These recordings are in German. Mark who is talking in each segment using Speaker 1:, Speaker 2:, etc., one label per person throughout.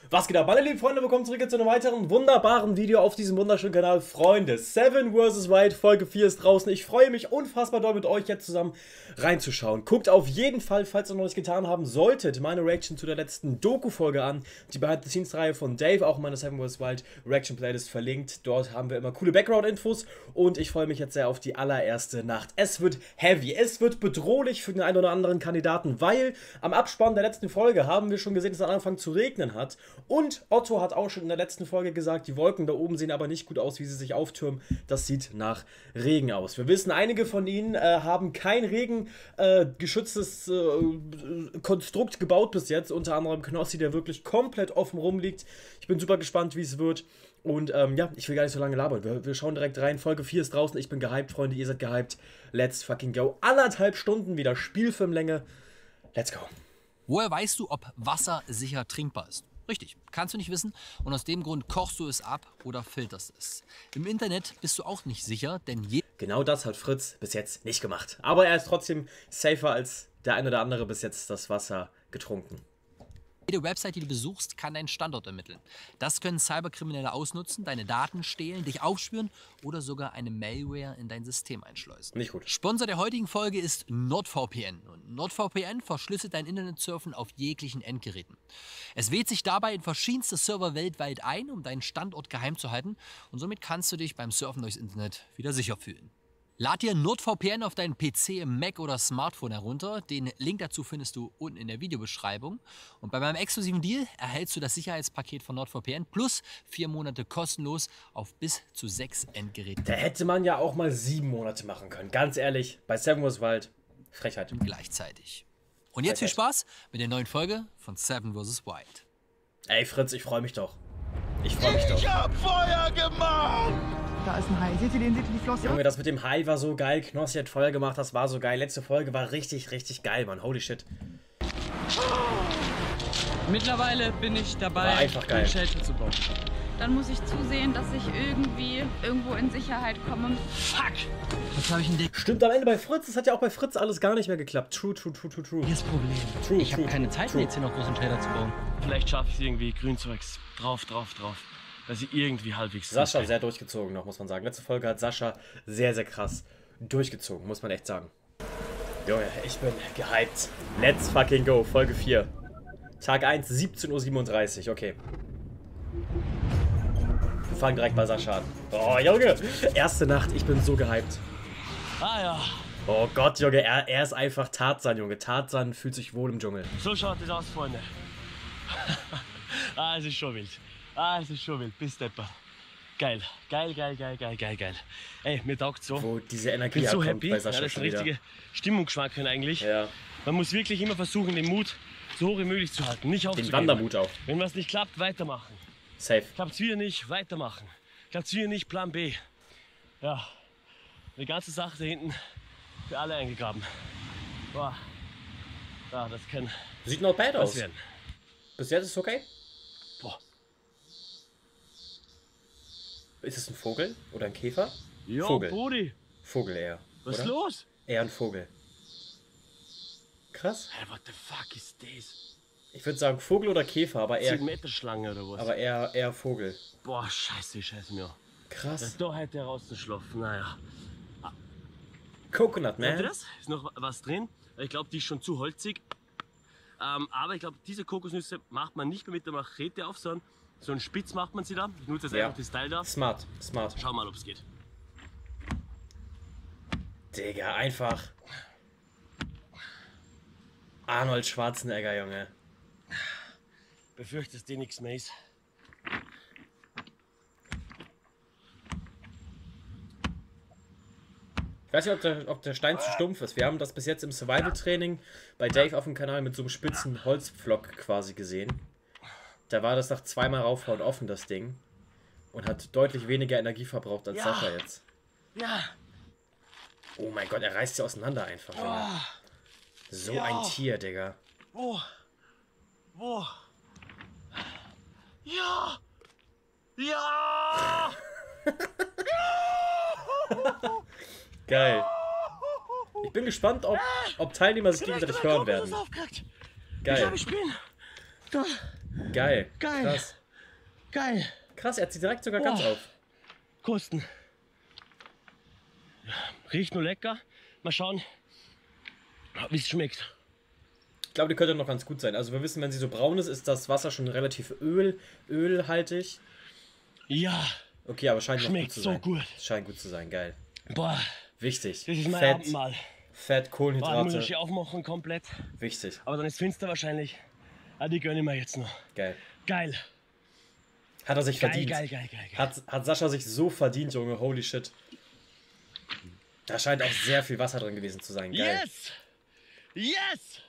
Speaker 1: Was geht ab, meine lieben Freunde, willkommen zurück zu einem weiteren wunderbaren Video auf diesem wunderschönen Kanal. Freunde, Seven vs. Wild, Folge 4 ist draußen. Ich freue mich unfassbar doll mit euch jetzt zusammen reinzuschauen. Guckt auf jeden Fall, falls ihr noch nicht getan haben solltet, meine Reaction zu der letzten Doku-Folge an. Die Behind-the-Scenes-Reihe von Dave, auch meine Seven vs. Wild Reaction-Playlist verlinkt. Dort haben wir immer coole Background-Infos und ich freue mich jetzt sehr auf die allererste Nacht. Es wird heavy, es wird bedrohlich für den einen oder anderen Kandidaten, weil am Abspann der letzten Folge haben wir schon gesehen, dass es angefangen zu regnen hat. Und Otto hat auch schon in der letzten Folge gesagt, die Wolken da oben sehen aber nicht gut aus, wie sie sich auftürmen. Das sieht nach Regen aus. Wir wissen, einige von ihnen haben kein regengeschütztes Konstrukt gebaut bis jetzt. Unter anderem Knossi, der wirklich komplett offen rumliegt. Ich bin super gespannt, wie es wird. Und ja, ich will gar nicht so lange labern. Wir schauen direkt rein. Folge 4 ist draußen. Ich bin gehypt, Freunde. Ihr seid gehypt. Let's fucking go. 1,5 Stunden wieder Spielfilmlänge. Let's go.
Speaker 2: Woher weißt du, ob Wasser sicher trinkbar ist? Richtig, kannst du nicht wissen und aus dem Grund kochst du es ab oder filterst es. Im Internet bist du auch nicht sicher, denn
Speaker 1: genau das hat Fritz bis jetzt nicht gemacht. Aber er ist trotzdem safer als der ein oder andere bis jetzt das Wasser getrunken.
Speaker 2: jede Website, die du besuchst, kann deinen Standort ermitteln. Das können Cyberkriminelle ausnutzen, deine Daten stehlen, dich aufspüren oder sogar eine Malware in dein System einschleusen.
Speaker 1: Nicht gut.
Speaker 2: Sponsor der heutigen Folge ist NordVPN. Und NordVPN verschlüsselt dein Internetsurfen auf jeglichen Endgeräten. Es wählt sich dabei in verschiedenste Server weltweit ein, um deinen Standort geheim zu halten. Und somit kannst du dich beim Surfen durchs Internet wieder sicher fühlen. Lad dir NordVPN auf deinen PC, Mac oder Smartphone herunter. Den Link dazu findest du unten in der Videobeschreibung. Und bei meinem exklusiven Deal erhältst du das Sicherheitspaket von NordVPN plus 4 Monate kostenlos auf bis zu 6 Endgeräten.
Speaker 1: Da hätte man ja auch mal 7 Monate machen können. Ganz ehrlich, bei Seven vs. Wild, Frechheit.
Speaker 2: Gleichzeitig. Und jetzt viel Spaß mit der neuen Folge von Seven vs. Wild.
Speaker 1: Ey Fritz, ich freue mich doch. Ich freue mich doch.
Speaker 3: Ich hab Feuer gemacht!
Speaker 4: Da ist ein Hai. Seht ihr den? Seht ihr die Flosse?
Speaker 1: Junge, das mit dem Hai war so geil. Knossi hat Feuer gemacht, das war so geil. Letzte Folge war richtig, richtig geil, Mann. Holy shit.
Speaker 5: Mittlerweile bin ich dabei,
Speaker 1: War einfach geil.
Speaker 5: ein Shelter zu bauen.
Speaker 6: Dann muss ich zusehen, dass ich irgendwo in Sicherheit komme.
Speaker 5: Fuck! Was habe ich denn
Speaker 1: Stimmt am Ende bei Fritz. Das hat ja auch bei Fritz alles gar nicht mehr geklappt. True.
Speaker 5: das Problem?
Speaker 1: True,
Speaker 5: Ich habe keine Zeit mehr, jetzt hier noch großen Shelter zu bauen.
Speaker 7: Vielleicht schaffe ich es irgendwie, Grünzeugs drauf. Dass ich irgendwie halbwegs...
Speaker 1: Sascha sehr durchgezogen noch, muss man sagen. Letzte Folge hat Sascha sehr, sehr krass durchgezogen, muss man echt sagen. Junge, ich bin gehypt. Let's fucking go. Folge 4. Tag 1, 17:37 Uhr. Okay. Wir fangen direkt bei Sascha an. Oh, Junge. Erste Nacht, ich bin so gehypt.
Speaker 7: Ah ja,
Speaker 1: Oh Gott, Junge, er ist einfach Tarzan, Junge. Tarzan fühlt sich wohl im Dschungel.
Speaker 7: so schaut es aus, Freunde. Es ist schon wild. Es ist schon wild. Bis Depper. Geil. Ey, mir taugt so.
Speaker 1: Wo diese Energie
Speaker 7: Ich bin so
Speaker 1: herkommt
Speaker 7: happy.
Speaker 1: bei
Speaker 7: Ja,
Speaker 1: Sascha
Speaker 7: das ist
Speaker 1: schon
Speaker 7: ein
Speaker 1: wieder.
Speaker 7: richtige Stimmungsschwankungen eigentlich.
Speaker 1: Ja,
Speaker 7: Man muss wirklich immer versuchen, den Mut so hoch wie möglich zu halten. Nicht
Speaker 1: den
Speaker 7: aufzugeben.
Speaker 1: Wandermut auch.
Speaker 7: Wenn was nicht klappt, weitermachen.
Speaker 1: Safe.
Speaker 7: Klappt's wieder nicht, weitermachen. Klappt's wieder nicht, Plan B. Ja, die ganze Sache da hinten für alle eingegraben. Boah. Ja, das kann
Speaker 1: Sieht not bad
Speaker 7: was
Speaker 1: aus.
Speaker 7: werden.
Speaker 1: Bis jetzt ist es okay.
Speaker 7: Boah.
Speaker 1: Ist es ein Vogel oder ein Käfer?
Speaker 7: Jo,
Speaker 1: Vogel.
Speaker 7: Brudi,
Speaker 1: Vogel eher.
Speaker 7: was
Speaker 1: oder?
Speaker 7: ist los?
Speaker 1: Eher ein Vogel. Krass.
Speaker 7: Hey, what the fuck is this?
Speaker 1: Ich würde sagen Vogel oder Käfer, aber
Speaker 7: 10
Speaker 1: eher,
Speaker 7: Meter Schlange oder was?
Speaker 1: eher Vogel.
Speaker 7: Boah, scheiße mir.
Speaker 1: Krass.
Speaker 7: Da heute rauszuschlafen, naja.
Speaker 1: Coconut,
Speaker 7: Seht ihr
Speaker 1: man.
Speaker 7: das? Ist noch was drin? Ich glaube, die ist schon zu holzig. Aber ich glaube, diese Kokosnüsse macht man nicht mehr mit der Machete auf, sondern so einen Spitz macht man sie da. Ich nutze jetzt
Speaker 1: Ja.
Speaker 7: einfach das Teil da.
Speaker 1: Smart.
Speaker 7: Schau mal, ob es geht.
Speaker 1: Digga, einfach. Arnold Schwarzenegger, Junge.
Speaker 7: Befürchtest dir nichts mehr ist.
Speaker 1: Ich weiß nicht, ob der Stein zu stumpf ist. Wir haben das bis jetzt im Survival-Training bei Dave auf dem Kanal mit so einem spitzen Holzpflock quasi gesehen. Da war das nach 2-mal raufhauen offen, das Ding. Und hat deutlich weniger Energie verbraucht als
Speaker 7: Ja.
Speaker 1: Sascha jetzt.
Speaker 7: Ja.
Speaker 1: Oh mein Gott, er reißt sie auseinander einfach. Junge. So
Speaker 7: Ja.
Speaker 1: ein Tier, Digga.
Speaker 7: Wo? Ja! Ja!
Speaker 1: Geil. Ich bin gespannt, ob Teilnehmer sich gegenseitig hören werden.
Speaker 7: Aufgekriegt. Ich
Speaker 1: Geil.
Speaker 7: glaube, ich bin. Da.
Speaker 1: Geil.
Speaker 7: Geil.
Speaker 1: Krass.
Speaker 7: Geil.
Speaker 1: Krass, er zieht direkt sogar ganz
Speaker 7: Boah.
Speaker 1: auf.
Speaker 7: Kosten. Riecht nur lecker. Mal schauen, wie es schmeckt.
Speaker 1: Ich glaube, die könnte noch ganz gut sein. Also wir wissen, wenn sie so braun ist, ist das Wasser schon relativ ölhaltig.
Speaker 7: Ja,
Speaker 1: Okay, aber scheint noch
Speaker 7: schmeckt
Speaker 1: gut zu
Speaker 7: so
Speaker 1: sein.
Speaker 7: gut.
Speaker 1: Scheint gut zu sein, geil.
Speaker 7: Boah,
Speaker 1: Wichtig.
Speaker 7: das ist mein
Speaker 1: Fett,
Speaker 7: Abendmahl.
Speaker 1: Fett,
Speaker 7: Boah, ich muss
Speaker 1: Kohlenhydrate.
Speaker 7: das hier aufmachen komplett.
Speaker 1: Wichtig.
Speaker 7: Aber dann ist finster wahrscheinlich. Ah, die gönne ich mir jetzt noch.
Speaker 1: Geil.
Speaker 7: Geil.
Speaker 1: Hat er sich
Speaker 7: Geil,
Speaker 1: verdient.
Speaker 7: geil, geil, geil, geil.
Speaker 1: Hat Sascha sich so verdient, Junge. Holy shit. Da scheint auch sehr viel Wasser drin gewesen zu sein. Geil.
Speaker 7: Yes! Yes!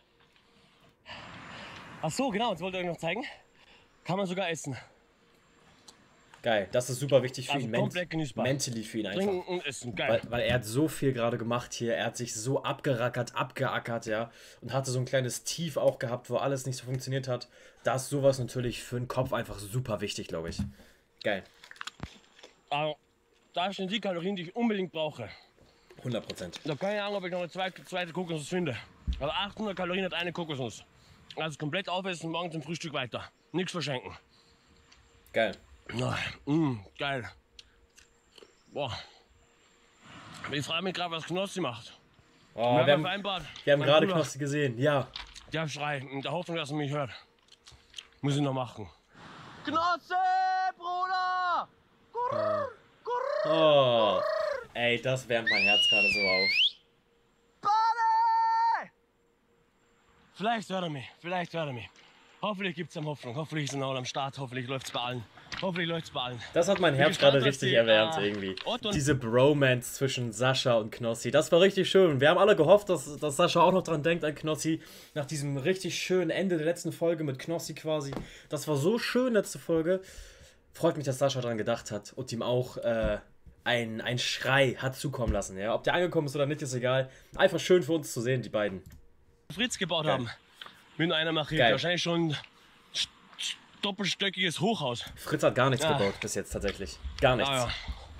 Speaker 7: Ach so, genau, jetzt wollte ich euch noch zeigen. Kann man sogar essen.
Speaker 1: Geil. Das ist super wichtig für
Speaker 7: Also
Speaker 1: ihn.
Speaker 7: komplett genießbar.
Speaker 1: Mentally für ihn einfach.
Speaker 7: Trinken und essen, geil.
Speaker 1: Weil er hat so viel gerade gemacht hier. Er hat sich so abgerackert, abgeackert, ja. Und hatte so ein kleines Tief auch gehabt, wo alles nicht so funktioniert hat. Da ist sowas natürlich für den Kopf einfach super wichtig, glaube ich. Geil.
Speaker 7: Aber da sind die Kalorien, die ich unbedingt brauche.
Speaker 1: 100%.
Speaker 7: Ich habe keine Ahnung, ob ich noch eine zweite Kokosnuss finde. Aber 800 Kalorien hat eine Kokosnuss. Also komplett aufessen, morgen zum Frühstück weiter. Nichts verschenken.
Speaker 1: Geil.
Speaker 7: Geil. Boah. Ich frage mich gerade, was Knossi macht.
Speaker 1: Oh,
Speaker 7: Wir
Speaker 1: wir
Speaker 7: haben
Speaker 1: haben
Speaker 7: vereinbart.
Speaker 1: gerade
Speaker 7: mein Bruder,
Speaker 1: Knossi gesehen. Ja.
Speaker 7: Der Schrei, in der Hoffnung, dass er mich hört. Muss ich noch machen. Knossi, Bruder!
Speaker 1: Oh. Ey, das wärmt mein Herz gerade so auf.
Speaker 7: Vielleicht hört er mich, vielleicht hört er mich. Hoffentlich gibt es am Hoffnung, hoffentlich ist er noch am Start, hoffentlich läuft es bei allen. Hoffentlich läuft es bei allen.
Speaker 1: Das hat mein
Speaker 7: Bin
Speaker 1: Herz
Speaker 7: gespannt,
Speaker 1: gerade
Speaker 7: was
Speaker 1: richtig
Speaker 7: die,
Speaker 1: erwärmt irgendwie.
Speaker 7: Otto und-
Speaker 1: Diese Bromance zwischen Sascha und Knossi. Das war richtig schön. Wir haben alle gehofft, dass Sascha auch noch dran denkt an Knossi. Nach diesem richtig schönen Ende der letzten Folge mit Knossi quasi. Das war so schön, letzte Folge. Freut mich, dass Sascha dran gedacht hat und ihm auch ein Schrei hat zukommen lassen. Ja? Ob der angekommen ist oder nicht, ist egal. Einfach schön für uns zu sehen, die beiden.
Speaker 7: Fritz gebaut
Speaker 1: Geil.
Speaker 7: haben. Mit einer Machete.
Speaker 1: Geil.
Speaker 7: Wahrscheinlich schon ein doppelstöckiges Hochhaus.
Speaker 1: Fritz hat gar nichts
Speaker 7: Ja.
Speaker 1: gebaut bis jetzt tatsächlich. Gar nichts.
Speaker 7: Ah, ja.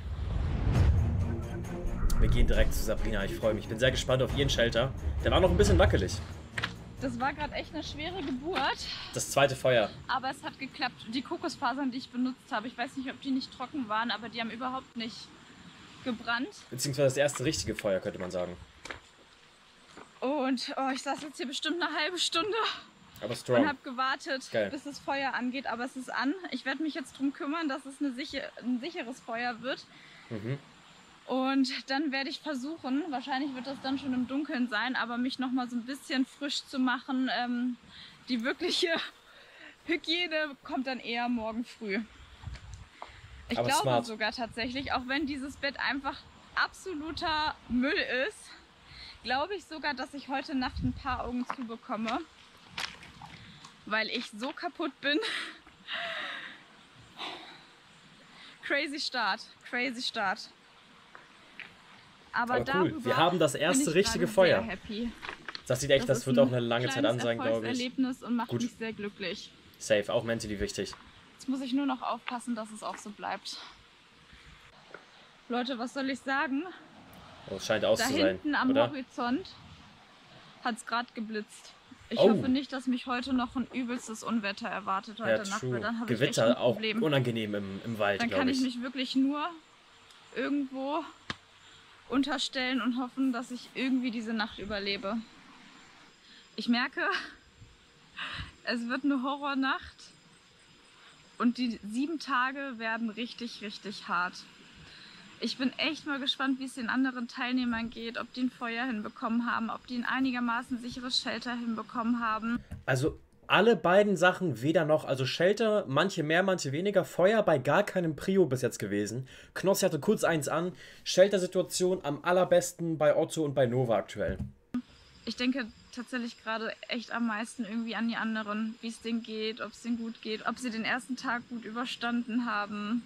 Speaker 1: Wir gehen direkt zu Sabrina. Ich freue mich. Ich bin sehr gespannt auf ihren Shelter. Der war noch ein bisschen wackelig.
Speaker 6: Das war gerade echt eine schwere Geburt,
Speaker 1: Das zweite Feuer.
Speaker 6: aber es hat geklappt. Die Kokosfasern, die ich benutzt habe, ich weiß nicht, ob die nicht trocken waren, aber die haben überhaupt nicht gebrannt.
Speaker 1: Beziehungsweise das erste richtige Feuer, könnte man sagen.
Speaker 6: Und ich saß jetzt hier bestimmt eine halbe Stunde
Speaker 1: Aber
Speaker 6: und
Speaker 1: strong.
Speaker 6: habe gewartet,
Speaker 1: Geil.
Speaker 6: bis das Feuer angeht, aber es ist an. Ich werde mich jetzt darum kümmern, dass es ein sicheres Feuer wird.
Speaker 1: Mhm.
Speaker 6: Und dann werde ich versuchen, wahrscheinlich wird das dann schon im Dunkeln sein, aber mich noch mal so ein bisschen frisch zu machen. Die wirkliche Hygiene kommt dann eher morgen früh. Ich
Speaker 1: Aber
Speaker 6: glaube
Speaker 1: smart.
Speaker 6: sogar tatsächlich, auch wenn dieses Bett einfach absoluter Müll ist, glaube ich sogar, dass ich heute Nacht ein paar Augen zubekomme, weil ich so kaputt bin. Crazy Start, crazy Start. Aber
Speaker 1: Aber cool.
Speaker 6: darüber
Speaker 1: Wir haben das
Speaker 6: bin
Speaker 1: erste
Speaker 6: ich
Speaker 1: richtige
Speaker 6: gerade
Speaker 1: Feuer.
Speaker 6: Sehr happy.
Speaker 1: Das sieht echt, das
Speaker 6: ist
Speaker 1: wird
Speaker 6: ein
Speaker 1: auch eine lange Zeit
Speaker 6: kleines
Speaker 1: an sein, glaube ich.
Speaker 6: Erfolgserlebnis und macht
Speaker 1: Gut.
Speaker 6: mich sehr glücklich.
Speaker 1: Safe, auch mentally wichtig.
Speaker 6: Jetzt muss ich nur noch aufpassen, dass es auch so bleibt. Leute, was soll ich sagen?
Speaker 1: Oh, es scheint aus
Speaker 6: Da
Speaker 1: zu sein,
Speaker 6: hinten am
Speaker 1: oder?
Speaker 6: Horizont hat es gerade geblitzt. Ich
Speaker 1: Oh.
Speaker 6: hoffe nicht, dass mich heute noch ein übelstes Unwetter erwartet
Speaker 1: Ja,
Speaker 6: heute Nacht,
Speaker 1: true.
Speaker 6: weil dann habe ich echt
Speaker 1: Gewitter
Speaker 6: ein
Speaker 1: auch
Speaker 6: Problem.
Speaker 1: unangenehm im Wald,
Speaker 6: Dann kann
Speaker 1: glaube
Speaker 6: ich
Speaker 1: ich.
Speaker 6: mich wirklich nur irgendwo unterstellen und hoffen, dass ich irgendwie diese Nacht überlebe. Ich merke, es wird eine Horrornacht und die 7 Tage werden richtig, richtig hart. Ich bin echt mal gespannt, wie es den anderen Teilnehmern geht, ob die ein Feuer hinbekommen haben, ob die ein einigermaßen sicheres Shelter hinbekommen haben.
Speaker 1: Also alle beiden Sachen weder noch, also Shelter, manche mehr, manche weniger, Feuer bei gar keinem Prio bis jetzt gewesen. Knossi hatte kurz eins an, Shelter-Situation am allerbesten bei Otto und bei Nova aktuell.
Speaker 6: Ich denke tatsächlich gerade echt am meisten irgendwie an die anderen, wie es denen geht, ob es denen gut geht, ob sie den ersten Tag gut überstanden haben.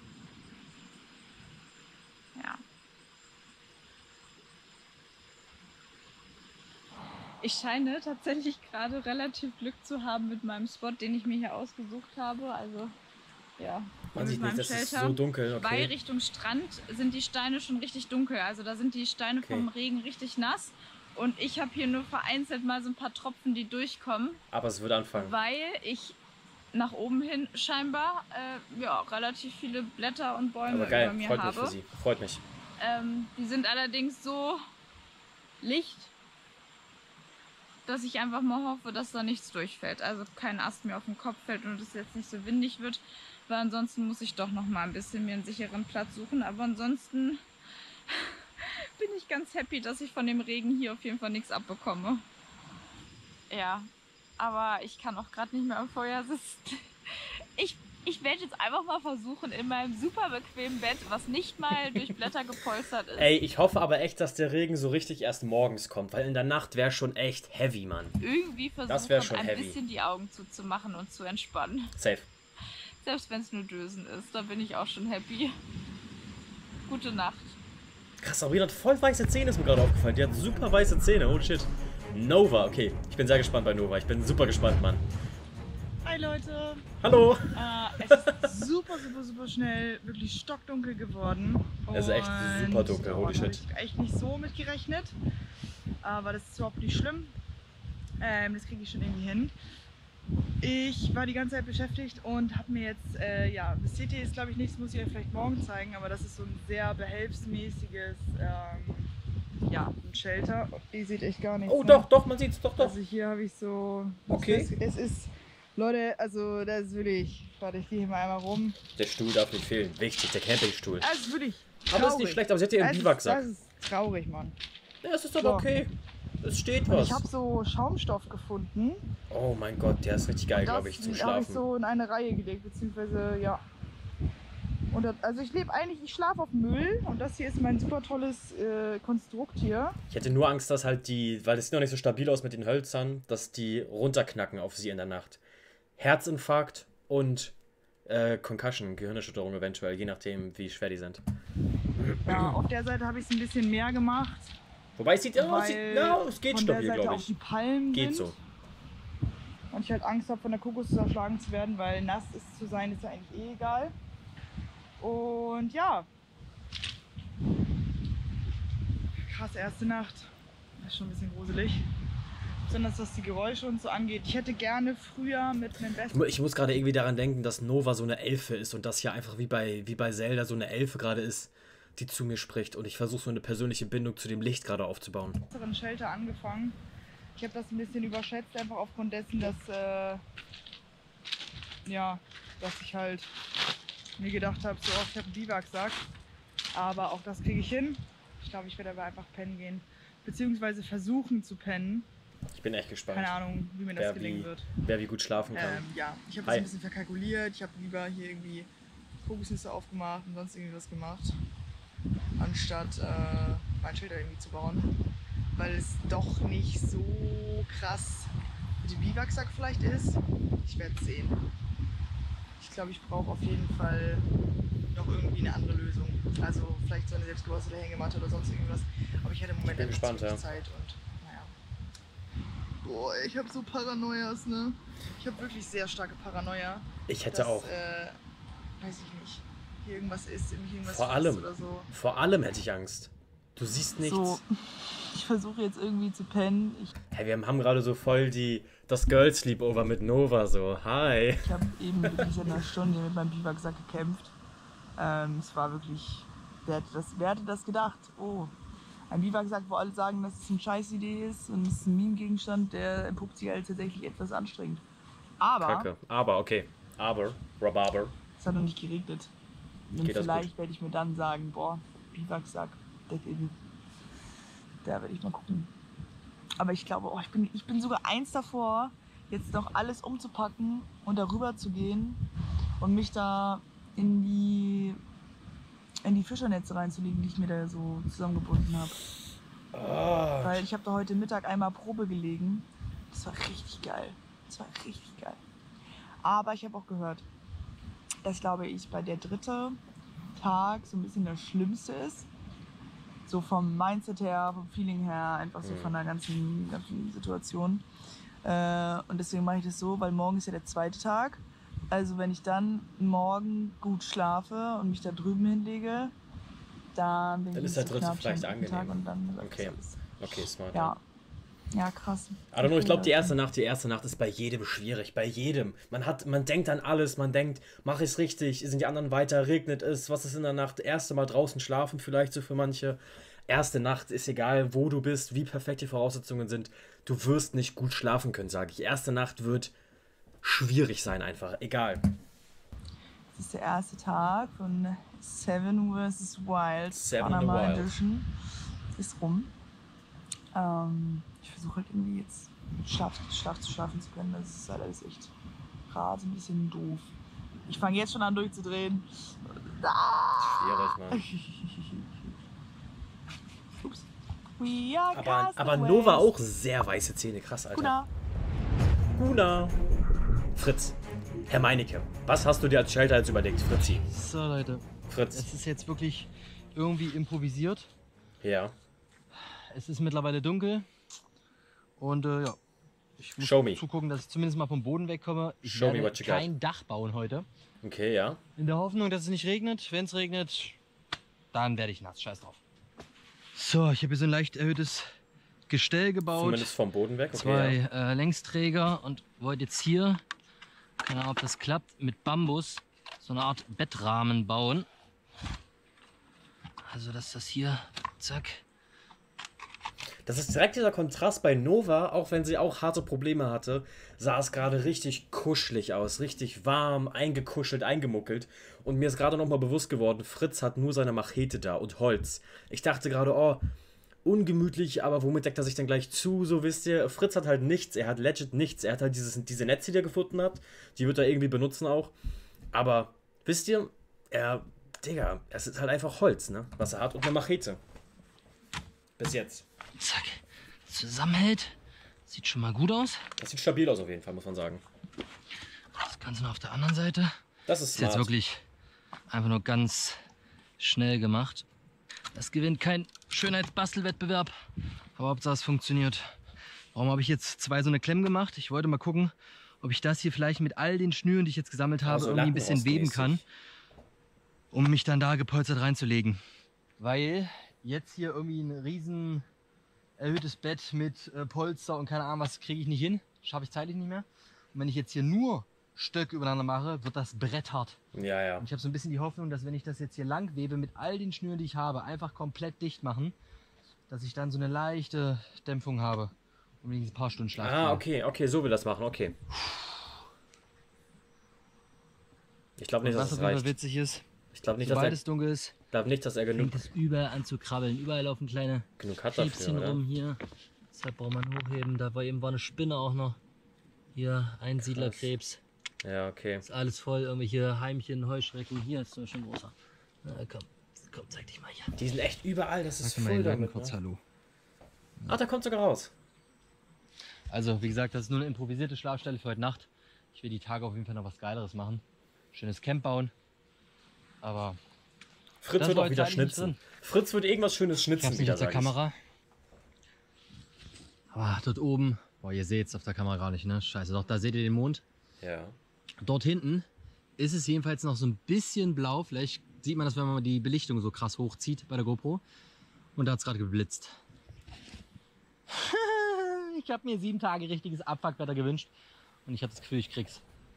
Speaker 6: Ja. Ich scheine tatsächlich gerade relativ Glück zu haben mit meinem Spot, den ich mir hier ausgesucht habe. Also, ja.
Speaker 1: Man
Speaker 6: mit
Speaker 1: sieht nicht,
Speaker 6: meinem
Speaker 1: das ist
Speaker 6: Shelter.
Speaker 1: so dunkel,
Speaker 6: Weil
Speaker 1: okay.
Speaker 6: Richtung Strand sind die Steine schon richtig dunkel. Also da sind die Steine
Speaker 1: Okay.
Speaker 6: vom Regen richtig nass. Und ich habe hier nur vereinzelt mal so ein paar Tropfen, die durchkommen,
Speaker 1: Aber es wird anfangen.
Speaker 6: weil ich nach oben hin scheinbar ja, relativ viele Blätter und Bäume
Speaker 1: Aber geil,
Speaker 6: über mir
Speaker 1: freut mich
Speaker 6: habe.
Speaker 1: für sie. Freut mich.
Speaker 6: Die sind allerdings so licht, dass ich einfach mal hoffe, dass da nichts durchfällt. Also kein Ast mir auf den Kopf fällt und es jetzt nicht so windig wird. Weil ansonsten muss ich doch noch mal ein bisschen mir einen sicheren Platz suchen. Aber ansonsten bin ich ganz happy, dass ich von dem Regen hier auf jeden Fall nichts abbekomme. Ja, aber ich kann auch gerade nicht mehr am Feuer sitzen. Ich werde jetzt einfach mal versuchen, in meinem super bequemen Bett, was nicht mal durch Blätter gepolstert ist.
Speaker 1: Ey, ich hoffe aber echt, dass der Regen so richtig erst morgens kommt, weil in der Nacht wäre schon echt heavy, Mann.
Speaker 6: Irgendwie versuchen, ein bisschen die Augen zuzumachen und zu entspannen.
Speaker 1: Safe.
Speaker 6: Selbst wenn es nur Dösen ist, da bin ich auch schon happy. Gute Nacht.
Speaker 1: Krass, Sabrina hat voll weiße Zähne, ist mir gerade aufgefallen. Die hat super weiße Zähne, oh shit. Nova, okay. Ich bin sehr gespannt bei Nova. Ich bin super gespannt, Mann.
Speaker 4: Hi Leute!
Speaker 1: Hallo!
Speaker 4: Es ist super schnell wirklich stockdunkel geworden.
Speaker 1: Es ist echt super dunkel, holy shit.
Speaker 4: Ich echt nicht so mit gerechnet. Aber das ist überhaupt nicht schlimm. Das kriege ich schon irgendwie hin. Ich war die ganze Zeit beschäftigt und habe mir jetzt, ja, das seht ihr jetzt glaube ich nicht, das muss ich euch vielleicht morgen zeigen, aber das ist so ein sehr behelfsmäßiges, ja, ein Shelter. Ihr seht echt gar nichts.
Speaker 1: Oh, ne? Doch, man sieht's, doch.
Speaker 4: Also hier habe ich so...
Speaker 1: Okay.
Speaker 4: Es ist... Leute, also das ist wirklich... Warte, ich gehe hier mal einmal rum.
Speaker 1: Der Stuhl darf nicht fehlen. Wichtig, der Campingstuhl.
Speaker 4: Das ist wirklich
Speaker 1: Aber ist nicht schlecht, aber sie hat ja einen Biwaksack.
Speaker 4: Das ist traurig, Mann.
Speaker 1: Ja, es ist aber okay. Es steht
Speaker 4: Und
Speaker 1: was.
Speaker 4: ich habe so Schaumstoff gefunden.
Speaker 1: Oh mein Gott, der ist richtig geil, glaube ich, zum
Speaker 4: Das habe ich
Speaker 1: Schlafen.
Speaker 4: so in eine Reihe gelegt, beziehungsweise, ja. Und das, also ich schlafe auf Müll und das hier ist mein super tolles Konstrukt hier.
Speaker 1: Ich hätte nur Angst, dass halt weil das sieht noch nicht so stabil aus mit den Hölzern, dass die runterknacken auf sie in der Nacht. Herzinfarkt und Concussion, Gehirnerschütterung eventuell, je nachdem, wie schwer die sind.
Speaker 4: Ja, auf der Seite habe ich es ein bisschen mehr gemacht.
Speaker 1: Wobei es sieht aus, es geht
Speaker 4: von der
Speaker 1: stabil,
Speaker 4: Seite
Speaker 1: glaube
Speaker 4: auch
Speaker 1: ich.
Speaker 4: die Palmen
Speaker 1: Geht
Speaker 4: sind.
Speaker 1: so.
Speaker 4: Und ich halt Angst habe, von der Kokos zerschlagen zu werden, weil nass ist zu sein, ist ja eigentlich eh egal. Und ja. Krass, erste Nacht. Das ist schon ein bisschen gruselig. Besonders was die Geräusche und so angeht. Ich hätte gerne früher mit einem besten...
Speaker 1: Ich muss gerade irgendwie daran denken, dass Nova so eine Elfe ist und das hier einfach wie bei Zelda so eine Elfe gerade ist, die zu mir spricht. Und ich versuche so eine persönliche Bindung zu dem Licht gerade aufzubauen.
Speaker 4: Shelter angefangen. Ich habe das ein bisschen überschätzt, einfach aufgrund dessen, dass, ja, dass ich halt mir gedacht habe, so, ich habe einen Biwaksack. Aber auch das kriege ich hin. Ich glaube, ich werde aber einfach pennen gehen. Beziehungsweise versuchen zu pennen.
Speaker 1: Ich bin echt gespannt.
Speaker 4: Keine Ahnung, wie mir das gelingen wird.
Speaker 1: Wer wie gut schlafen kann.
Speaker 4: Ja, ich habe das ein bisschen verkalkuliert. Ich habe lieber hier irgendwie Kokosnüsse aufgemacht und sonst irgendwie was gemacht, anstatt mein Shelter irgendwie zu bauen. Weil es doch nicht so krass mit dem Biwaksack vielleicht ist. Ich werde es sehen. Ich glaube, ich brauche auf jeden Fall noch irgendwie eine andere Lösung. Also vielleicht so eine selbstgebastete Hängematte oder sonst irgendwas. Aber ich hätte im Moment einfach
Speaker 1: gespannt,
Speaker 4: zu viel Zeit und naja. Boah, ich habe so Paranoias, ne? Ich habe wirklich sehr starke Paranoia.
Speaker 1: Ich hätte auch.
Speaker 4: Weiß ich nicht. Hier irgendwas ist, mich irgendwas
Speaker 1: Vor allem,
Speaker 4: oder so.
Speaker 1: Vor allem hätte ich Angst. Du siehst nichts.
Speaker 4: So, ich versuche jetzt irgendwie zu pennen.
Speaker 1: Hey, wir haben gerade so voll das Girl Sleepover mit Nova so. Hi.
Speaker 4: Ich habe eben wirklich seit einer Stunde mit meinem Biwaksack gekämpft. Es war wirklich, wer hätte das gedacht? Oh, ein Biwaksack, wo alle sagen, dass es eine Scheißidee ist und es ist ein Meme-Gegenstand, der entpuppt sich als tatsächlich etwas anstrengend. Aber,
Speaker 1: Kacke. Aber, okay. Rhabarber.
Speaker 4: Es hat noch nicht geregnet. Und
Speaker 1: Geht das
Speaker 4: vielleicht werde ich mir dann sagen, boah, Biwaksack, da werde ich mal gucken. Aber ich glaube, ich bin sogar eins davor, jetzt noch alles umzupacken und darüber zu gehen und mich da in die Fischernetze reinzulegen, die ich mir da so zusammengebunden habe.
Speaker 1: Oh.
Speaker 4: Weil ich habe da heute Mittag einmal Probe gelegen. Das war richtig geil. Aber ich habe auch gehört, dass, glaube ich, bei der dritte Tag so ein bisschen das Schlimmste ist. So vom Mindset her, vom Feeling her, einfach so von der ganzen Situation. Und deswegen mache ich das so, weil morgen ist ja der zweite Tag. Also wenn ich dann morgen gut schlafe und mich da drüben hinlege, dann bin ich
Speaker 1: ist der dritte
Speaker 4: knapp
Speaker 1: vielleicht
Speaker 4: schon am dritten
Speaker 1: angenehm.
Speaker 4: Tag und dann
Speaker 1: Okay, smart.
Speaker 4: ja. Ja, krass.
Speaker 1: I don't know, ich glaube, die erste Nacht ist bei jedem schwierig, bei jedem. Man denkt an alles, man denkt, mache ich es richtig, sind die anderen weiter, regnet es, was ist in der Nacht, erste Mal draußen schlafen vielleicht so für manche. Erste Nacht ist egal, wo du bist, wie perfekt die Voraussetzungen sind, du wirst nicht gut schlafen können, sage ich. Erste Nacht wird schwierig sein einfach, egal.
Speaker 4: Das ist der erste Tag von Seven vs. Wild.
Speaker 1: Seven
Speaker 4: Panama
Speaker 1: Wild.
Speaker 4: Edition ist rum. Ich versuche halt irgendwie jetzt Schlaf zu schlafen zu können. Das ist halt alles echt gerade ein bisschen doof. Ich fange jetzt schon an durchzudrehen.
Speaker 1: Schwierig, Mann.
Speaker 4: Ups. We are
Speaker 1: Aber Nova auch sehr weiße Zähne, krass, Alter. Guna. Fritz, Herr Meinecke, was hast du dir als Shelter jetzt überlegt, Fritzi?
Speaker 5: So, Leute.
Speaker 1: Fritz.
Speaker 5: Es ist jetzt wirklich irgendwie improvisiert.
Speaker 1: Ja.
Speaker 5: Es ist mittlerweile dunkel. Und ja, ich muss
Speaker 1: Show me.
Speaker 5: zugucken, dass ich zumindest mal vom Boden wegkomme. Ich
Speaker 1: Show me
Speaker 5: werde
Speaker 1: what you got.
Speaker 5: kein Dach bauen heute.
Speaker 1: Okay, ja.
Speaker 5: In der Hoffnung, dass es nicht regnet. Wenn es regnet, dann werde ich nass. Scheiß drauf. So, ich habe hier so ein leicht erhöhtes Gestell gebaut.
Speaker 1: Zumindest vom Boden weg. Okay,
Speaker 5: Zwei
Speaker 1: ja.
Speaker 5: Längsträger und wollte jetzt hier, keine Ahnung, ob das klappt, mit Bambus so eine Art Bettrahmen bauen. Also, dass das hier, zack.
Speaker 1: Das ist direkt dieser Kontrast bei Nova, auch wenn sie auch harte Probleme hatte, sah es gerade richtig kuschelig aus, richtig warm, eingekuschelt, eingemuckelt. Und mir ist gerade nochmal bewusst geworden, Fritz hat nur seine Machete da und Holz. Ich dachte gerade, oh, ungemütlich, aber womit deckt er sich denn gleich zu? So wisst ihr, Fritz hat halt nichts, er hat legit nichts. Er hat halt diese Netze, die er gefunden hat, die wird er irgendwie benutzen auch. Aber wisst ihr, Digga, es ist halt einfach Holz, ne? Was er hat und eine Machete. Bis jetzt.
Speaker 5: Zack. Zusammenhält. Sieht schon mal gut aus.
Speaker 1: Das sieht stabil aus auf jeden Fall, muss man sagen.
Speaker 5: Das Ganze noch auf der anderen Seite.
Speaker 1: Das ist
Speaker 5: Ist jetzt
Speaker 1: smart.
Speaker 5: wirklich einfach nur ganz schnell gemacht. Das gewinnt kein Schönheitsbastelwettbewerb. Aber Hauptsache es funktioniert. Warum habe ich jetzt zwei so eine Klemmen gemacht? Ich wollte mal gucken, ob ich das hier vielleicht mit all den Schnüren, die ich jetzt gesammelt habe,
Speaker 1: Also
Speaker 5: irgendwie ein bisschen weben kann. Um mich dann da gepolstert reinzulegen. Weil jetzt hier irgendwie ein riesen erhöhtes Bett mit Polster und keine Ahnung was kriege ich nicht hin. Schaffe ich zeitlich nicht mehr. Und wenn ich jetzt hier nur Stöcke übereinander mache, wird das Brett hart.
Speaker 1: Ja, ja.
Speaker 5: Und ich habe so ein bisschen die Hoffnung, dass wenn ich das jetzt hier lang webe mit all den Schnüren, die ich habe, einfach komplett dicht machen, dass ich dann so eine leichte Dämpfung habe. Und wenigstens ein paar Stunden Schlaf kriege.
Speaker 1: Okay, so will das machen, okay. Ich glaube nicht,
Speaker 5: Und
Speaker 1: dass
Speaker 5: was
Speaker 1: es
Speaker 5: auf jeden
Speaker 1: reicht.
Speaker 5: Fall witzig ist,
Speaker 1: Ich glaube nicht,
Speaker 5: sobald es dunkel ist,
Speaker 1: dass er genug
Speaker 5: fängt es überall an zu krabbeln. Überall laufen kleine
Speaker 1: hat dafür,
Speaker 5: Fiebschen
Speaker 1: oder?
Speaker 5: rum hier. Deshalb braucht man hochheben. Da war eben eine Spinne auch noch. Hier, Einsiedlerkrebs.
Speaker 1: Ja, okay.
Speaker 5: Ist alles voll. Irgendwelche Heimchen, Heuschrecken. Hier ist schon großer. Na, komm, zeig dich mal hier.
Speaker 1: Die sind echt überall, das ist
Speaker 5: Sag mal
Speaker 1: voll
Speaker 5: den Leuten
Speaker 1: damit.
Speaker 5: kurz
Speaker 1: Ne?
Speaker 5: Hallo.
Speaker 1: Ach, da kommt sogar raus.
Speaker 5: Also, wie gesagt, das ist nur eine improvisierte Schlafstelle für heute Nacht. Ich will die Tage auf jeden Fall noch was Geileres machen. Schönes Camp bauen. Aber
Speaker 1: Fritz
Speaker 5: das
Speaker 1: wird
Speaker 5: war
Speaker 1: auch
Speaker 5: jetzt
Speaker 1: wieder
Speaker 5: eigentlich nicht
Speaker 1: schnitzen.
Speaker 5: drin.
Speaker 1: Fritz wird irgendwas Schönes
Speaker 5: ich
Speaker 1: schnitzen
Speaker 5: hab's nicht
Speaker 1: wieder,
Speaker 5: auf der
Speaker 1: sag ich.
Speaker 5: Kamera. Aber dort oben, boah, ihr seht es auf der Kamera gar nicht, ne? Scheiße, doch, da seht ihr den Mond.
Speaker 1: Ja.
Speaker 5: Dort hinten ist es jedenfalls noch so ein bisschen blau. Vielleicht sieht man das, wenn man mal die Belichtung so krass hochzieht bei der GoPro. Und da hat es gerade geblitzt. Ich habe mir 7 Tage richtiges Abfuckwetter gewünscht. Und ich habe das Gefühl, ich krieg's.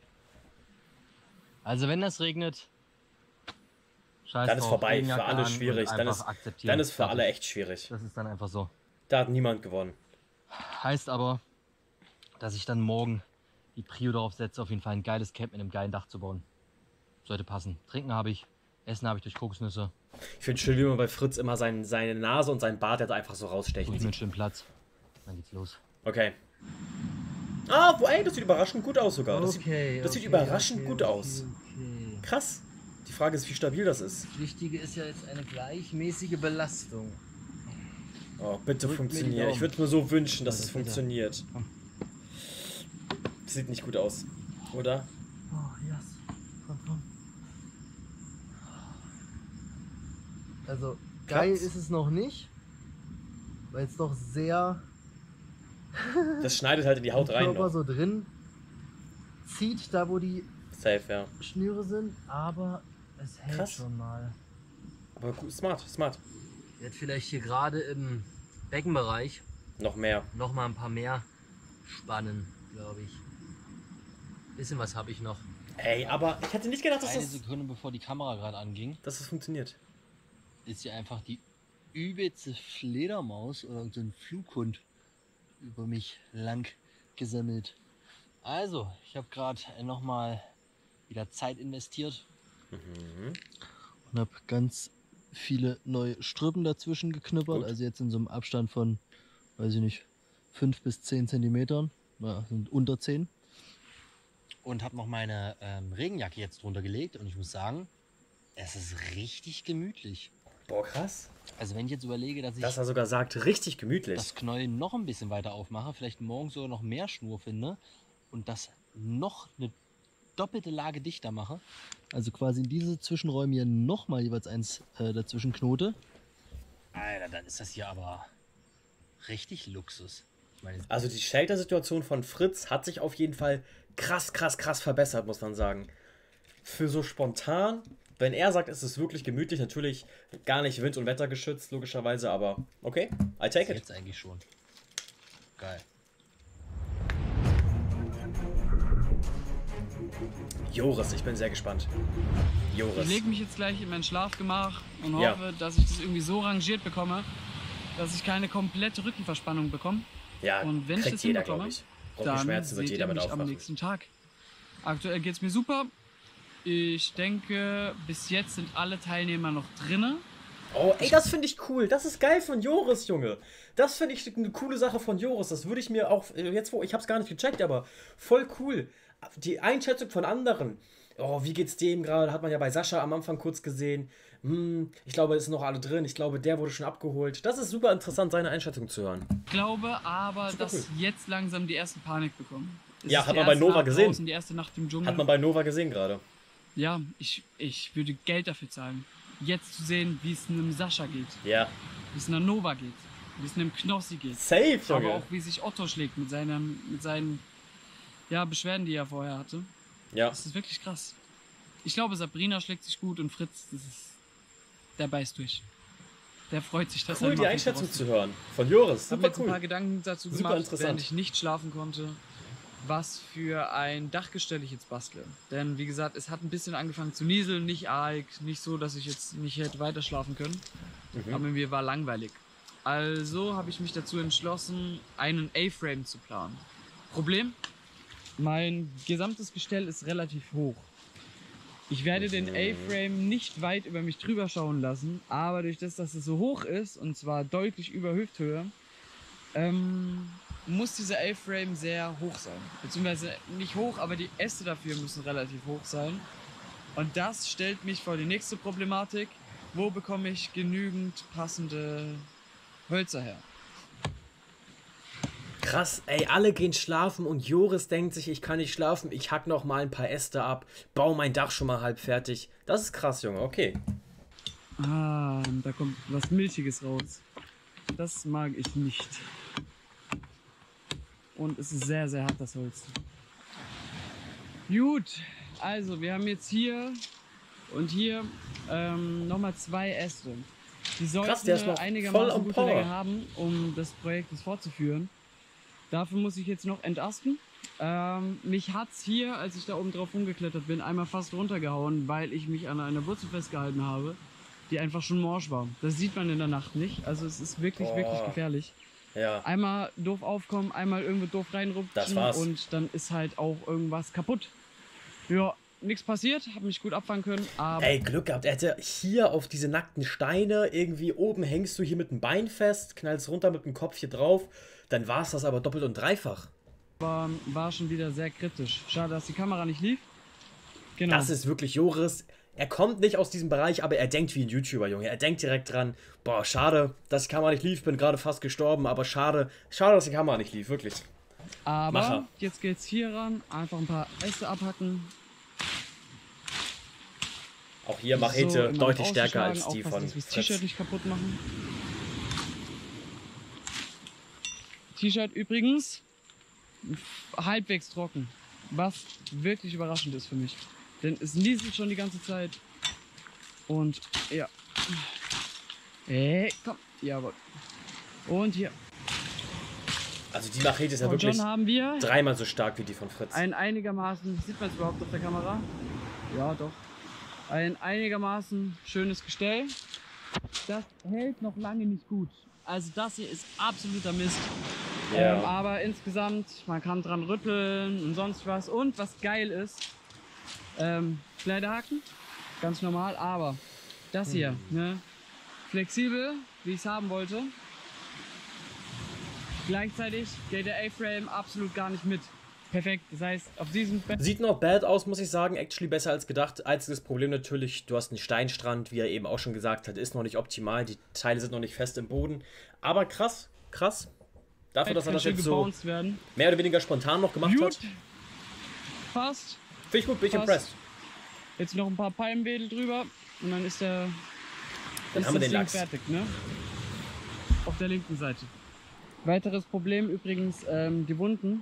Speaker 5: Also wenn das regnet, scheiß
Speaker 1: Dann ist
Speaker 5: drauf,
Speaker 1: vorbei,
Speaker 5: Regenjacke
Speaker 1: für alle
Speaker 5: an
Speaker 1: schwierig.
Speaker 5: und
Speaker 1: Dann
Speaker 5: einfach
Speaker 1: ist
Speaker 5: akzeptieren.
Speaker 1: für alle
Speaker 5: Fertig.
Speaker 1: echt schwierig.
Speaker 5: Das ist dann einfach so.
Speaker 1: Da hat niemand gewonnen.
Speaker 5: Heißt aber, dass ich dann morgen die Prio darauf setze, auf jeden Fall ein geiles Camp mit einem geilen Dach zu bauen. Sollte passen. Trinken habe ich, Essen habe ich durch Kokosnüsse.
Speaker 1: Ich finde schön, wie man bei Fritz immer seine Nase und seinen Bart jetzt einfach so rausstechen
Speaker 5: Suche ich mir einen
Speaker 1: sieht.
Speaker 5: schönen Platz. Dann geht's los.
Speaker 1: Okay. Ey, das sieht überraschend gut aus sogar. Das sieht überraschend gut aus.
Speaker 5: Okay.
Speaker 1: Krass. Die Frage ist, wie stabil das ist.
Speaker 5: Das Wichtige ist ja jetzt eine gleichmäßige Belastung.
Speaker 1: Oh, bitte
Speaker 5: Drück mir die
Speaker 1: funktioniert. Ich
Speaker 5: Daumen.
Speaker 1: würde mir so wünschen, dass
Speaker 5: Ja,
Speaker 1: es
Speaker 5: bitte.
Speaker 1: funktioniert.
Speaker 5: Komm.
Speaker 1: Das sieht nicht gut aus, oder?
Speaker 5: Oh, yes. Komm. Also, geil
Speaker 1: Klappt's?
Speaker 5: ist es noch nicht, weil es doch sehr
Speaker 1: Das schneidet halt in die Haut
Speaker 5: im
Speaker 1: rein
Speaker 5: Körper
Speaker 1: noch.
Speaker 5: so drin zieht, da wo die
Speaker 1: Safe, ja.
Speaker 5: Schnüre sind, aber es hält
Speaker 1: Krass.
Speaker 5: schon mal.
Speaker 1: Aber gut, smart.
Speaker 5: Ich werde vielleicht hier gerade im Beckenbereich
Speaker 1: Noch mehr.
Speaker 5: Noch mal ein paar mehr Spannen, glaube ich. Bisschen was habe ich noch.
Speaker 1: Ey, aber ich hätte nicht gedacht, dass
Speaker 5: Eine Sekunde bevor die Kamera gerade anging,
Speaker 1: das funktioniert.
Speaker 5: ist hier einfach die übelste Fledermaus oder so ein Flughund über mich lang gesammelt. Also, ich habe gerade nochmal wieder Zeit investiert und habe ganz viele neue Strüppen dazwischen geknippert.
Speaker 1: Gut.
Speaker 5: Also jetzt in so einem Abstand von, weiß ich nicht, 5 bis 10 Zentimetern. Ja, sind unter 10. Und habe noch meine Regenjacke jetzt drunter gelegt und ich muss sagen, es ist richtig gemütlich.
Speaker 1: Boah, krass.
Speaker 5: Also wenn ich jetzt überlege, dass ich
Speaker 1: Dass er sogar sagt, richtig gemütlich.
Speaker 5: das Knäuel noch ein bisschen weiter aufmache, vielleicht morgen sogar noch mehr Schnur finde und das noch eine doppelte Lage dichter mache, also quasi in diese Zwischenräume hier nochmal jeweils eins dazwischen knote, Alter, dann ist das hier aber richtig Luxus. Ich meine,
Speaker 1: Also die Shelter-Situation von Fritz hat sich auf jeden Fall krass verbessert, muss man sagen. Für so spontan, wenn er sagt, es ist wirklich gemütlich, natürlich gar nicht wind- und wettergeschützt, logischerweise, aber okay, I take it.
Speaker 5: jetzt eigentlich schon. Geil.
Speaker 1: Joris, ich bin sehr gespannt.
Speaker 8: Ich
Speaker 1: Joris.
Speaker 8: lege mich jetzt gleich in mein Schlafgemach und
Speaker 1: Ja.
Speaker 8: hoffe, dass ich das irgendwie so rangiert bekomme, dass ich keine komplette Rückenverspannung bekomme.
Speaker 1: Ja,
Speaker 8: Und wenn ich
Speaker 1: kriegt
Speaker 8: das
Speaker 1: jeder,
Speaker 8: hinbekomme,
Speaker 1: glaube ich.
Speaker 8: dann
Speaker 1: Rückenschmerzen wird
Speaker 8: seht
Speaker 1: jeder
Speaker 8: ihr
Speaker 1: mit
Speaker 8: mich am
Speaker 1: aufwachen.
Speaker 8: nächsten Tag. Aktuell geht es mir super. Ich denke, bis jetzt sind alle Teilnehmer noch drinne.
Speaker 1: Oh, ey, das finde ich cool. Das ist geil von Joris, Junge. Das finde ich eine coole Sache von Joris. Das würde ich mir auch, jetzt wo, ich habe es gar nicht gecheckt, aber voll cool. Die Einschätzung von anderen. Oh, wie geht's dem gerade? Hat man ja bei Sascha am Anfang kurz gesehen. Ich glaube, es sind noch alle drin. Ich glaube, der wurde schon abgeholt. Das ist super interessant, seine Einschätzung zu hören.
Speaker 8: Ich glaube aber,
Speaker 1: Super
Speaker 8: dass
Speaker 1: cool.
Speaker 8: jetzt langsam die ersten Panik bekommen. Es
Speaker 1: Ja,
Speaker 8: ist
Speaker 1: hat
Speaker 8: die
Speaker 1: man bei
Speaker 8: erste
Speaker 1: Nova
Speaker 8: Nacht
Speaker 1: gesehen.
Speaker 8: draußen, die erste Nacht im Dschungel.
Speaker 1: Hat man bei Nova gesehen gerade.
Speaker 8: Ja, ich würde Geld dafür zahlen, jetzt zu sehen, wie es einem Sascha geht,
Speaker 1: Ja.
Speaker 8: wie es einer Nova geht, wie es einem Knossi geht.
Speaker 1: Safe,
Speaker 8: Aber
Speaker 1: Junge.
Speaker 8: auch wie sich Otto schlägt mit seinen Beschwerden, die er vorher hatte.
Speaker 1: Ja.
Speaker 8: Das ist wirklich krass. Ich glaube, Sabrina schlägt sich gut und Fritz, der beißt durch. Der freut sich, dass
Speaker 1: Cool,
Speaker 8: er
Speaker 1: die
Speaker 8: mal
Speaker 1: Einschätzung
Speaker 8: rausgeht.
Speaker 1: zu hören. Von Joris.
Speaker 8: Ich habe
Speaker 1: Super
Speaker 8: jetzt ein paar
Speaker 1: cool.
Speaker 8: Gedanken dazu
Speaker 1: Super
Speaker 8: gemacht,
Speaker 1: interessant.
Speaker 8: während ich nicht schlafen konnte, was für ein Dachgestell ich jetzt bastle. Denn wie gesagt, es hat ein bisschen angefangen zu nieseln, nicht arg, nicht so, dass ich jetzt nicht hätte weiter schlafen können. Aber mir war langweilig. Also habe ich mich dazu entschlossen, einen A-Frame zu planen. Problem? Mein gesamtes Gestell ist relativ hoch. Ich werde den A-Frame nicht weit über mich drüber schauen lassen, aber durch das, dass es so hoch ist, und zwar deutlich über Hüfthöhe, muss dieser A-Frame sehr hoch sein. Beziehungsweise nicht hoch, aber die Äste dafür müssen relativ hoch sein. Und das stellt mich vor die nächste Problematik. Wo bekomme ich genügend passende Hölzer her?
Speaker 1: Krass, ey, alle gehen schlafen und Joris denkt sich, ich kann nicht schlafen, ich hack noch mal ein paar Äste ab, baue mein Dach schon mal halb fertig. Das ist krass, Junge, okay.
Speaker 8: Ah, da kommt was Milchiges raus. Das mag ich nicht. Und es ist sehr, sehr hart, das Holz. Gut, also wir haben jetzt hier und hier nochmal 2 Äste. Die sollten
Speaker 1: Krass, der ist noch
Speaker 8: einigermaßen
Speaker 1: voll on
Speaker 8: gute
Speaker 1: Power.
Speaker 8: Länge haben, um das Projekt fortzuführen. Dafür muss ich jetzt noch entasten. Mich hat's hier, als ich da oben drauf rumgeklettert bin, einmal fast runtergehauen, weil ich mich an einer Wurzel festgehalten habe, die einfach schon morsch war. Das sieht man in der Nacht nicht. Also es ist wirklich, wirklich gefährlich.
Speaker 1: Ja,
Speaker 8: Einmal doof aufkommen, einmal irgendwo doof
Speaker 1: Das
Speaker 8: reinrutschen
Speaker 1: war's.
Speaker 8: und dann ist halt auch irgendwas kaputt. Ja, nichts passiert, habe mich gut abfangen können, aber
Speaker 1: ey, Glück gehabt, er hätte hier auf diese nackten Steine, irgendwie oben hängst du hier mit dem Bein fest, knallst runter mit dem Kopf hier drauf, dann war's das aber doppelt und dreifach.
Speaker 8: war schon wieder sehr kritisch. Schade, dass die Kamera nicht lief. Genau.
Speaker 1: Das ist wirklich Joris. Er kommt nicht aus diesem Bereich, aber er denkt wie ein YouTuber, Junge. Er denkt direkt dran, boah, schade, dass die Kamera nicht lief, bin gerade fast gestorben, aber schade, dass die Kamera nicht lief, wirklich.
Speaker 8: Aber
Speaker 1: Macher.
Speaker 8: jetzt geht's hier ran, einfach ein paar Äste abhacken.
Speaker 1: Auch hier Machete
Speaker 8: immer
Speaker 1: deutlich stärker
Speaker 8: ausschlagen,
Speaker 1: als die
Speaker 8: aufpassen,
Speaker 1: von
Speaker 8: dass wir das
Speaker 1: Fritz.
Speaker 8: T-Shirt nicht kaputt machen. T-Shirt übrigens halbwegs trocken, was wirklich überraschend ist für mich. Denn es nieselt schon die ganze Zeit. Und ja. Hey, komm. Jawohl. Und hier.
Speaker 1: Also die Machete ist ja
Speaker 8: Und
Speaker 1: wirklich
Speaker 8: schon haben wir
Speaker 1: dreimal so stark wie die von Fritz.
Speaker 8: ein einigermaßen, sieht man es überhaupt auf der Kamera? Ja, doch. Ein einigermaßen schönes Gestell. Das hält noch lange nicht gut. Also das hier ist absoluter Mist.
Speaker 1: Ja.
Speaker 8: Aber insgesamt, man kann dran rütteln und sonst was. Und was geil ist, Kleiderhaken, ganz normal, aber das hier, ne, flexibel, wie ich es haben wollte. Gleichzeitig geht der A-Frame absolut gar nicht mit. Perfekt, das heißt, auf diesem Bett...
Speaker 1: Sieht noch bad aus, muss ich sagen. Actually besser als gedacht. Einziges Problem natürlich, du hast einen Steinstrand, wie er eben auch schon gesagt hat, ist noch nicht optimal. Die Teile sind noch nicht fest im Boden. Aber krass, krass. Dafür, dass er das jetzt so mehr oder weniger spontan noch gemacht hat.
Speaker 8: Fast.
Speaker 1: Finde ich gut, bin ich impressed.
Speaker 8: Jetzt noch ein paar Palmwedel drüber und dann ist der...
Speaker 1: Dann haben wir den Lachs.
Speaker 8: Fertig, ne? Auf der linken Seite. Weiteres Problem übrigens, die Wunden.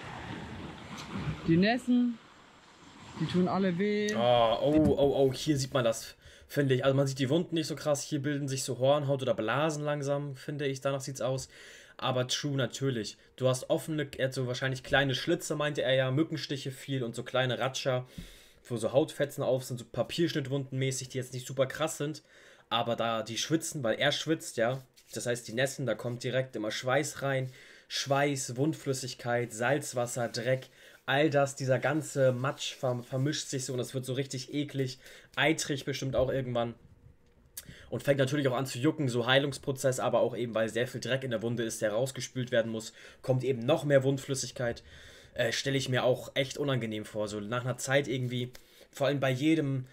Speaker 8: Die Nässen, die tun alle weh.
Speaker 1: Oh, hier sieht man das, finde ich. Also man sieht die Wunden nicht so krass. Hier bilden sich so Hornhaut oder Blasen langsam, finde ich. Danach sieht's aus. Aber true, natürlich. Du hast offene, so wahrscheinlich kleine Schlitze, meinte er ja, Mückenstiche viel und so kleine Ratscher, wo so Hautfetzen auf sind, so Papierschnittwunden mäßig, die jetzt nicht super krass sind. Aber da die schwitzen, weil er schwitzt, ja. Das heißt, die Nässen, da kommt direkt immer Schweiß rein. Schweiß, Wundflüssigkeit, Salzwasser, Dreck. All das, dieser ganze Matsch vermischt sich so und das wird so richtig eklig, eitrig bestimmt auch irgendwann. Und fängt natürlich auch an zu jucken, so Heilungsprozess, aber auch eben, weil sehr viel Dreck in der Wunde ist, der rausgespült werden muss, kommt eben noch mehr Wundflüssigkeit. Stelle ich mir auch echt unangenehm vor, so nach einer Zeit irgendwie, vor allem bei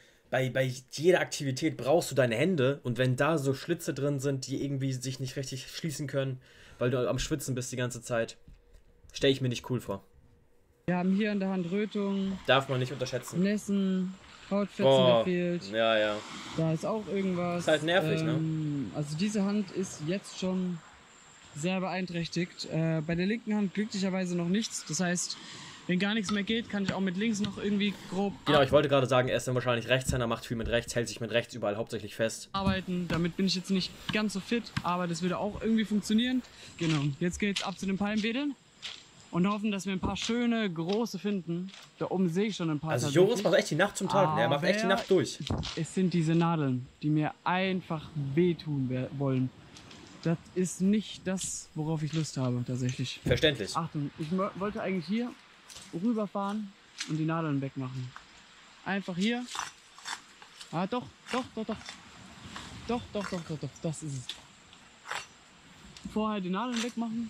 Speaker 1: jeder Aktivität brauchst du deine Hände und wenn da so Schlitze drin sind, die irgendwie sich nicht richtig schließen können, weil du am Schwitzen bist die ganze Zeit, stelle ich mir nicht cool vor.
Speaker 8: Wir haben hier an der Hand Rötung.
Speaker 1: Darf man nicht unterschätzen.
Speaker 8: Nässen, Hautfetzen gefehlt.
Speaker 1: Ja.
Speaker 8: Da ist auch irgendwas.
Speaker 1: Ist halt nervig, ne?
Speaker 8: Also diese Hand ist jetzt schon sehr beeinträchtigt. Bei der linken Hand glücklicherweise noch nichts. Das heißt, wenn gar nichts mehr geht, kann ich auch mit links noch irgendwie grob
Speaker 1: Genau, ich wollte gerade sagen, er ist dann wahrscheinlich Rechtshänder, macht viel mit rechts, hält sich mit rechts überall hauptsächlich fest.
Speaker 8: Arbeiten. Damit bin ich jetzt nicht ganz so fit, aber das würde auch irgendwie funktionieren. Genau, jetzt geht's ab zu den Palmwedeln. Und hoffen, dass wir ein paar schöne, große finden. Da oben sehe ich schon ein paar.
Speaker 1: Also Joris macht echt die Nacht zum Tag. Er macht echt die Nacht durch.
Speaker 8: Es sind diese Nadeln, die mir einfach wehtun wollen. Das ist nicht das, worauf ich Lust habe, tatsächlich.
Speaker 1: Verständlich.
Speaker 8: Achtung, ich wollte eigentlich hier rüberfahren und die Nadeln wegmachen. Einfach hier. Ah, doch, das ist es. Vorher die Nadeln wegmachen.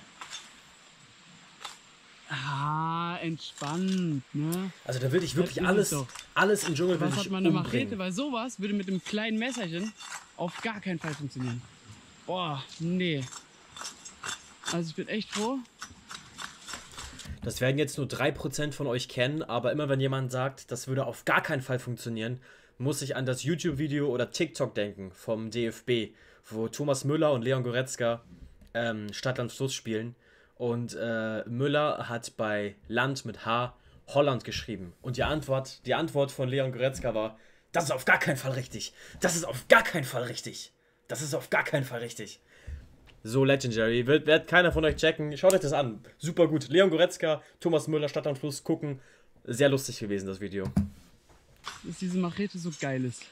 Speaker 8: Ah, entspannt, ne?
Speaker 1: Also da würde ich wirklich alles im Dschungel
Speaker 8: Was hat man eine
Speaker 1: umbringen.
Speaker 8: Machete? Weil sowas würde mit einem kleinen Messerchen auf gar keinen Fall funktionieren. Boah, nee. Also ich bin echt froh.
Speaker 1: Das werden jetzt nur 3% von euch kennen, aber immer wenn jemand sagt, das würde auf gar keinen Fall funktionieren, muss ich an das YouTube-Video oder TikTok denken vom DFB, wo Thomas Müller und Leon Goretzka Stadt, Land, Fluss spielen. Und Müller hat bei Land mit H Holland geschrieben. Und die Antwort von Leon Goretzka war, das ist auf gar keinen Fall richtig. Das ist auf gar keinen Fall richtig. Das ist auf gar keinen Fall richtig. So legendary. Wird keiner von euch checken. Schaut euch das an. Super gut. Leon Goretzka, Thomas Müller, Stadt am Fluss gucken. Sehr lustig gewesen, das Video.
Speaker 8: Dass diese Machete so geil ist.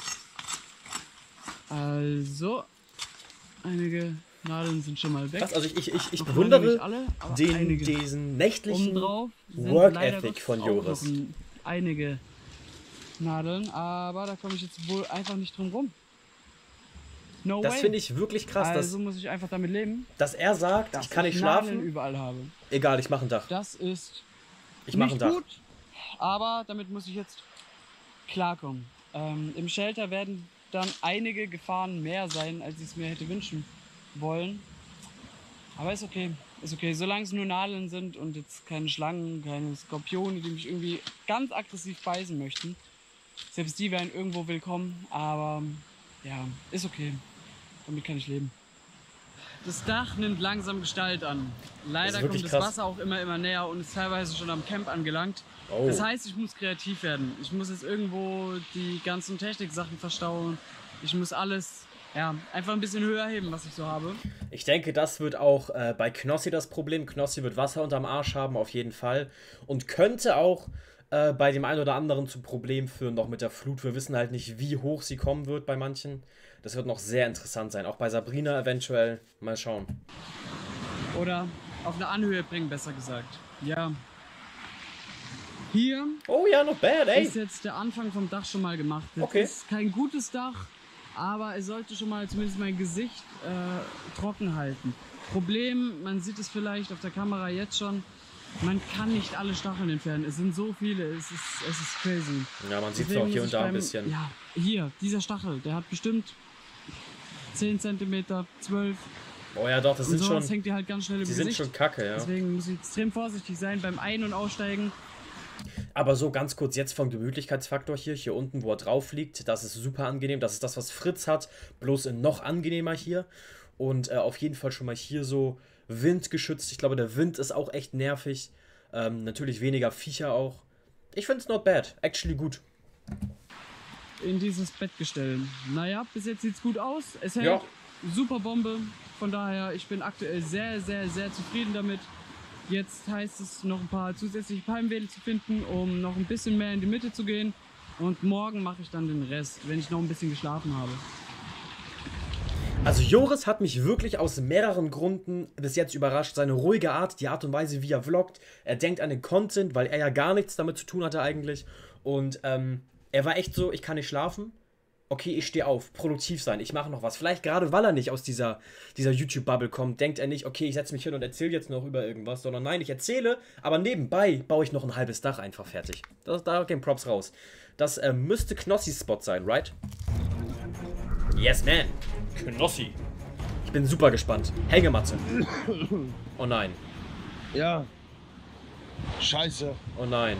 Speaker 8: Also, einige Nadeln sind schon mal weg.
Speaker 1: Krass, also ich bewundere
Speaker 8: alle,
Speaker 1: diesen nächtlichen
Speaker 8: Work-Ethic
Speaker 1: von Joris.
Speaker 8: Einige Nadeln, aber da komme ich jetzt wohl einfach nicht drum rum. No
Speaker 1: das
Speaker 8: way.
Speaker 1: finde ich wirklich krass.
Speaker 8: Also muss ich einfach damit leben,
Speaker 1: dass er sagt, ich kann nicht
Speaker 8: Nadeln
Speaker 1: schlafen.
Speaker 8: überall habe.
Speaker 1: Egal, ich mache ein Dach.
Speaker 8: Das ist
Speaker 1: Ich mache ein
Speaker 8: nicht
Speaker 1: Dach.
Speaker 8: gut, aber damit muss ich jetzt klarkommen. Im Shelter werden dann einige Gefahren mehr sein, als ich es mir hätte wünschen wollen. Aber ist okay. Ist okay. Solange es nur Nadeln sind und jetzt keine Schlangen, keine Skorpione, die mich irgendwie ganz aggressiv beißen möchten. Selbst die wären irgendwo willkommen, aber ja, ist okay. Damit kann ich leben. Das Dach nimmt langsam Gestalt an. Leider kommt das Wasser auch immer näher und ist teilweise schon am Camp angelangt.
Speaker 1: Oh.
Speaker 8: Das heißt, ich muss kreativ werden. Ich muss jetzt irgendwo die ganzen Techniksachen verstauen. Ich muss alles ja, einfach ein bisschen höher heben, was ich so habe.
Speaker 1: Ich denke, das wird auch bei Knossi das Problem. Knossi wird Wasser unterm Arsch haben, auf jeden Fall. Und könnte auch bei dem einen oder anderen zu Problemen führen, noch mit der Flut. Wir wissen halt nicht, wie hoch sie kommen wird bei manchen. Das wird noch sehr interessant sein. Auch bei Sabrina eventuell. Mal schauen.
Speaker 8: Oder auf eine Anhöhe bringen, besser gesagt. Ja. Hier
Speaker 1: Oh ja, not bad, ey.
Speaker 8: ist jetzt der Anfang vom Dach schon mal gemacht. Das
Speaker 1: Okay.
Speaker 8: ist kein gutes Dach, aber es sollte schon mal zumindest mein Gesicht trocken halten. Problem, man sieht es vielleicht auf der Kamera jetzt schon, man kann nicht alle Stacheln entfernen. Es sind so viele, es ist crazy.
Speaker 1: Ja, man sieht es
Speaker 8: Deswegen
Speaker 1: auch hier
Speaker 8: muss
Speaker 1: und da
Speaker 8: ich
Speaker 1: ein bisschen.
Speaker 8: Ja, hier, dieser Stachel, der hat bestimmt 10 cm, 12.
Speaker 1: Oh ja, doch, das
Speaker 8: Und
Speaker 1: sind
Speaker 8: sowas
Speaker 1: schon.
Speaker 8: hängt dir halt ganz schnell im
Speaker 1: Die sind
Speaker 8: Gesicht.
Speaker 1: schon kacke, ja.
Speaker 8: Deswegen muss ich extrem vorsichtig sein beim Ein- und Aussteigen.
Speaker 1: Aber so ganz kurz jetzt vom Gemütlichkeitsfaktor hier unten, wo er drauf liegt, das ist super angenehm. Das ist das, was Fritz hat, bloß noch angenehmer hier. Und auf jeden Fall schon mal hier so windgeschützt. Ich glaube, der Wind ist auch echt nervig. Natürlich weniger Viecher auch. Ich finde es not bad. Actually gut.
Speaker 8: In dieses Bettgestell. Naja, bis jetzt sieht's gut aus. Es hält
Speaker 1: Ja.
Speaker 8: super Bombe. Von daher, ich bin aktuell sehr, sehr, sehr zufrieden damit. Jetzt heißt es noch ein paar zusätzliche Palmwedel zu finden, um noch ein bisschen mehr in die Mitte zu gehen. Und morgen mache ich dann den Rest, wenn ich noch ein bisschen geschlafen habe.
Speaker 1: Also Joris hat mich wirklich aus mehreren Gründen bis jetzt überrascht. Seine ruhige Art, die Art und Weise, wie er vloggt. Er denkt an den Content, weil er ja gar nichts damit zu tun hatte eigentlich. Und er war echt so, ich kann nicht schlafen. Okay, ich stehe auf, produktiv sein, ich mache noch was. Vielleicht gerade, weil er nicht aus dieser YouTube-Bubble kommt, denkt er nicht, okay, ich setze mich hin und erzähle jetzt noch über irgendwas, sondern nein, ich erzähle, aber nebenbei baue ich noch ein halbes Dach einfach fertig. Da gehen Props raus. Das müsste Knossis Spot sein, right? Yes, man. Knossi. Ich bin super gespannt. Hängematte. Oh nein.
Speaker 3: Ja. Scheiße.
Speaker 1: Oh nein.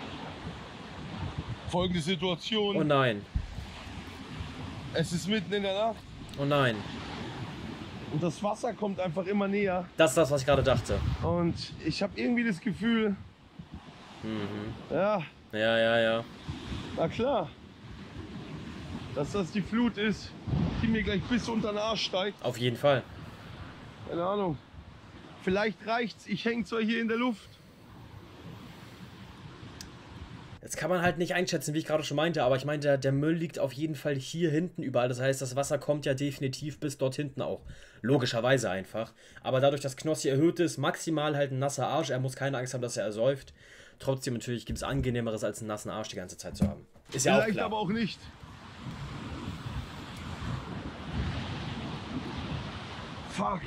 Speaker 3: Folgende Situation.
Speaker 1: Oh nein.
Speaker 3: Es ist mitten in der Nacht
Speaker 1: Oh nein.
Speaker 3: und das Wasser kommt einfach immer näher.
Speaker 1: Das ist das, was ich gerade dachte.
Speaker 3: Und ich habe irgendwie das Gefühl, ja,
Speaker 1: Ja.
Speaker 3: na klar, dass das die Flut ist, die mir gleich bis unter den Arsch steigt.
Speaker 1: Auf jeden Fall.
Speaker 3: Keine Ahnung. Vielleicht reicht's, ich hänge zwar hier in der Luft.
Speaker 1: Jetzt kann man halt nicht einschätzen, wie ich gerade schon meinte, aber ich meinte, der Müll liegt auf jeden Fall hier hinten überall. Das heißt, das Wasser kommt ja definitiv bis dort hinten auch. Logischerweise einfach. Aber dadurch, dass Knossi erhöht ist, maximal halt ein nasser Arsch. Er muss keine Angst haben, dass er ersäuft. Trotzdem natürlich gibt es Angenehmeres, als einen nassen Arsch die ganze Zeit zu haben. Ist ja auch
Speaker 3: Vielleicht
Speaker 1: klar.
Speaker 3: aber auch nicht. Fuck.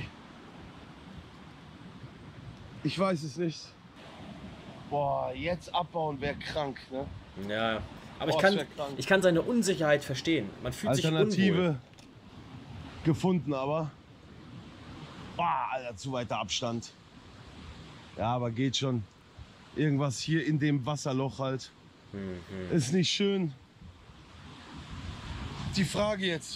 Speaker 3: Ich weiß es nicht. Boah, jetzt abbauen wäre krank, ne?
Speaker 1: Ja, aber
Speaker 3: Boah, das wär krank.
Speaker 1: ich kann seine Unsicherheit verstehen. Man fühlt sich unwohl.
Speaker 3: Alternative gefunden, aber. Boah, Alter, zu weiter Abstand. Ja, aber geht schon. Irgendwas hier in dem Wasserloch halt. Ist nicht schön. Die Frage jetzt.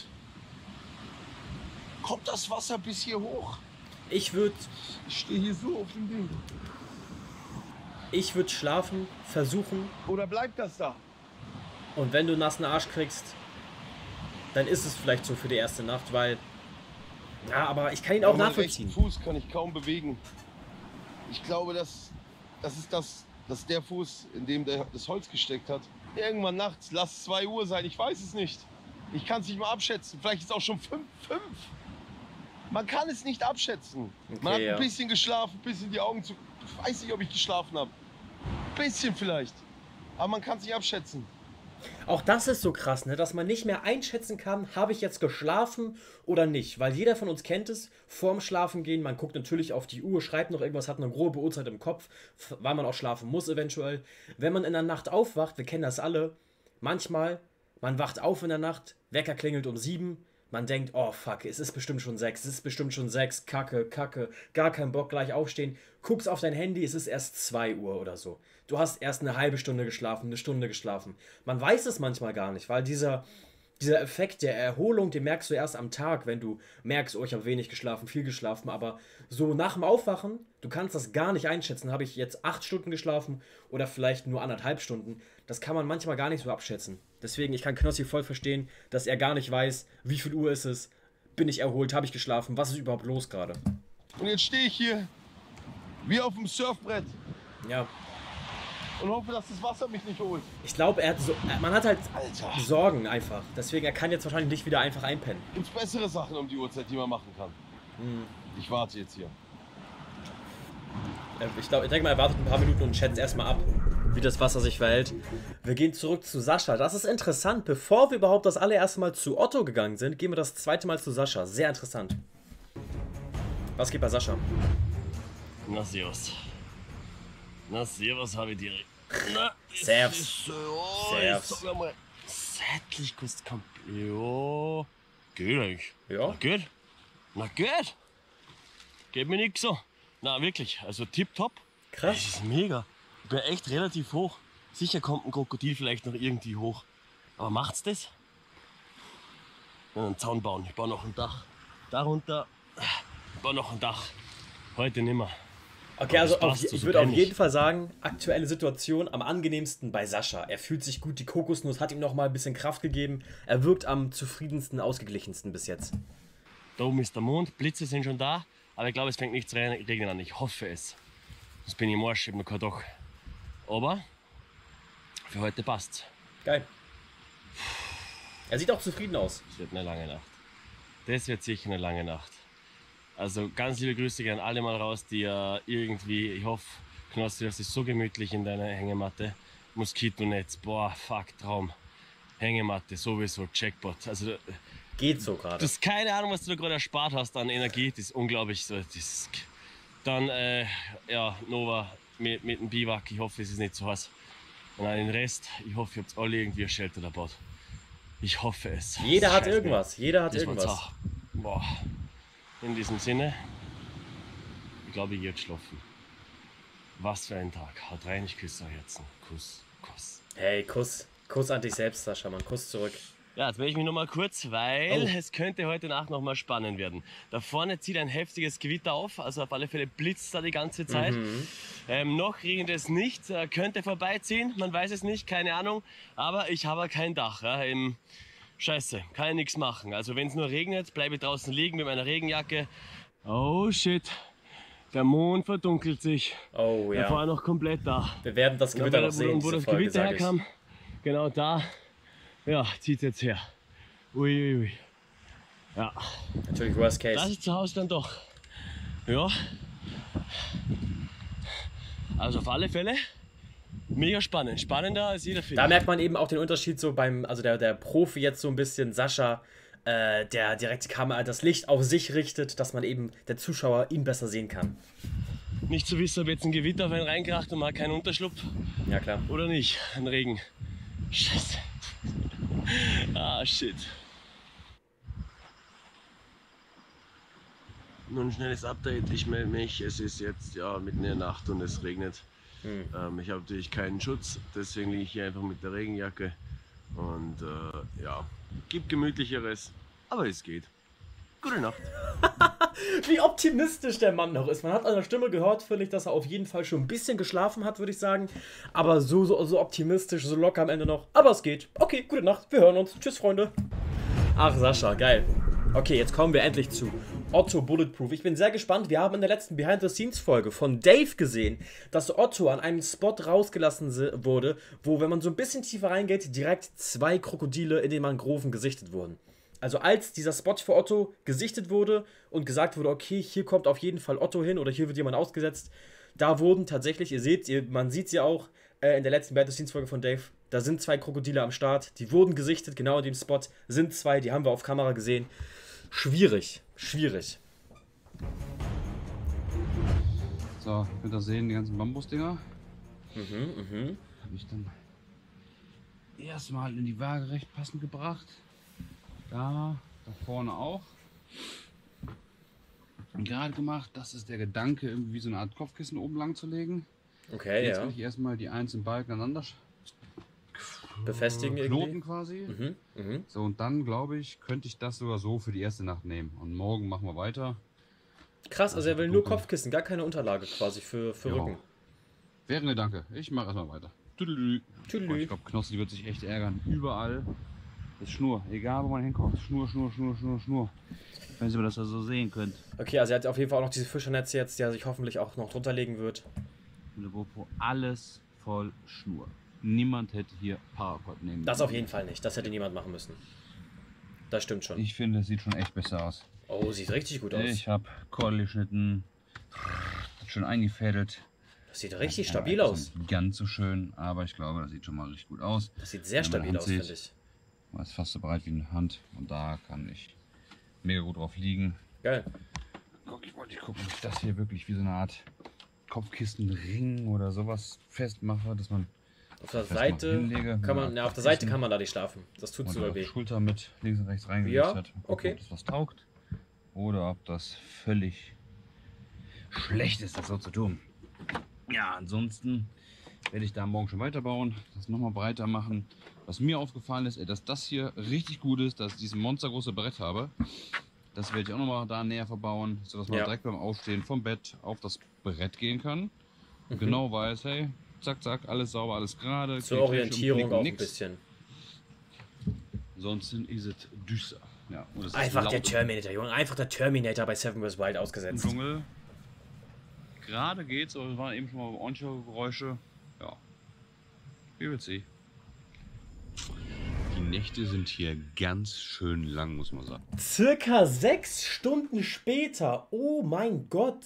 Speaker 3: Kommt das Wasser bis hier hoch?
Speaker 1: Ich würde
Speaker 3: Ich stehe hier so auf dem Ding.
Speaker 1: schlafen, versuchen.
Speaker 3: Oder bleibt das da?
Speaker 1: Und wenn du einen nassen Arsch kriegst, dann ist es vielleicht so für die erste Nacht, weil... Ja, aber ich kann ihn auch
Speaker 3: Meinen
Speaker 1: nachvollziehen.
Speaker 3: rechten Fuß kann ich kaum bewegen. Ich glaube, das ist der Fuß, in dem der das Holz gesteckt hat. Irgendwann nachts, lass 2 Uhr sein, ich weiß es nicht. Ich kann es nicht mal abschätzen. Vielleicht ist es auch schon 5. Man kann es nicht abschätzen. Man hat
Speaker 1: Okay, ja.
Speaker 3: ein bisschen geschlafen, ein bisschen die Augen zu... Ich weiß nicht, ob ich geschlafen habe. Bisschen vielleicht. Aber man kann es nicht abschätzen.
Speaker 1: Auch das ist so krass, ne? Dass man nicht mehr einschätzen kann, habe ich jetzt geschlafen oder nicht. Weil jeder von uns kennt es, vorm Schlafen gehen, man guckt natürlich auf die Uhr, schreibt noch irgendwas, hat eine grobe Uhrzeit im Kopf, weil man auch schlafen muss eventuell. Wenn man in der Nacht aufwacht, wir kennen das alle, manchmal, man wacht auf in der Nacht, Wecker klingelt um 7, man denkt, oh fuck, es ist bestimmt schon 6, kacke, gar keinen Bock, gleich aufstehen, guckst auf dein Handy, es ist erst 2 Uhr oder so. Du hast erst eine halbe Stunde geschlafen, eine Stunde geschlafen. Man weiß es manchmal gar nicht, weil dieser Effekt der Erholung, den merkst du erst am Tag, wenn du merkst, oh, ich habe wenig geschlafen, viel geschlafen, aber so nach dem Aufwachen, du kannst das gar nicht einschätzen, habe ich jetzt 8 Stunden geschlafen oder vielleicht nur 1,5 Stunden, das kann man manchmal gar nicht so abschätzen. Deswegen, ich kann Knossi voll verstehen, dass er gar nicht weiß, wie viel Uhr ist es, bin ich erholt, habe ich geschlafen, was ist überhaupt los gerade.
Speaker 3: Und jetzt stehe ich hier, wie auf dem Surfbrett.
Speaker 1: Ja.
Speaker 3: Und hoffe, dass das Wasser mich nicht holt.
Speaker 1: Ich glaube, man hat halt
Speaker 3: Alter.
Speaker 1: Sorgen einfach. Deswegen, er kann jetzt wahrscheinlich nicht wieder einfach einpennen.
Speaker 3: Gibt's bessere Sachen um die Uhrzeit, die man machen kann? Ich warte jetzt hier.
Speaker 1: Ich denke mal, er wartet ein paar Minuten und schätzt erstmal ab, wie das Wasser sich verhält. Wir gehen zurück zu Sascha. Das ist interessant. Bevor wir überhaupt das allererste Mal zu Otto gegangen sind, gehen wir das zweite Mal zu Sascha. Sehr interessant. Was geht bei Sascha?
Speaker 7: Na, servus. Na, servus, habe ich dir. Na,
Speaker 1: Servus.
Speaker 7: Servus. Sag mal, seitlich kostet kein. Ja. Geht eigentlich.
Speaker 1: Ja?
Speaker 7: Na, geht. Na, geht. Geht mir nix so. Na, wirklich. Also tipptopp.
Speaker 1: Krass.
Speaker 7: Das ist mega. Ich bin echt relativ hoch. Sicher kommt ein Krokodil vielleicht noch irgendwie hoch. Aber macht's das? Einen Zaun bauen. Ich baue noch ein Dach. Darunter. Ich baue noch ein Dach. Heute nimmer.
Speaker 1: Okay, also
Speaker 7: das passt
Speaker 1: ich
Speaker 7: so
Speaker 1: würde auf
Speaker 7: peinlich.
Speaker 1: jeden Fall sagen, aktuelle Situation am angenehmsten bei Sascha. Er fühlt sich gut, die Kokosnuss hat ihm noch mal ein bisschen Kraft gegeben. Er wirkt am zufriedensten, ausgeglichensten bis jetzt.
Speaker 7: Da oben ist der Mond, Blitze sind schon da, aber ich glaube, es fängt nicht zu regnen an. Ich hoffe es. Sonst bin ich im Arsch, ich hab noch kein Dach. Aber für heute passt's.
Speaker 1: Geil. Er sieht auch zufrieden aus.
Speaker 7: Es wird eine lange Nacht. Das wird sicher eine lange Nacht. Also ganz liebe Grüße gehen alle mal raus, die irgendwie, ich hoffe, Knossi, das ist so gemütlich in deiner Hängematte. Moskitonetz, boah, fuck, Traum. Hängematte, sowieso, Jackpot. Also
Speaker 1: Geht so
Speaker 7: du
Speaker 1: gerade.
Speaker 7: hast keine Ahnung, was du da gerade erspart hast an Energie, das ist unglaublich. So, dann, ja, Nova mit dem Biwak, ich hoffe, es ist nicht so heiß. Und an den Rest, ich hoffe, ihr habt alle irgendwie ein Shelter gebaut. Ich hoffe es.
Speaker 1: Jeder hat
Speaker 7: Scheiß mir.
Speaker 1: irgendwas. Jeder hat
Speaker 7: Das war's
Speaker 1: irgendwas.
Speaker 7: auch. Boah. In diesem Sinne, ich glaube, ich gehe jetzt schlafen. Was für ein Tag. Haut rein, ich küsse euch jetzt. Kuss, Kuss.
Speaker 1: Hey, Kuss. Kuss an dich selbst, Sascha, Mann. Kuss zurück.
Speaker 7: Ja, jetzt melde ich mich noch mal kurz, weil
Speaker 1: Oh.
Speaker 7: es könnte heute Nacht noch mal spannend werden. Da vorne zieht ein heftiges Gewitter auf, also auf alle Fälle blitzt da die ganze Zeit. Noch regnet es nicht, könnte vorbeiziehen, man weiß es nicht, keine Ahnung. Aber ich habe kein Dach. Ja, Scheiße, kann ich nichts machen. Also wenn es nur regnet, bleibe ich draußen liegen mit meiner Regenjacke. Oh shit, der Mond verdunkelt sich.
Speaker 1: Oh
Speaker 7: Der war
Speaker 1: ja.
Speaker 7: noch komplett da.
Speaker 1: Wir werden das Gewitter noch sehen,
Speaker 7: wo
Speaker 1: diese
Speaker 7: das
Speaker 1: Folge,
Speaker 7: Gewitter
Speaker 1: sag ich.
Speaker 7: herkam, genau da, ja, zieht jetzt her. Uiuiui. Ja,
Speaker 1: Natürlich Worst
Speaker 7: das
Speaker 1: Case.
Speaker 7: ist zu Hause dann doch. Ja. Also auf alle Fälle mega spannend. Spannender als jeder Film.
Speaker 1: Da merkt man eben auch den Unterschied so also der Profi jetzt so ein bisschen, Sascha, der direkt die Kamera, das Licht auf sich richtet, dass man eben, der Zuschauer, ihn besser sehen kann.
Speaker 7: Nicht zu wissen, ob jetzt ein Gewitter auf einen reinkracht und man hat keinen Unterschlupf
Speaker 1: Ja, klar.
Speaker 7: oder nicht. Ein Regen. Scheiße. Ah, shit. Nur ein schnelles Update. Ich melde mich. Es ist jetzt ja mitten in der Nacht und es regnet. Ich habe natürlich keinen Schutz, deswegen liege ich hier einfach mit der Regenjacke. Und ja, gibt gemütlicheres, aber es geht. Gute Nacht.
Speaker 1: Wie optimistisch der Mann noch ist. Man hat an der Stimme gehört, finde ich, dass er auf jeden Fall schon ein bisschen geschlafen hat, würde ich sagen. Aber so optimistisch, so locker am Ende noch. Aber es geht. Okay, gute Nacht. Wir hören uns. Tschüss, Freunde. Ach, Sascha, geil. Okay, jetzt kommen wir endlich zu Otto Bulletproof. Ich bin sehr gespannt. Wir haben in der letzten Behind-the-Scenes-Folge von Dave gesehen, dass Otto an einem Spot rausgelassen wurde, wo, wenn man so ein bisschen tiefer reingeht, direkt 2 Krokodile in den Mangroven gesichtet wurden. Also als dieser Spot für Otto gesichtet wurde und gesagt wurde, okay, hier kommt auf jeden Fall Otto hin oder hier wird jemand ausgesetzt, da wurden tatsächlich, man sieht es ja auch in der letzten Behind-the-Scenes-Folge von Dave, da sind 2 Krokodile am Start, die wurden gesichtet, genau in dem Spot sind 2, die haben wir auf Kamera gesehen. Schwierig, schwierig.
Speaker 9: So, könnt ihr sehen, die ganzen Bambusdinger.
Speaker 1: Mhm.
Speaker 9: Habe ich dann erstmal in die Waage recht passend gebracht. Da vorne auch. Und gerade gemacht, das ist der Gedanke, irgendwie wie so eine Art Kopfkissen oben lang zu legen.
Speaker 1: Okay,
Speaker 9: Jetzt
Speaker 1: ja.
Speaker 9: will ich erstmal die einzelnen Balken aneinander
Speaker 1: Befestigen
Speaker 9: knoten
Speaker 1: irgendwie.
Speaker 9: quasi.
Speaker 1: Mhm.
Speaker 9: So, und dann glaube ich, könnte ich das sogar so für die erste Nacht nehmen. Und morgen machen wir weiter.
Speaker 1: Krass, also er will nur Kopfkissen, gar keine Unterlage quasi für
Speaker 9: Ja.
Speaker 1: Rücken.
Speaker 9: Wäre ein Gedanke. Ich mache erstmal weiter. Tüdelü.
Speaker 1: Tüdelü.
Speaker 9: Oh, ich glaube, Knossi wird sich echt ärgern. Überall ist Schnur. Egal, wo man hinkommt. Schnur, Schnur, Schnur, Schnur, Schnur. Ich weiß nicht, ob ihr das da so sehen könnt.
Speaker 1: Okay, also er hat auf jeden Fall auch noch diese Fischernetze jetzt, die er sich hoffentlich auch noch drunter legen wird.
Speaker 9: In der GoPro alles voll Schnur. Niemand hätte hier Paracord nehmen
Speaker 1: Das auf jeden Fall nicht. Das hätte niemand machen müssen. Das stimmt schon.
Speaker 9: Ich finde, es sieht schon echt besser aus.
Speaker 1: Oh, sieht richtig gut aus.
Speaker 9: Ich habe Kordel geschnitten. Schön eingefädelt.
Speaker 1: Das sieht richtig stabil aus.
Speaker 9: Nicht ganz so schön, aber ich glaube, das sieht schon mal richtig gut aus.
Speaker 1: Das sieht sehr stabil aus, finde ich.
Speaker 9: Man ist fast so breit wie eine Hand und da kann ich mega gut drauf liegen.
Speaker 1: Geil.
Speaker 9: Ich wollte gucken, ob ich das hier wirklich wie so eine Art Kopfkistenring oder sowas festmache, dass man
Speaker 1: auf der Seite kann man, auf der Seite kann man da nicht schlafen. Das tut sogar weh.
Speaker 9: Schulter mit links und rechts reingelegt hat.
Speaker 1: Okay.
Speaker 9: Ob das was taugt oder ob das völlig schlecht ist, das so zu tun. Ja, ansonsten werde ich da morgen schon weiterbauen, das nochmal breiter machen. Was mir aufgefallen ist, dass das hier richtig gut ist, dass ich dieses monstergroße Brett habe. Das werde ich auch nochmal da näher verbauen, sodass man direkt beim Aufstehen vom Bett auf das Brett gehen kann. Und genau weiß, hey, zack, zack, alles sauber, alles gerade.
Speaker 1: Zur Orientierung auch ein bisschen.
Speaker 9: Ansonsten ist es düster. Ja, und
Speaker 1: einfach der Terminator, Junge. Einfach der Terminator bei Seven vs. Wild ausgesetzt.
Speaker 9: Dschungel. Gerade geht's, aber es waren eben schon mal ordentliche Geräusche. Ja. Wie wird's sie? Die Nächte sind hier ganz schön lang, muss man sagen.
Speaker 1: Circa 6 Stunden später. Oh mein Gott.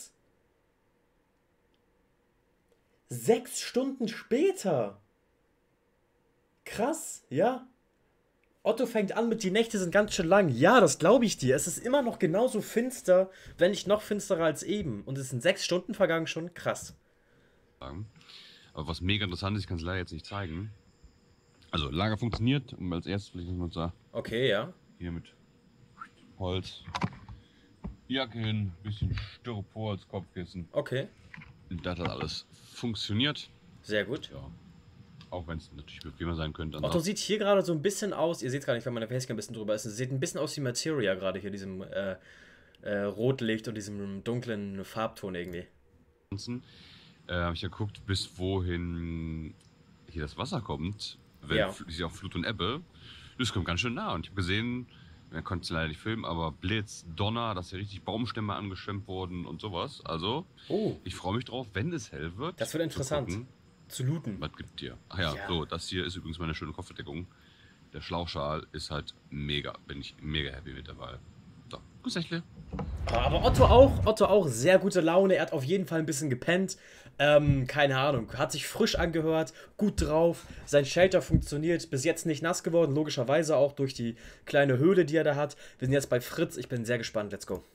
Speaker 1: 6 Stunden später. Krass, ja. Otto fängt an mit, die Nächte sind ganz schön lang. Ja, das glaube ich dir. Es ist immer noch genauso finster, wenn nicht noch finsterer als eben. Und es sind 6 Stunden vergangen schon. Krass.
Speaker 9: Aber was mega interessant ist, ich kann es leider jetzt nicht zeigen. Also, Lager funktioniert. Und als erstes vielleicht muss man sagen.
Speaker 1: Okay, ja.
Speaker 9: Hier mit Holz. Jacke hin, bisschen Styropor als Kopfkissen.
Speaker 1: Okay.
Speaker 9: Und das hat alles funktioniert.
Speaker 1: Sehr gut.
Speaker 9: Ja. Auch wenn es natürlich bequemer sein könnte.
Speaker 1: Otto sieht hier gerade so ein bisschen aus, ihr seht es gar nicht, wenn meine Facecam ein bisschen drüber ist, es sieht ein bisschen aus wie Materia gerade hier, diesem Rotlicht und diesem dunklen Farbton irgendwie.
Speaker 9: Ansonsten habe ich ja geguckt, bis wohin hier das Wasser kommt, wenn auch Flut und Ebbe. Das kommt ganz schön nah und ich habe gesehen, man konnte es leider nicht filmen, aber Blitz, Donner, dass hier richtig Baumstämme angeschwemmt wurden und sowas. Also, ich freue mich drauf, wenn es hell wird.
Speaker 1: Das wird interessant. Zu looten.
Speaker 9: Was gibt dir? Ach ja, so, das hier ist übrigens meine schöne Kopfbedeckung. Der Schlauchschal ist halt mega. Bin ich mega happy mit dabei. So, Kussächle.
Speaker 1: Aber Otto auch sehr gute Laune. Er hat auf jeden Fall ein bisschen gepennt. Keine Ahnung, hat sich frisch angehört, gut drauf. Sein Shelter funktioniert, bis jetzt nicht nass geworden, logischerweise auch durch die kleine Höhle, die er da hat. Wir sind jetzt bei Fritz, ich bin sehr gespannt, let's go.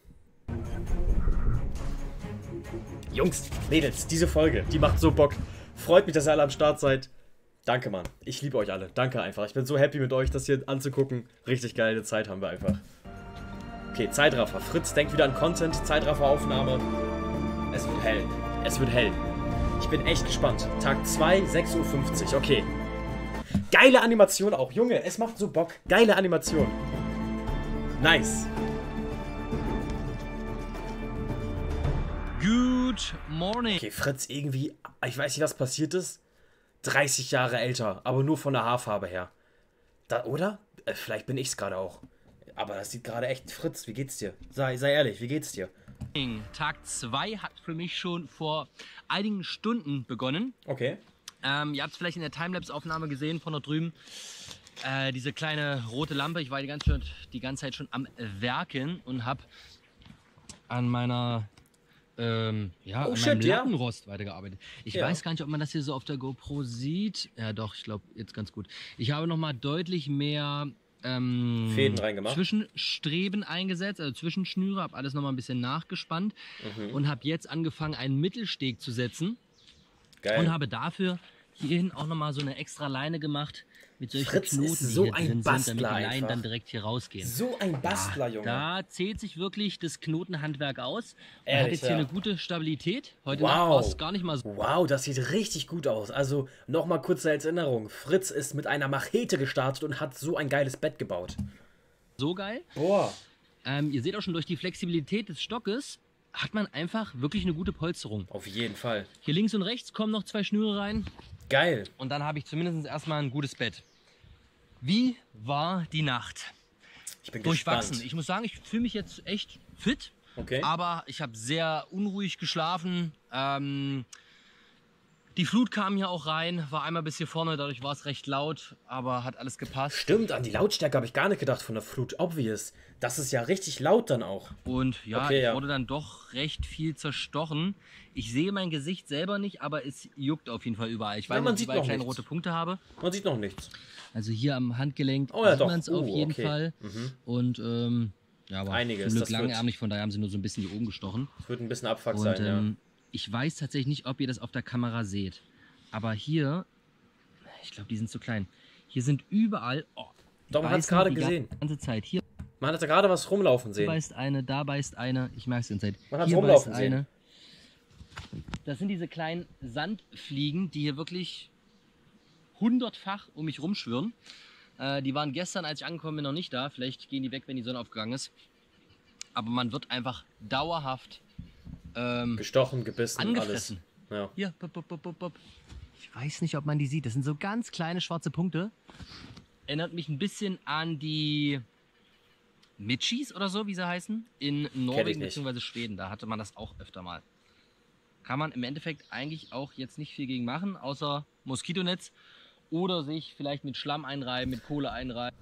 Speaker 1: Jungs, Mädels, diese Folge, die macht so Bock. Freut mich, dass ihr alle am Start seid. Danke, Mann. Ich liebe euch alle. Danke einfach. Ich bin so happy mit euch, das hier anzugucken. Richtig geile Zeit haben wir einfach. Okay, Zeitraffer. Fritz denkt wieder an Content. Zeitrafferaufnahme. Es wird hell. Es wird hell. Ich bin echt gespannt. Tag 2, 6:50 Uhr. Okay. Geile Animation auch. Junge, es macht so Bock. Geile Animation. Nice.
Speaker 2: Good morning.
Speaker 1: Okay, Fritz irgendwie, ich weiß nicht, was passiert ist. 30 Jahre älter, aber nur von der Haarfarbe her. Oder? Vielleicht bin ich's gerade auch. Aber das sieht gerade echt, Fritz, wie geht's dir? Sei ehrlich, wie geht's dir?
Speaker 2: Tag 2 hat für mich schon vor einigen Stunden begonnen.
Speaker 1: Okay.
Speaker 2: Ihr habt es vielleicht in der Timelapse-Aufnahme gesehen von dort drüben. Diese kleine rote Lampe. Ich war die ganze Zeit schon am Werken und habe an meiner an meinem Lattenrost weitergearbeitet. Ich weiß gar nicht, ob man das hier so auf der GoPro sieht. Ja doch, ich glaube jetzt ganz gut. Ich habe nochmal deutlich mehr
Speaker 1: Fäden reingemacht.
Speaker 2: Zwischenstreben eingesetzt, also Zwischenschnüre, habe alles nochmal ein bisschen nachgespannt und habe jetzt angefangen, einen Mittelsteg zu setzen.
Speaker 1: Geil.
Speaker 2: Und habe dafür hierhin auch nochmal so eine extra Leine gemacht mit solchen
Speaker 1: Fritz
Speaker 2: Knoten,
Speaker 1: ist so
Speaker 2: die hier
Speaker 1: ein
Speaker 2: drin
Speaker 1: Bastler
Speaker 2: sind, damit die Leinen
Speaker 1: einfach.
Speaker 2: dann direkt hier rausgehen.
Speaker 1: So ein Bastler, Junge.
Speaker 2: Da zählt sich wirklich das Knotenhandwerk aus. Er
Speaker 1: Ehrlich,
Speaker 2: hat jetzt hier eine gute Stabilität. Heute
Speaker 1: Wow.
Speaker 2: Nacht war es gar nicht mal so.
Speaker 1: Wow, das sieht richtig gut aus. Also, nochmal kurze Erinnerung. Fritz ist mit einer Machete gestartet und hat so ein geiles Bett gebaut.
Speaker 2: So geil.
Speaker 1: Boah.
Speaker 2: Ihr seht auch schon, durch die Flexibilität des Stockes hat man einfach wirklich eine gute Polsterung.
Speaker 1: Auf jeden Fall.
Speaker 2: Hier links und rechts kommen noch 2 Schnüre rein.
Speaker 1: Geil.
Speaker 5: Und dann habe ich zumindest erstmal ein gutes Bett. Wie war die Nacht?
Speaker 1: Ich bin
Speaker 5: Durchwachsen.
Speaker 1: gespannt.
Speaker 5: Ich muss sagen, ich fühle mich jetzt echt fit.
Speaker 1: Okay.
Speaker 5: Aber ich habe sehr unruhig geschlafen. Die Flut kam hier auch rein, war einmal bis hier vorne, dadurch war es recht laut, aber hat alles gepasst.
Speaker 1: Stimmt, an die Lautstärke habe ich gar nicht gedacht von der Flut. Obvious. Das ist ja richtig laut dann auch.
Speaker 5: Und ja,
Speaker 1: Okay,
Speaker 5: ich
Speaker 1: ja.
Speaker 5: wurde dann doch recht viel zerstochen. Ich sehe mein Gesicht selber nicht, aber es juckt auf jeden Fall überall. Ich weiß
Speaker 1: man
Speaker 5: nicht,
Speaker 1: sieht
Speaker 5: weil ich
Speaker 1: noch
Speaker 5: kleine
Speaker 1: nichts.
Speaker 5: rote Punkte habe.
Speaker 1: Man sieht noch nichts.
Speaker 5: Also hier am Handgelenk
Speaker 1: Oh ja,
Speaker 5: sieht
Speaker 1: doch.
Speaker 5: man es auf jeden
Speaker 1: okay.
Speaker 5: Fall.
Speaker 1: Mhm.
Speaker 5: Und ja, aber
Speaker 1: Einiges,
Speaker 5: zum Glück
Speaker 1: das wird-
Speaker 5: langärmlich, von daher haben sie nur so ein bisschen hier oben gestochen.
Speaker 1: Das wird ein bisschen Abfuck
Speaker 5: Und
Speaker 1: sein, ja.
Speaker 5: ich weiß tatsächlich nicht, ob ihr das auf der Kamera seht. Aber hier, ich glaube, die sind zu klein. Hier sind überall. Oh,
Speaker 1: Doch, man hat es
Speaker 5: beißen
Speaker 1: gerade
Speaker 5: die
Speaker 1: gesehen.
Speaker 5: ganze Zeit. Hier
Speaker 1: Man hat da gerade was rumlaufen sehen.
Speaker 5: beißt eine, da beißt eine. Ich merke es die ganze Zeit.
Speaker 1: Man hat's
Speaker 5: Hier
Speaker 1: rumlaufen
Speaker 5: beißt eine. Das sind diese kleinen Sandfliegen, die hier wirklich 100-fach um mich rumschwirren. Die waren gestern, als ich angekommen bin, noch nicht da. Vielleicht gehen die weg, wenn die Sonne aufgegangen ist. Aber man wird einfach dauerhaft
Speaker 1: Gestochen, gebissen,
Speaker 5: angefressen.
Speaker 1: alles. Ja.
Speaker 5: Hier, pop, pop, pop, pop, pop. Ich weiß nicht, ob man die sieht. Das sind so ganz kleine schwarze Punkte. Erinnert mich ein bisschen an die Mitchis oder so, wie sie heißen, in Norwegen
Speaker 1: nicht.
Speaker 5: bzw. Schweden. Da hatte man das auch öfter mal. Kann man im Endeffekt eigentlich auch jetzt nicht viel gegen machen, außer Moskitonetz oder sich vielleicht mit Schlamm einreiben, mit Kohle einreiben.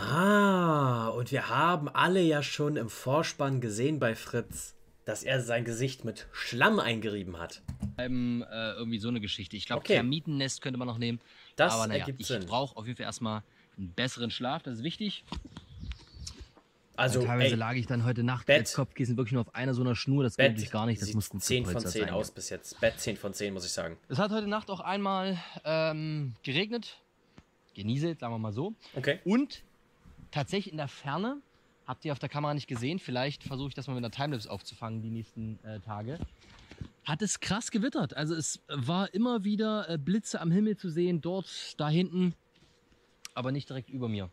Speaker 1: Ah, und wir haben alle ja schon im Vorspann gesehen bei Fritz, dass er sein Gesicht mit Schlamm eingerieben hat.
Speaker 5: Irgendwie so eine Geschichte. Ich glaube,
Speaker 1: Okay.
Speaker 5: Termitennest könnte man noch nehmen.
Speaker 1: Das
Speaker 5: Aber naja,
Speaker 1: ergibt
Speaker 5: ich
Speaker 1: Sinn.
Speaker 5: brauche auf jeden Fall erstmal einen besseren Schlaf, das ist wichtig.
Speaker 1: Also,
Speaker 5: Teilweise
Speaker 1: ey,
Speaker 5: lag ich dann heute Nacht
Speaker 1: Bett.
Speaker 5: als Kopfkissen wirklich nur auf einer so einer Schnur. Das geht
Speaker 1: Bett
Speaker 5: natürlich gar nicht. Das
Speaker 1: sieht
Speaker 5: muss gut
Speaker 1: 10 von
Speaker 5: gepolstert
Speaker 1: 10
Speaker 5: sein.
Speaker 1: aus bis jetzt. Bett 10 von 10, muss ich sagen.
Speaker 5: Es hat heute Nacht auch einmal geregnet. Genieselt, sagen wir mal so.
Speaker 1: Okay.
Speaker 5: Und tatsächlich in der Ferne, habt ihr auf der Kamera nicht gesehen, vielleicht versuche ich das mal mit einer Timelapse aufzufangen die nächsten Tage, hat es krass gewittert. Also es war immer wieder Blitze am Himmel zu sehen, dort, da hinten, aber nicht direkt über mir.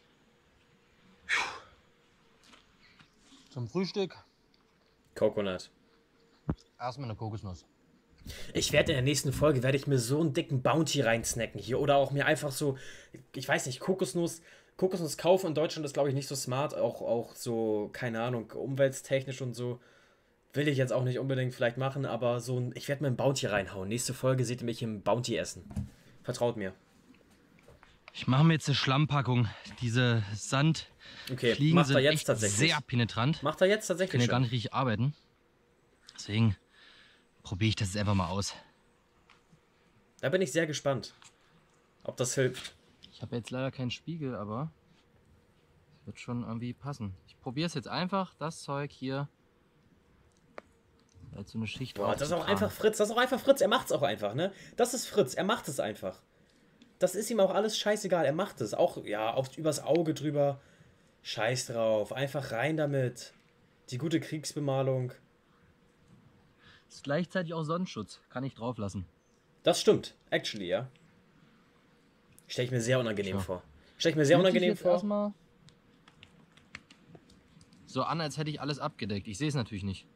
Speaker 5: Zum Frühstück
Speaker 1: Coconut.
Speaker 5: erstmal eine Kokosnuss.
Speaker 1: Ich werde in der nächsten Folge, werde ich mir so einen dicken Bounty reinsnacken hier. Oder auch mir einfach so, ich weiß nicht, Kokosnuss kaufen in Deutschland ist, glaube ich, nicht so smart. Auch so, keine Ahnung, umwelttechnisch und so. Will ich jetzt auch nicht unbedingt vielleicht machen, aber so ein, ich werde mir einen Bounty reinhauen. Nächste Folge seht ihr mich im Bounty essen. Vertraut mir.
Speaker 5: Ich mache mir jetzt eine Schlammpackung. Diese
Speaker 1: Okay,
Speaker 5: Sandfliegen
Speaker 1: macht
Speaker 5: sind
Speaker 1: er jetzt
Speaker 5: echt
Speaker 1: tatsächlich.
Speaker 5: sehr penetrant.
Speaker 1: Macht er jetzt
Speaker 5: Ich kann
Speaker 1: tatsächlich
Speaker 5: ja gar
Speaker 1: schon.
Speaker 5: nicht richtig arbeiten. Deswegen probiere ich das jetzt einfach mal aus.
Speaker 1: Da bin ich sehr gespannt, ob das hilft.
Speaker 5: Ich habe jetzt leider keinen Spiegel, aber es wird schon irgendwie passen. Ich probiere es jetzt einfach, das Zeug hier als so eine Schicht
Speaker 1: Boah, das ist auch
Speaker 5: aufzutragen.
Speaker 1: einfach Fritz. Das ist auch einfach Fritz. Er macht es auch einfach, ne? Das ist Fritz. Er macht es einfach. Das ist ihm auch alles scheißegal. Er macht es. Auch, ja, übers Auge drüber. Scheiß drauf. Einfach rein damit. Die gute Kriegsbemalung.
Speaker 5: Ist gleichzeitig auch Sonnenschutz. Kann ich drauf lassen.
Speaker 1: Das stimmt. Actually, ja. Stelle ich mir sehr unangenehm
Speaker 5: Tja.
Speaker 1: vor. Stelle ich mir sehr
Speaker 5: Fühlt sich
Speaker 1: unangenehm
Speaker 5: jetzt
Speaker 1: vor.
Speaker 5: erstmal so an, als hätte ich alles abgedeckt. Ich sehe es natürlich nicht.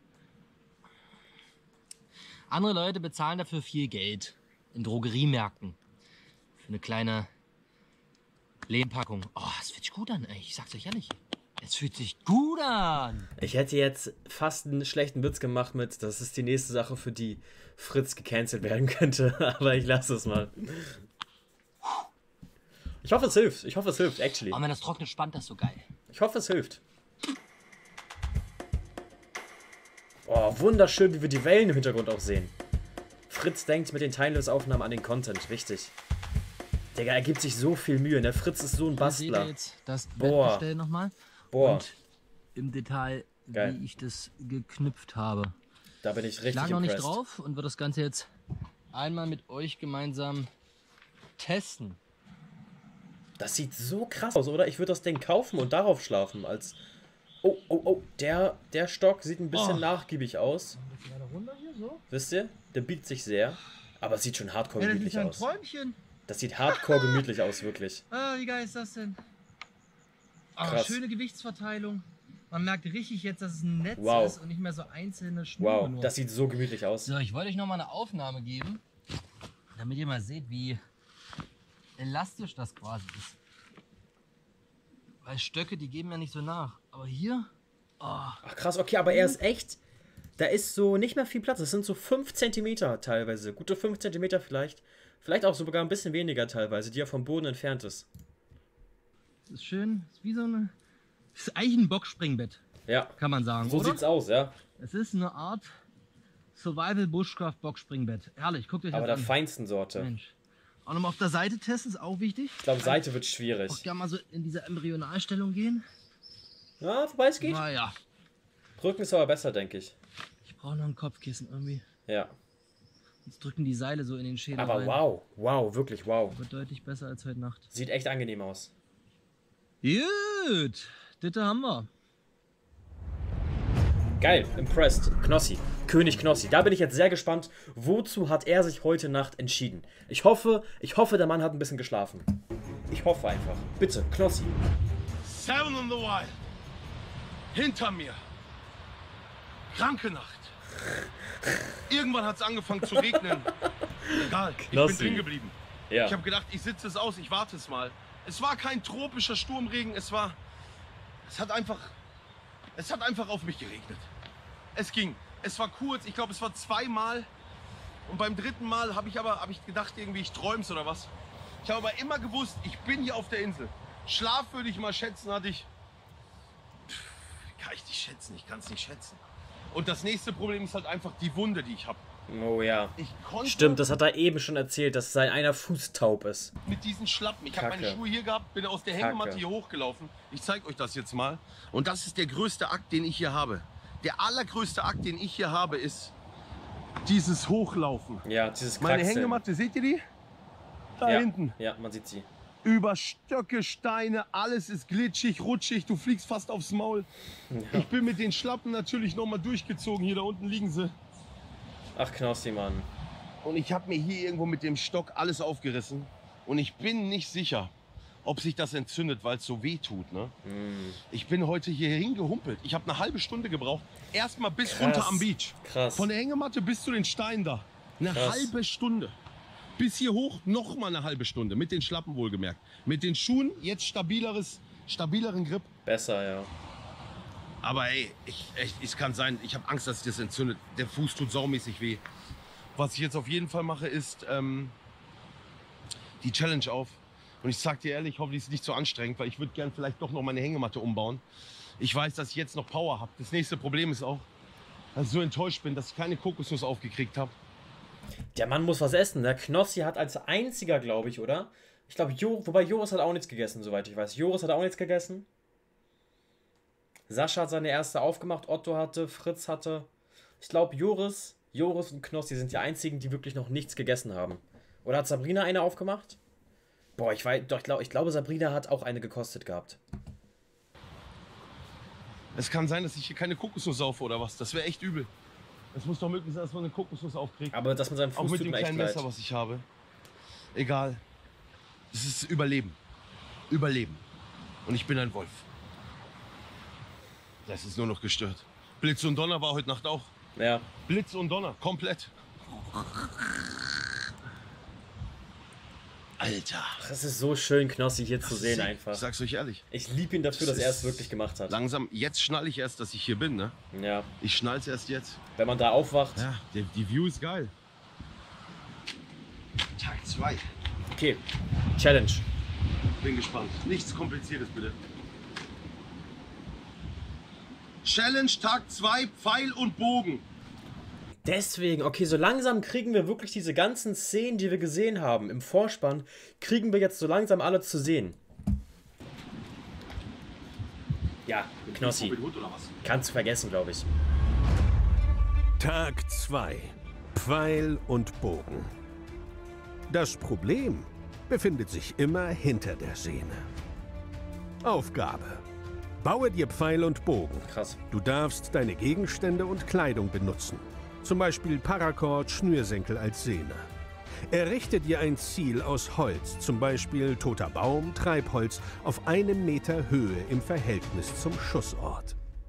Speaker 5: Andere Leute bezahlen dafür viel Geld in Drogeriemärkten für eine kleine Lehmpackung. Oh, das fühlt sich gut an, ey. Ich sag's euch ehrlich. Es fühlt sich gut an.
Speaker 1: Ich hätte jetzt fast einen schlechten Witz gemacht mit, das ist die nächste Sache, für die Fritz gecancelt werden könnte. Aber ich lasse es mal. Ich hoffe, es hilft. Ich hoffe, es hilft, actually.
Speaker 5: Oh, wenn das trocknet, spannt das so geil.
Speaker 1: Ich hoffe, es hilft. Oh, wunderschön, wie wir die Wellen im Hintergrund auch sehen. Fritz denkt mit den Timelapse-Aufnahmen an den Content. Wichtig. Digga, er gibt sich so viel Mühe. Der Fritz ist so ein
Speaker 5: Hier seht ihr
Speaker 1: Bastler.
Speaker 5: jetzt das
Speaker 1: Boah.
Speaker 5: Bettgestell nochmal.
Speaker 1: Boah,
Speaker 5: Und im Detail,
Speaker 1: Geil.
Speaker 5: wie ich das geknüpft habe.
Speaker 1: da bin ich
Speaker 5: Ich
Speaker 1: richtig
Speaker 5: lag noch nicht
Speaker 1: impressed.
Speaker 5: drauf und würde das Ganze jetzt einmal mit euch gemeinsam testen.
Speaker 1: Das sieht so krass aus, oder? Ich würde das Ding kaufen und darauf schlafen. Als. Oh, oh, oh. Der Stock sieht ein bisschen
Speaker 5: Oh.
Speaker 1: nachgiebig aus. Wisst ihr? Der biegt sich sehr. Aber es sieht schon hardcore gemütlich aus.
Speaker 5: Träumchen.
Speaker 1: Das sieht hardcore gemütlich aus, wirklich.
Speaker 5: Ah, wie geil ist das denn?
Speaker 1: Krass.
Speaker 5: Schöne Gewichtsverteilung. Man merkt richtig jetzt, dass es ein Netz
Speaker 1: Wow.
Speaker 5: ist und nicht mehr so einzelne Schnüre
Speaker 1: Wow,
Speaker 5: nur.
Speaker 1: das sieht so gemütlich aus.
Speaker 5: So, ich wollte euch noch mal eine Aufnahme geben. Damit ihr mal seht, wie elastisch das quasi ist. Weil Stöcke, die geben ja nicht so nach. Aber hier... Oh.
Speaker 1: Ach krass, okay, aber er ist echt... Da ist so nicht mehr viel Platz. Das sind so 5 cm teilweise. Gute 5 cm vielleicht. Vielleicht auch sogar ein bisschen weniger teilweise, die ja vom Boden entfernt ist.
Speaker 5: Das ist schön. Das ist wie so eine... Das ist eigentlich ein Boxspringbett. Ja. Kann man sagen,
Speaker 1: so
Speaker 5: oder?
Speaker 1: Sieht's aus, ja.
Speaker 5: Es ist eine Art Survival Bushcraft Boxspringbett. Herrlich, guckt euch das an.
Speaker 1: Aber der feinsten Sorte.
Speaker 5: Mensch. Auch nochmal auf der Seite testen, ist auch wichtig.
Speaker 1: Ich glaube, Seite wird schwierig.
Speaker 5: Auch gerne mal so in diese Embryonalstellung gehen.
Speaker 1: Ja, wobei es geht.
Speaker 5: Naja.
Speaker 1: Rücken ist aber besser, denke ich.
Speaker 5: Ich brauche noch ein Kopfkissen irgendwie.
Speaker 1: Ja.
Speaker 5: Jetzt drücken die Seile so in den Schädel
Speaker 1: aber
Speaker 5: rein.
Speaker 1: wow, wow, wirklich wow.
Speaker 5: Wird deutlich besser als heute Nacht.
Speaker 1: Sieht echt angenehm aus.
Speaker 5: Gut, das haben wir.
Speaker 1: Geil, impressed. Knossi, König Knossi. Da bin ich jetzt sehr gespannt, wozu hat er sich heute Nacht entschieden. Ich hoffe, der Mann hat ein bisschen geschlafen. Ich hoffe einfach. Bitte, Knossi.
Speaker 3: Seven in the Wild. Hinter mir. Kranke Nacht. Irgendwann hat es angefangen zu regnen. Egal, ich bin drin geblieben.
Speaker 1: Ja.
Speaker 3: Ich habe gedacht, ich sitze es aus, ich warte es mal. Es war kein tropischer Sturmregen, es hat einfach auf mich geregnet. Es ging. Es war kurz, ich glaube, es war 2-mal. Und beim 3. Mal habe ich gedacht, irgendwie ich träum's oder was. Ich habe aber immer gewusst, ich bin hier auf der Insel. Schlaf würde ich mal schätzen, hatte ich. Kann ich nicht schätzen, ich kann es nicht schätzen. Und das nächste Problem ist halt einfach die Wunde, die ich habe.
Speaker 1: Oh ja. Stimmt, das hat er eben schon erzählt, dass sein einer Fuß taub ist.
Speaker 3: Mit diesen Schlappen. Ich habe meine Schuhe hier gehabt, bin aus der Hängematte hier hochgelaufen. Ich zeige euch das jetzt mal. Und das ist der größte Akt, den ich hier habe. Der allergrößte Akt, den ich hier habe, ist dieses Hochlaufen.
Speaker 1: Ja, dieses
Speaker 3: Meine
Speaker 1: Kraxeln.
Speaker 3: Hängematte, seht ihr die? Da
Speaker 1: ja.
Speaker 3: hinten.
Speaker 1: Ja, man sieht sie.
Speaker 3: Über Stöcke, Steine, alles ist glitschig, rutschig, du fliegst fast aufs Maul. Ja. Ich bin mit den Schlappen natürlich nochmal durchgezogen, hier da unten liegen sie.
Speaker 1: Ach Knossi, Mann.
Speaker 3: Und ich habe mir hier irgendwo mit dem Stock alles aufgerissen. Und ich bin nicht sicher, ob sich das entzündet, weil es so weh tut. Ne? Ich bin heute hier hingehumpelt. Ich habe eine halbe Stunde gebraucht. Erstmal bis runter am Beach.
Speaker 1: Krass.
Speaker 3: Von der Hängematte bis zu den Steinen da. Eine halbe Stunde. Bis hier hoch noch mal eine halbe Stunde. Mit den Schlappen wohlgemerkt. Mit den Schuhen jetzt stabileren Grip.
Speaker 1: Besser, ja.
Speaker 3: Aber ey, es kann sein, ich habe Angst, dass sich das entzündet. Der Fuß tut saumäßig weh. Was ich jetzt auf jeden Fall mache, ist die Challenge auf. Und ich sag dir ehrlich, ich hoffe, die ist nicht so anstrengend, weil ich würde gern vielleicht doch noch meine Hängematte umbauen. Ich weiß, dass ich jetzt noch Power habe. Das nächste Problem ist auch, dass ich so enttäuscht bin, dass ich keine Kokosnuss aufgekriegt habe.
Speaker 1: Der Mann muss was essen. Der Knossi hat als einziger, glaube ich, oder? Ich glaube, wobei Joris hat auch nichts gegessen, soweit ich weiß. Joris hat auch nichts gegessen. Sascha hat seine erste aufgemacht, Otto hatte, Fritz hatte. Ich glaube, Joris und Knossi sind die einzigen, die wirklich noch nichts gegessen haben. Oder hat Sabrina eine aufgemacht? Boah, ich glaube, Sabrina hat auch eine gekostet gehabt.
Speaker 3: Es kann sein, dass ich hier keine Kokosnuss saufe oder was. Das wäre echt übel. Es muss doch möglich sein, dass man eine Kokosnuss aufkriegt.
Speaker 1: Aber das mit seinem Fuß
Speaker 3: auch mit
Speaker 1: tut
Speaker 3: dem
Speaker 1: mir echt
Speaker 3: kleinen
Speaker 1: leid.
Speaker 3: Messer, was ich habe. Egal. Es ist Überleben. Überleben. Und ich bin ein Wolf. Das ist nur noch gestört. Blitz und Donner war heute Nacht auch.
Speaker 1: Ja.
Speaker 3: Blitz und Donner, komplett. Alter.
Speaker 1: Das ist so schön, Knossi hier zu sehen einfach.
Speaker 3: Ich sag's euch ehrlich.
Speaker 1: Ich liebe ihn dafür, dass er es wirklich gemacht hat.
Speaker 3: Langsam, jetzt schnalle ich erst, dass ich hier bin, ne?
Speaker 1: Ja.
Speaker 3: Ich schnall's erst jetzt.
Speaker 1: Wenn man da aufwacht.
Speaker 3: Ja, die View ist geil. Tag 2.
Speaker 1: Okay, Challenge.
Speaker 3: Bin gespannt. Nichts Kompliziertes, bitte. Challenge Tag 2, Pfeil und Bogen.
Speaker 1: Deswegen, okay, so langsam kriegen wir wirklich diese ganzen Szenen, die wir gesehen haben im Vorspann, kriegen wir jetzt so langsam alle zu sehen. Ja, Knossi. Kannst du vergessen, glaube ich.
Speaker 10: Tag 2. Pfeil und Bogen. Das Problem befindet sich immer hinter der Sehne. Aufgabe. Baue dir Pfeil und Bogen.
Speaker 1: Krass.
Speaker 10: Du darfst deine Gegenstände und Kleidung benutzen. Zum Beispiel Paracord, Schnürsenkel als Sehne. Errichte dir ein Ziel aus Holz, zum Beispiel toter Baum, Treibholz, auf 1 Meter Höhe im Verhältnis zum Schussort.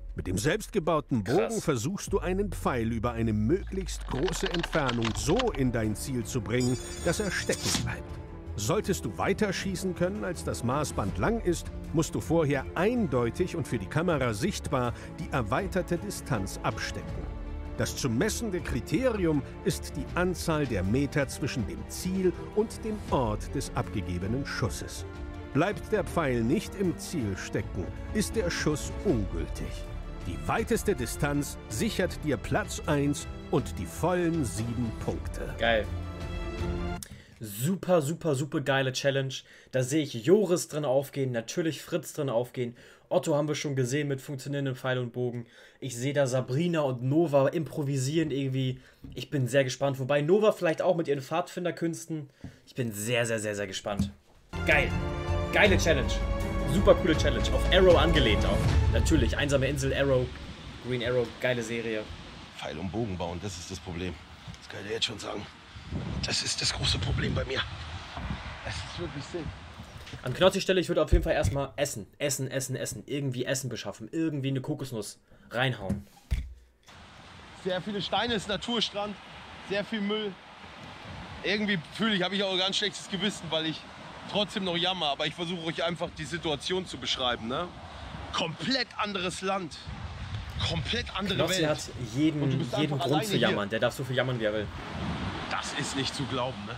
Speaker 10: Mit dem selbstgebauten Bogen
Speaker 1: Krass.
Speaker 10: versuchst du einen Pfeil über eine möglichst große Entfernung so in dein Ziel zu bringen, dass er stecken bleibt. Solltest du weiter schießen können, als das Maßband lang ist, musst du vorher eindeutig und für die Kamera sichtbar die erweiterte Distanz abstecken. Das zu messende Kriterium ist die Anzahl der Meter zwischen dem Ziel und dem Ort des abgegebenen Schusses. Bleibt der Pfeil nicht im Ziel stecken, ist der Schuss ungültig. Die weiteste Distanz sichert dir Platz 1 und die vollen 7 Punkte.
Speaker 1: Geil. Super, super, super geile Challenge. Da sehe ich Joris drin aufgehen, natürlich Fritz drin aufgehen. Otto haben wir schon gesehen mit funktionierendem Pfeil und Bogen. Ich sehe da Sabrina und Nova improvisieren irgendwie. Ich bin sehr gespannt. Wobei Nova vielleicht auch mit ihren Pfadfinderkünsten. Ich bin sehr, sehr, sehr, sehr gespannt. Geil. Geile Challenge. Super coole Challenge. Auf Arrow angelehnt auch. Natürlich, einsame Insel, Arrow. Green Arrow, geile Serie.
Speaker 3: Pfeil und Bogen bauen, das ist das Problem. Das kann ich dir jetzt schon sagen. Das ist das große Problem bei mir. Es ist wirklich sick.
Speaker 1: An Knossi Stelle, ich würde auf jeden Fall erstmal essen. Essen. Irgendwie Essen beschaffen. Irgendwie eine Kokosnuss reinhauen.
Speaker 3: Sehr viele Steine, ist Naturstrand, sehr viel Müll. Irgendwie habe ich auch ein ganz schlechtes Gewissen, weil ich trotzdem noch jammer. Aber ich versuche euch einfach die Situation zu beschreiben. Ne? Komplett anderes Land. Komplett andere
Speaker 1: Knossi
Speaker 3: Welt.
Speaker 1: hat jeden Grund zu jammern.
Speaker 3: Hier.
Speaker 1: Der darf so viel jammern, wie er will.
Speaker 3: Das ist nicht zu glauben, ne?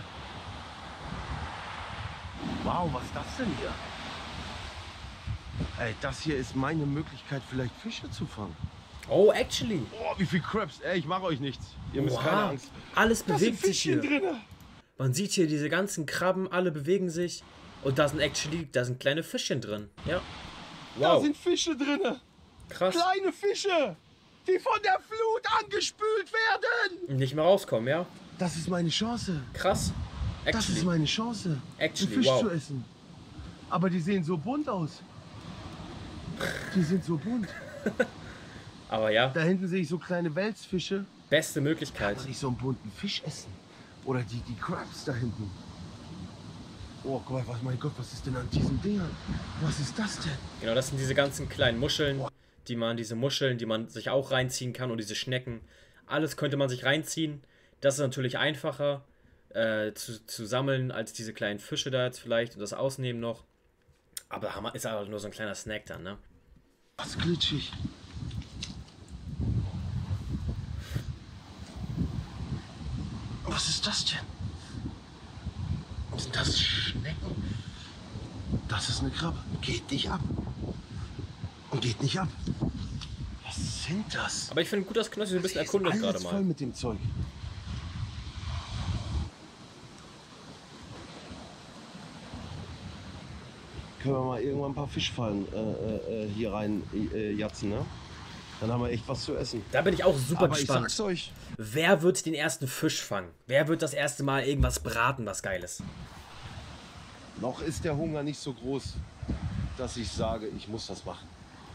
Speaker 3: Wow, was ist das denn hier? Ey, das hier ist meine Möglichkeit, vielleicht Fische zu fangen.
Speaker 1: Oh, actually.
Speaker 3: Oh, wie viel Crabs. Ey, ich mache euch nichts. Ihr müsst keine Angst.
Speaker 1: Alles
Speaker 3: Da sind
Speaker 1: bewegt sich hier.
Speaker 3: Fischchen drin.
Speaker 1: Man sieht hier diese ganzen Krabben, alle bewegen sich. Und da sind kleine Fischchen drin. Ja.
Speaker 3: Da
Speaker 1: Wow.
Speaker 3: sind Fische drin.
Speaker 1: Krass.
Speaker 3: Kleine Fische, die von der Flut angespült werden.
Speaker 1: Nicht mehr rauskommen, ja.
Speaker 3: Das ist meine Chance.
Speaker 1: Krass.
Speaker 3: Das
Speaker 1: Actually.
Speaker 3: ist meine Chance,
Speaker 1: Actually,
Speaker 3: einen Fisch
Speaker 1: wow.
Speaker 3: zu essen. Aber die sehen so bunt aus. Die sind so bunt.
Speaker 1: Aber ja,
Speaker 3: Da hinten sehe ich so kleine Welsfische.
Speaker 1: beste Möglichkeit.
Speaker 3: Kann ich so einen bunten Fisch essen? Oder die Crabs da hinten. Oh Gott, mein Gott, was ist denn an diesen Dingern? Was ist das denn?
Speaker 1: Genau, das sind diese ganzen kleinen Muscheln, die man sich auch reinziehen kann und diese Schnecken. Alles könnte man sich reinziehen. Das ist natürlich einfacher zu sammeln als diese kleinen Fische da jetzt vielleicht und das Ausnehmen noch. Aber ist aber nur so ein kleiner Snack dann, ne?
Speaker 3: Was glitschig. Was ist das denn? Sind das Schnecken? Das ist eine Krabbe. Geht nicht ab. Und geht nicht ab. Was sind das?
Speaker 1: Aber ich finde gut, dass Knossi so ein bisschen
Speaker 3: Hier ist
Speaker 1: erkundet
Speaker 3: alles
Speaker 1: gerade
Speaker 3: voll
Speaker 1: mal.
Speaker 3: mit dem Zeug. Können wir mal irgendwann ein paar Fischfallen hier rein jatzen, ne? Dann haben wir echt was zu essen.
Speaker 1: Da bin ich auch super
Speaker 3: Aber ich
Speaker 1: gespannt.
Speaker 3: sag's euch,
Speaker 1: Wer wird den ersten Fisch fangen? Wer wird das erste Mal irgendwas braten, was Geiles?
Speaker 3: noch ist der Hunger nicht so groß, dass ich sage, ich muss das machen.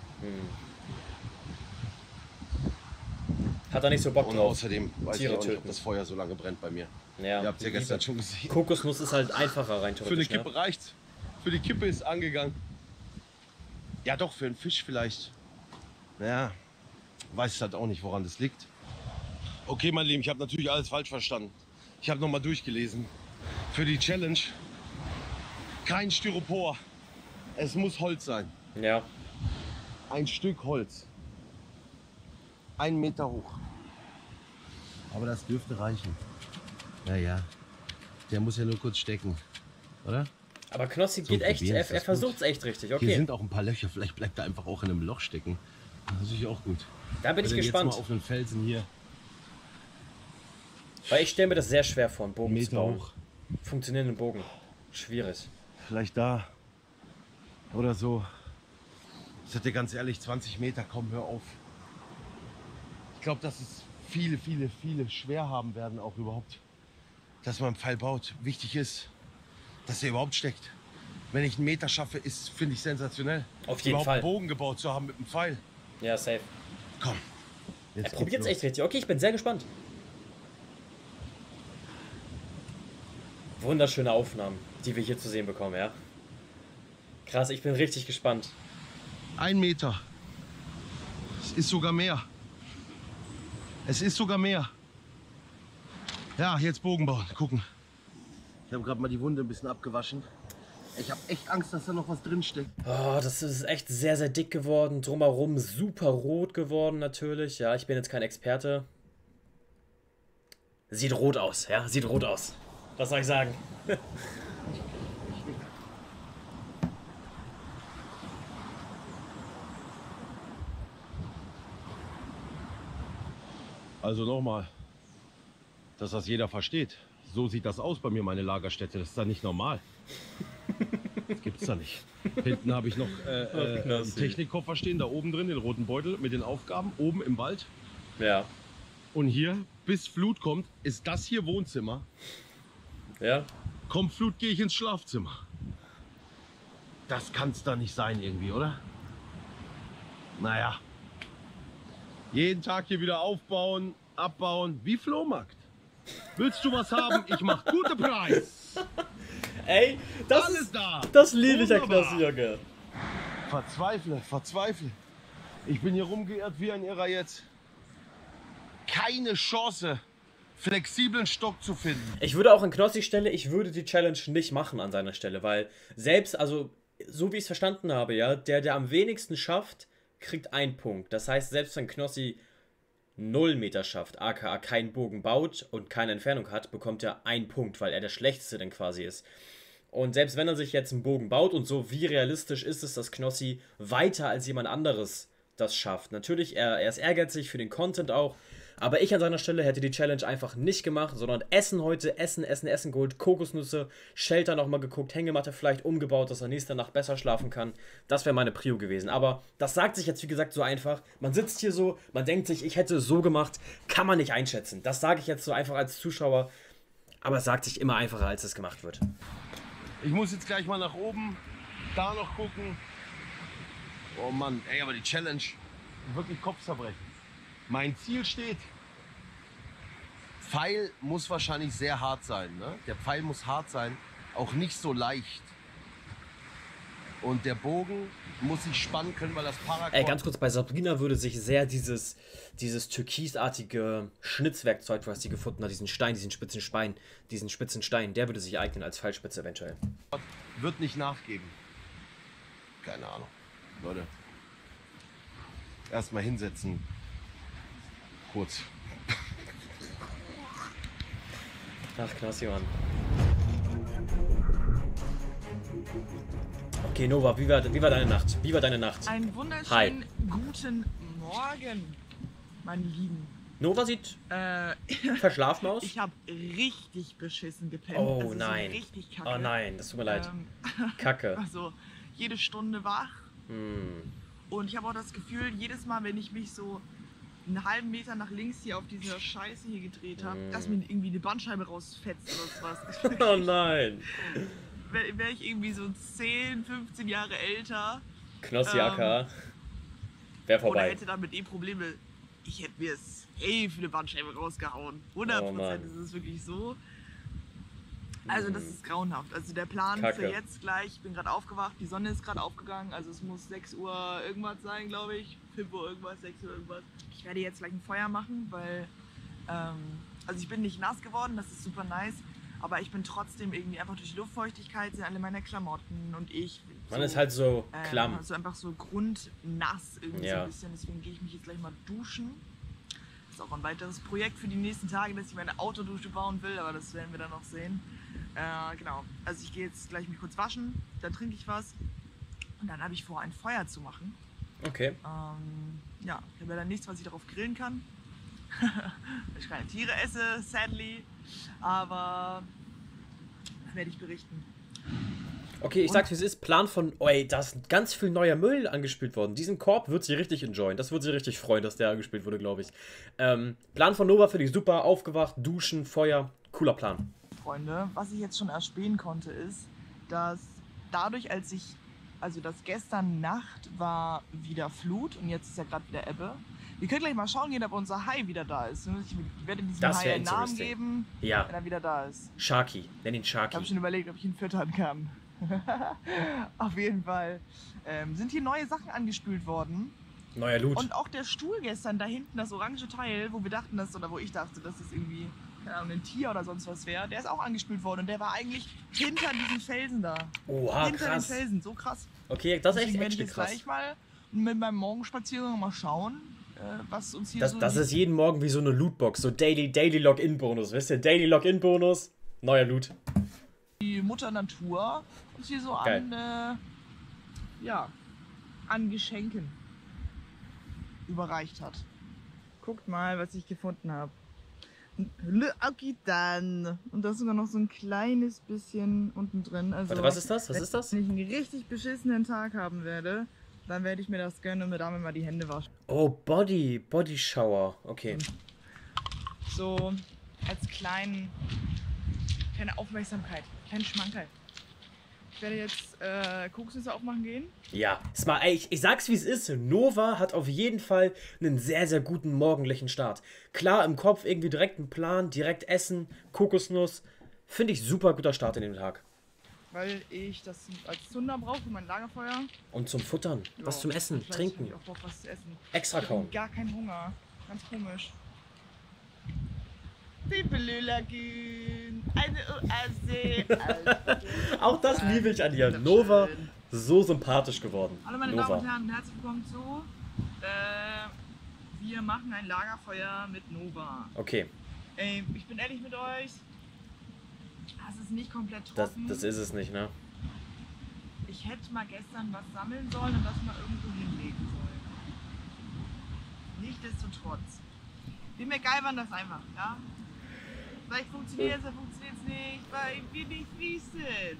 Speaker 1: Hat er nicht so Bock
Speaker 3: Und
Speaker 1: drauf.
Speaker 3: außerdem weiß
Speaker 1: Tiere
Speaker 3: ich auch nicht, ob
Speaker 1: töten.
Speaker 3: das Feuer so lange brennt bei mir.
Speaker 1: Ja,
Speaker 3: Ihr habt ja gestern schon gesehen.
Speaker 1: Kokosnuss ist halt einfacher rein
Speaker 3: Für eine
Speaker 1: theoretisch.
Speaker 3: Kippe reicht's. Für die Kippe ist angegangen. Ja doch, für einen Fisch vielleicht. Naja, weiß halt auch nicht, woran das liegt. Okay, mein Lieben, ich habe natürlich alles falsch verstanden. Ich habe nochmal durchgelesen. Für die Challenge kein Styropor. Es muss Holz sein.
Speaker 1: Ne? Ja.
Speaker 3: Ein Stück Holz. 1 Meter hoch. Aber das dürfte reichen. Ja. Der muss ja nur kurz stecken. Oder?
Speaker 1: Aber Knossi geht echt,
Speaker 3: probieren
Speaker 1: er
Speaker 3: ist das
Speaker 1: versucht es echt richtig,
Speaker 3: Hier
Speaker 1: okay.
Speaker 3: sind auch ein paar Löcher. Vielleicht bleibt er einfach auch in einem Loch stecken. Das ist natürlich auch gut.
Speaker 1: Da bin ich
Speaker 3: Oder
Speaker 1: gespannt.
Speaker 3: Jetzt mal auf einen Felsen hier.
Speaker 1: Weil ich stelle mir das sehr schwer vor, einen Bogen zu
Speaker 3: Meter
Speaker 1: bauen.
Speaker 3: hoch.
Speaker 1: Funktionierenden Bogen. Schwierig.
Speaker 3: Vielleicht da. Oder so. Ich sag dir ganz ehrlich, 20 Meter, komm, hör auf. Ich glaube, dass es viele schwer haben werden auch überhaupt. Dass man einen Pfeil baut. Wichtig ist, dass er überhaupt steckt. Wenn ich 1 Meter schaffe, finde ich sensationell.
Speaker 1: Auf jeden
Speaker 3: überhaupt
Speaker 1: Fall.
Speaker 3: einen Bogen gebaut zu haben mit einem Pfeil.
Speaker 1: Ja, safe.
Speaker 3: Komm.
Speaker 1: Er probiert es echt richtig. Okay, ich bin sehr gespannt. Wunderschöne Aufnahmen, die wir hier zu sehen bekommen, ja. Krass, ich bin richtig gespannt.
Speaker 3: 1 Meter. Es ist sogar mehr. Es ist sogar mehr. Ja, jetzt Bogen bauen. Gucken. Ich habe gerade mal die Wunde ein bisschen abgewaschen. Ich habe echt Angst, dass da noch was drin steckt.
Speaker 1: Oh, das ist echt sehr, sehr dick geworden. Drumherum super rot geworden natürlich. Ja, ich bin jetzt kein Experte. Sieht rot aus, ja, sieht rot aus. Was soll ich sagen?
Speaker 3: Also nochmal, dass das jeder versteht. So sieht das aus bei mir, meine Lagerstätte. Das ist da nicht normal. Das gibt's da nicht. Hinten habe ich noch einen Technikkoffer stehen, da oben drin, den roten Beutel mit den Aufgaben, oben im Wald.
Speaker 1: Ja.
Speaker 3: Und hier, bis Flut kommt, ist das hier Wohnzimmer.
Speaker 1: Ja.
Speaker 3: Kommt Flut, gehe ich ins Schlafzimmer. Das kann's da nicht sein irgendwie, oder? Naja. Jeden Tag hier wieder aufbauen, abbauen, wie Flohmarkt. Willst du was haben? Ich mach gute Preis.
Speaker 1: Ey, das
Speaker 3: Alles
Speaker 1: ist
Speaker 3: da.
Speaker 1: Das liebe ich, Herr
Speaker 3: Wunderbar.
Speaker 1: Knossi, Junge.
Speaker 3: Verzweifle, verzweifle. Ich bin hier rumgeirrt wie ein Irrer jetzt. Keine Chance, flexiblen Stock zu finden.
Speaker 1: Ich würde auch an Knossi Stelle, ich würde die Challenge nicht machen an seiner Stelle, weil selbst, also so wie ich es verstanden habe, ja, der am wenigsten schafft, kriegt 1 Punkt. Das heißt, selbst wenn Knossi 0 Meter schafft, aka keinen Bogen baut und keine Entfernung hat, bekommt er 1 Punkt, weil er der Schlechteste dann quasi ist. Und selbst wenn er sich jetzt einen Bogen baut und so, wie realistisch ist es, dass Knossi weiter als jemand anderes das schafft. Natürlich, er ist ehrgeizig für den Content auch, aber ich an seiner Stelle hätte die Challenge einfach nicht gemacht, sondern Essen heute, Essen geholt, Kokosnüsse, Shelter nochmal geguckt, Hängematte vielleicht umgebaut, dass er nächste Nacht besser schlafen kann. Das wäre meine Prio gewesen. Aber das sagt sich jetzt, wie gesagt, so einfach. Man sitzt hier so, man denkt sich, ich hätte es so gemacht, kann man nicht einschätzen. Das sage ich jetzt so einfach als Zuschauer, aber es sagt sich immer einfacher, als es gemacht wird.
Speaker 3: Ich muss jetzt gleich mal nach oben, da noch gucken. Oh Mann, ey, aber die Challenge, wirklich Kopfzerbrechen. Mein Ziel steht, Pfeil muss wahrscheinlich sehr hart sein. Ne? Der Pfeil muss hart sein, auch nicht so leicht. Und der Bogen muss sich spannen können, weil das Paracord...
Speaker 1: Ey, ganz kurz, bei Sabrina würde sich sehr dieses türkisartige Schnitzwerkzeug, was sie gefunden hat, diesen Stein, diesen spitzen Stein, der würde sich eignen als Pfeilspitze eventuell.
Speaker 3: Wird nicht nachgeben. Keine Ahnung. Leute, erstmal hinsetzen. Kurz.
Speaker 1: Ach, Knossi, Mann. Okay, Nova, wie war deine Nacht? Wie war deine Nacht?
Speaker 4: Einen wunderschönen guten Morgen, meine Lieben.
Speaker 1: Nova sieht verschlafen aus.
Speaker 4: Ich habe richtig beschissen gepennt.
Speaker 1: Oh
Speaker 4: also
Speaker 1: nein.
Speaker 4: So richtig kacke.
Speaker 1: Oh nein, das tut mir leid. Kacke.
Speaker 4: Also jede Stunde wach. Und ich habe auch das Gefühl, jedes Mal, wenn ich mich so einen halben Meter nach links hier auf diese Scheiße hier gedreht habe, dass mir irgendwie eine Bandscheibe rausfetzt oder was.
Speaker 1: Oh nein.
Speaker 4: Wäre ich irgendwie so 10, 15 Jahre älter.
Speaker 1: Knossi AK. Wäre vorbei.
Speaker 4: Oder hätte damit Probleme. Ich hätte mir safe eine Bandscheibe rausgehauen. 100% ist es wirklich so. Also das ist grauenhaft. Also der Plan
Speaker 1: Kacke.
Speaker 4: für jetzt gleich, ich bin gerade aufgewacht, die Sonne ist gerade aufgegangen, also es muss 6 Uhr irgendwas sein, glaube ich. 5 Uhr irgendwas, 6 Uhr irgendwas. Ich werde jetzt gleich ein Feuer machen, weil, also ich bin nicht nass geworden, das ist super nice, aber ich bin trotzdem irgendwie einfach durch die Luftfeuchtigkeit, sind alle meine Klamotten und ich.
Speaker 1: Man ist halt so klamm.
Speaker 4: Also einfach so grundnass irgendwie so ein bisschen, deswegen gehe ich mich jetzt gleich mal duschen. Das ist auch ein weiteres Projekt für die nächsten Tage, dass ich meine Autodusche bauen will, aber das werden wir dann noch sehen. Genau, also ich gehe jetzt gleich mich kurz waschen, dann trinke ich was und dann habe ich vor, ein Feuer zu machen.
Speaker 1: Okay.
Speaker 4: Ja, ich habe ja dann nichts, was ich darauf grillen kann. Weil ich keine Tiere esse, sadly, aber werde ich berichten.
Speaker 1: Okay, ich sag's wie es ist, Plan von, da ist ganz viel neuer Müll angespült worden. Diesen Korb wird sie richtig enjoyen, das wird sie richtig freuen, dass der angespült wurde, glaube ich. Plan von Nova finde ich super, aufgewacht, duschen, Feuer, cooler Plan.
Speaker 4: Freunde, was ich jetzt schon erspähen konnte, ist, dass dadurch, dass gestern Nacht war wieder Flut und jetzt ist ja gerade wieder Ebbe. Wir können gleich mal schauen gehen, ob unser Hai wieder da ist. Ich werde diesem Hai einen Namen geben, wenn er wieder da ist.
Speaker 1: Sharky, nenn ihn Sharky.
Speaker 4: Ich habe schon überlegt, ob ich ihn füttern kann. Auf jeden Fall sind hier neue Sachen angespült worden.
Speaker 1: Neuer Loot.
Speaker 4: Und auch der Stuhl gestern, da hinten, das orange Teil, wo wir dachten, wo ich dachte, dass das irgendwie, keine Ahnung, ein Tier oder sonst was wäre, der ist auch angespült worden und der war eigentlich hinter diesen Felsen da.
Speaker 1: Oha,
Speaker 4: hinter
Speaker 1: krass.
Speaker 4: den Felsen, so krass.
Speaker 1: Okay, das ist
Speaker 4: Deswegen werde
Speaker 1: echt
Speaker 4: ich jetzt
Speaker 1: krass.
Speaker 4: gleich mal mit meinem Morgenspaziergang mal schauen, was uns hier
Speaker 1: Das ist jeden Morgen wie so eine Lootbox, so Daily Login-Bonus, wisst ihr? Daily Login-Bonus, neuer Loot.
Speaker 4: die Mutter Natur uns hier so
Speaker 1: Geil.
Speaker 4: an Geschenken überreicht hat. Guckt mal, was ich gefunden habe. Okay, dann. Und da ist sogar noch so ein kleines bisschen unten drin. Also,
Speaker 1: Warte, was ist das? Was ist das?
Speaker 4: Wenn ich einen richtig beschissenen Tag haben werde, dann werde ich mir das gönnen und mir damit mal die Hände waschen.
Speaker 1: Oh, Body Shower. Okay.
Speaker 4: So als kleine Aufmerksamkeit, kleinen Schmankerl. Ich werde jetzt Kokosnüsse aufmachen gehen.
Speaker 1: Ja, smart. Ey, ich sag's wie es ist. Nova hat auf jeden Fall einen sehr, sehr guten morgendlichen Start. Klar, im Kopf irgendwie direkt einen Plan, direkt essen, Kokosnuss. Finde ich super guter Start in den Tag.
Speaker 4: Weil ich das als Zunder brauche für mein Lagerfeuer.
Speaker 1: Und zum Futtern. Was zum Essen,
Speaker 4: Vielleicht
Speaker 1: trinken.
Speaker 4: hab ich auch Bock, was zu essen.
Speaker 1: Extra
Speaker 4: Ich
Speaker 1: kauen.
Speaker 4: hab gar keinen Hunger. Ganz komisch. Lagün, eine Oase.
Speaker 1: Auch das liebe ich an ihr. Nova, so sympathisch geworden.
Speaker 4: Hallo meine
Speaker 1: Nova.
Speaker 4: Damen und Herren, herzlich willkommen zu wir machen ein Lagerfeuer mit Nova.
Speaker 1: Okay,
Speaker 4: Ey, ich bin ehrlich mit euch. Das ist nicht komplett trocken.
Speaker 1: das ist es nicht, ne?
Speaker 4: Ich hätte mal gestern was sammeln sollen und das mal irgendwo hinlegen sollen. Nichtsdestotrotz. Bin mir geil, wann das einfach, ja? Vielleicht funktioniert es, dann funktioniert es nicht, weil wir nicht fließen.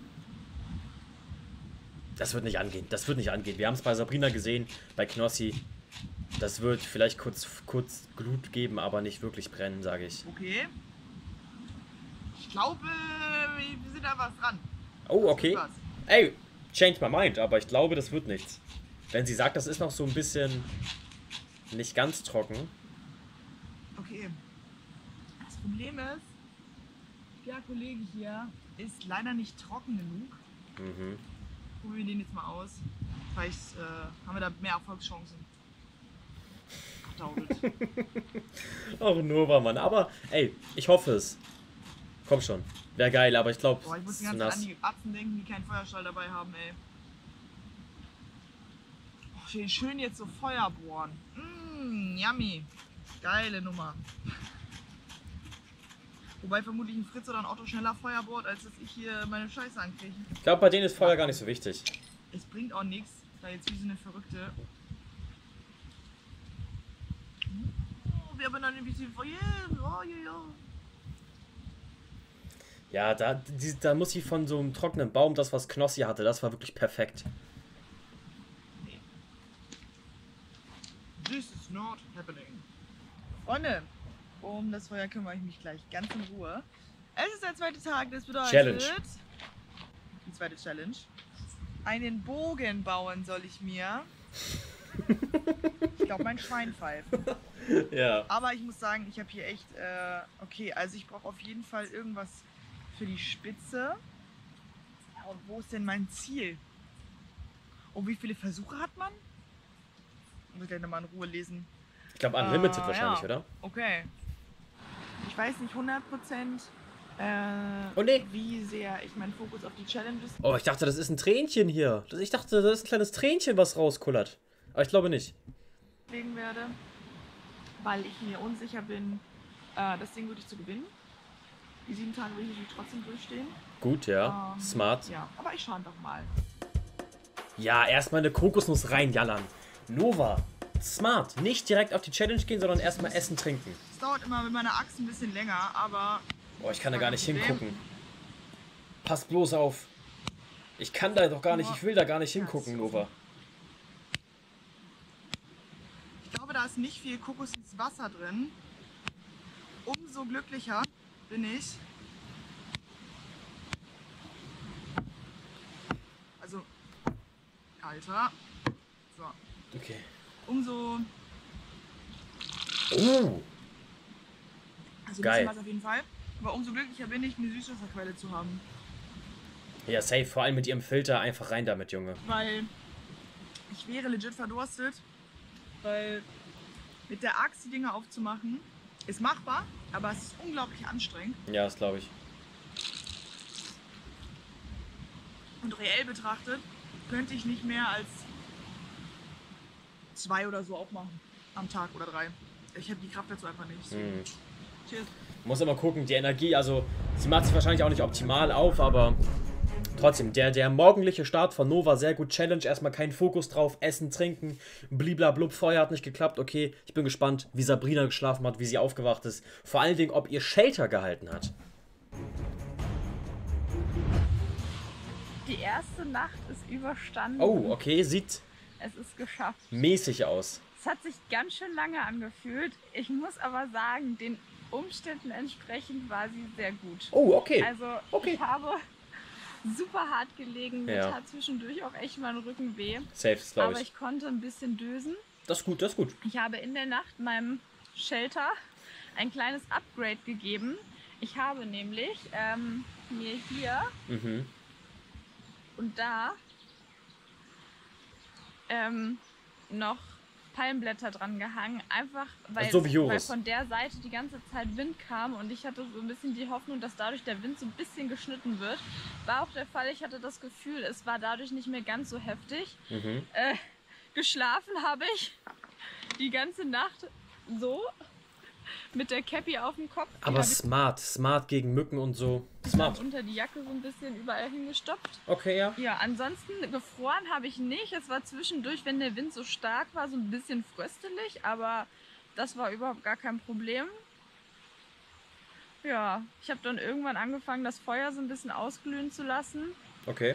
Speaker 1: Das wird nicht angehen. Das wird nicht angehen. Wir haben es bei Sabrina gesehen, bei Knossi. Das wird vielleicht kurz Glut geben, aber nicht wirklich brennen, sage ich.
Speaker 4: Okay. Ich glaube, wir sind da was dran.
Speaker 1: Oh, okay.
Speaker 4: Was.
Speaker 1: Ey, change my mind, aber ich glaube, das wird nichts. Wenn sie sagt, das ist noch so ein bisschen nicht ganz trocken.
Speaker 4: Okay. Das Problem ist, der Kollege hier ist leider nicht trocken genug.
Speaker 1: Mhm.
Speaker 4: Probieren wir den jetzt mal aus. Vielleicht haben wir da mehr Erfolgschancen.
Speaker 1: Ach, Nova, Mann. Aber, ey, ich hoffe es. Komm schon. Wäre geil, aber ich glaube,
Speaker 4: Boah, ich muss
Speaker 1: es
Speaker 4: die
Speaker 1: ist zu
Speaker 4: ganze Zeit
Speaker 1: nass.
Speaker 4: an die Atzen denken, die keinen Feuerstahl dabei haben, ey. Oh, schön jetzt so Feuer bohren. Yummy. Geile Nummer. Wobei vermutlich ein Fritz oder ein Otto schneller Feuer bohrt, als dass ich hier meine Scheiße ankriege.
Speaker 1: Ich glaube, bei denen ist Feuer gar nicht so wichtig.
Speaker 4: Es bringt auch nichts, da jetzt wie so eine Verrückte. Oh, wir haben noch ein bisschen Feuer. Oh, ja.
Speaker 1: Ja, da muss ich von so einem trockenen Baum, das was Knossi hatte, das war wirklich perfekt.
Speaker 4: This is not happening. Freunde, um das Feuer kümmere ich mich gleich ganz in Ruhe. Es ist der zweite Tag, das bedeutet...
Speaker 1: Challenge.
Speaker 4: Die zweite Challenge. Einen Bogen bauen soll ich mir. Ich glaube, mein Schwein pfeift.
Speaker 1: Ja.
Speaker 4: Aber ich muss sagen, ich habe hier echt... okay, also ich brauche auf jeden Fall irgendwas für die Spitze. Und wo ist denn mein Ziel? Und wie viele Versuche hat man? Muss ich gleich nochmal in Ruhe lesen.
Speaker 1: Ich glaube, Unlimited wahrscheinlich,
Speaker 4: ja.
Speaker 1: oder?
Speaker 4: Okay. Ich weiß nicht 100%,
Speaker 1: Oh nee.
Speaker 4: wie sehr ich meinen Fokus auf die Challenges
Speaker 1: Oh, ich dachte, das ist ein Tränchen hier. Ich dachte, das ist ein kleines Tränchen, was rauskullert. Aber ich glaube nicht.
Speaker 4: legen werde, weil ich mir unsicher bin, das Ding wirklich zu gewinnen. Die 7 Tage will ich natürlich trotzdem durchstehen.
Speaker 1: Gut, ja. Smart.
Speaker 4: Ja, aber ich schaue einfach mal.
Speaker 1: Ja, erstmal eine Kokosnuss reinjallern. Nova. Smart. Nicht direkt auf die Challenge gehen, sondern erstmal essen, trinken.
Speaker 4: Es dauert immer mit meiner Axt ein bisschen länger, aber...
Speaker 1: Oh, ich kann da gar nicht hingucken. Pass bloß auf. Ich kann da doch gar nicht, ich will da gar nicht hingucken, Nova.
Speaker 4: Ich glaube, da ist nicht viel Kokosnusswasser drin. Umso glücklicher bin ich. Also, Alter. So.
Speaker 1: Okay.
Speaker 4: Umso...
Speaker 1: Oh.
Speaker 4: Also ein
Speaker 1: Geil.
Speaker 4: bisschen was auf jeden Fall. Aber umso glücklicher bin ich, eine Süßwasserquelle zu haben.
Speaker 1: Ja, safe. Vor allem mit ihrem Filter einfach rein damit, Junge.
Speaker 4: Weil ich wäre legit verdurstet. weil mit der Axt die Dinger aufzumachen ist machbar, aber es ist unglaublich anstrengend.
Speaker 1: Ja, das glaube ich.
Speaker 4: Und reell betrachtet könnte ich nicht mehr als 2 oder so aufmachen am Tag oder 3. Ich habe die Kraft dazu einfach nicht. Cheers.
Speaker 1: Muss immer gucken, die Energie, also sie macht sich wahrscheinlich auch nicht optimal auf, aber trotzdem, der morgendliche Start von Nova, sehr gut. Challenge, erstmal keinen Fokus drauf, essen, trinken, bliblablub, Feuer hat nicht geklappt, okay. Ich bin gespannt, wie Sabrina geschlafen hat, wie sie aufgewacht ist. Vor allen Dingen, ob ihr Shelter gehalten hat.
Speaker 6: Die erste Nacht ist überstanden.
Speaker 1: Oh, okay, sieht
Speaker 6: Es ist geschafft.
Speaker 1: mäßig aus.
Speaker 6: Es hat sich ganz schön lange angefühlt. Ich muss aber sagen, den Umständen entsprechend war sie sehr gut.
Speaker 1: Oh, okay.
Speaker 6: Also ich habe super hart gelegen. Mir tat zwischendurch auch echt mein Rücken weh.
Speaker 1: Safe, glaube
Speaker 6: Aber
Speaker 1: ich.
Speaker 6: ich konnte ein bisschen dösen.
Speaker 1: Das ist gut, das ist gut.
Speaker 6: Ich habe in der Nacht meinem Shelter ein kleines Upgrade gegeben. Ich habe nämlich mir hier und da noch Palmblätter dran gehangen, einfach weil,
Speaker 1: so wie
Speaker 6: weil
Speaker 1: Joris.
Speaker 6: von der Seite die ganze Zeit Wind kam und ich hatte so ein bisschen die Hoffnung, dass dadurch der Wind so ein bisschen geschnitten wird. War auch der Fall, ich hatte das Gefühl, es war dadurch nicht mehr ganz so heftig. Geschlafen habe ich die ganze Nacht so mit der Cappy auf dem Kopf.
Speaker 1: Aber smart gegen Mücken und so. Smart.
Speaker 6: Unter die Jacke so ein bisschen überall hingestopft.
Speaker 1: Okay, ja.
Speaker 6: Ja, ansonsten gefroren habe ich nicht. Es war zwischendurch, wenn der Wind so stark war, so ein bisschen fröstelig, aber das war überhaupt gar kein Problem. Ja, ich habe dann irgendwann angefangen, das Feuer so ein bisschen ausglühen zu lassen.
Speaker 1: Okay.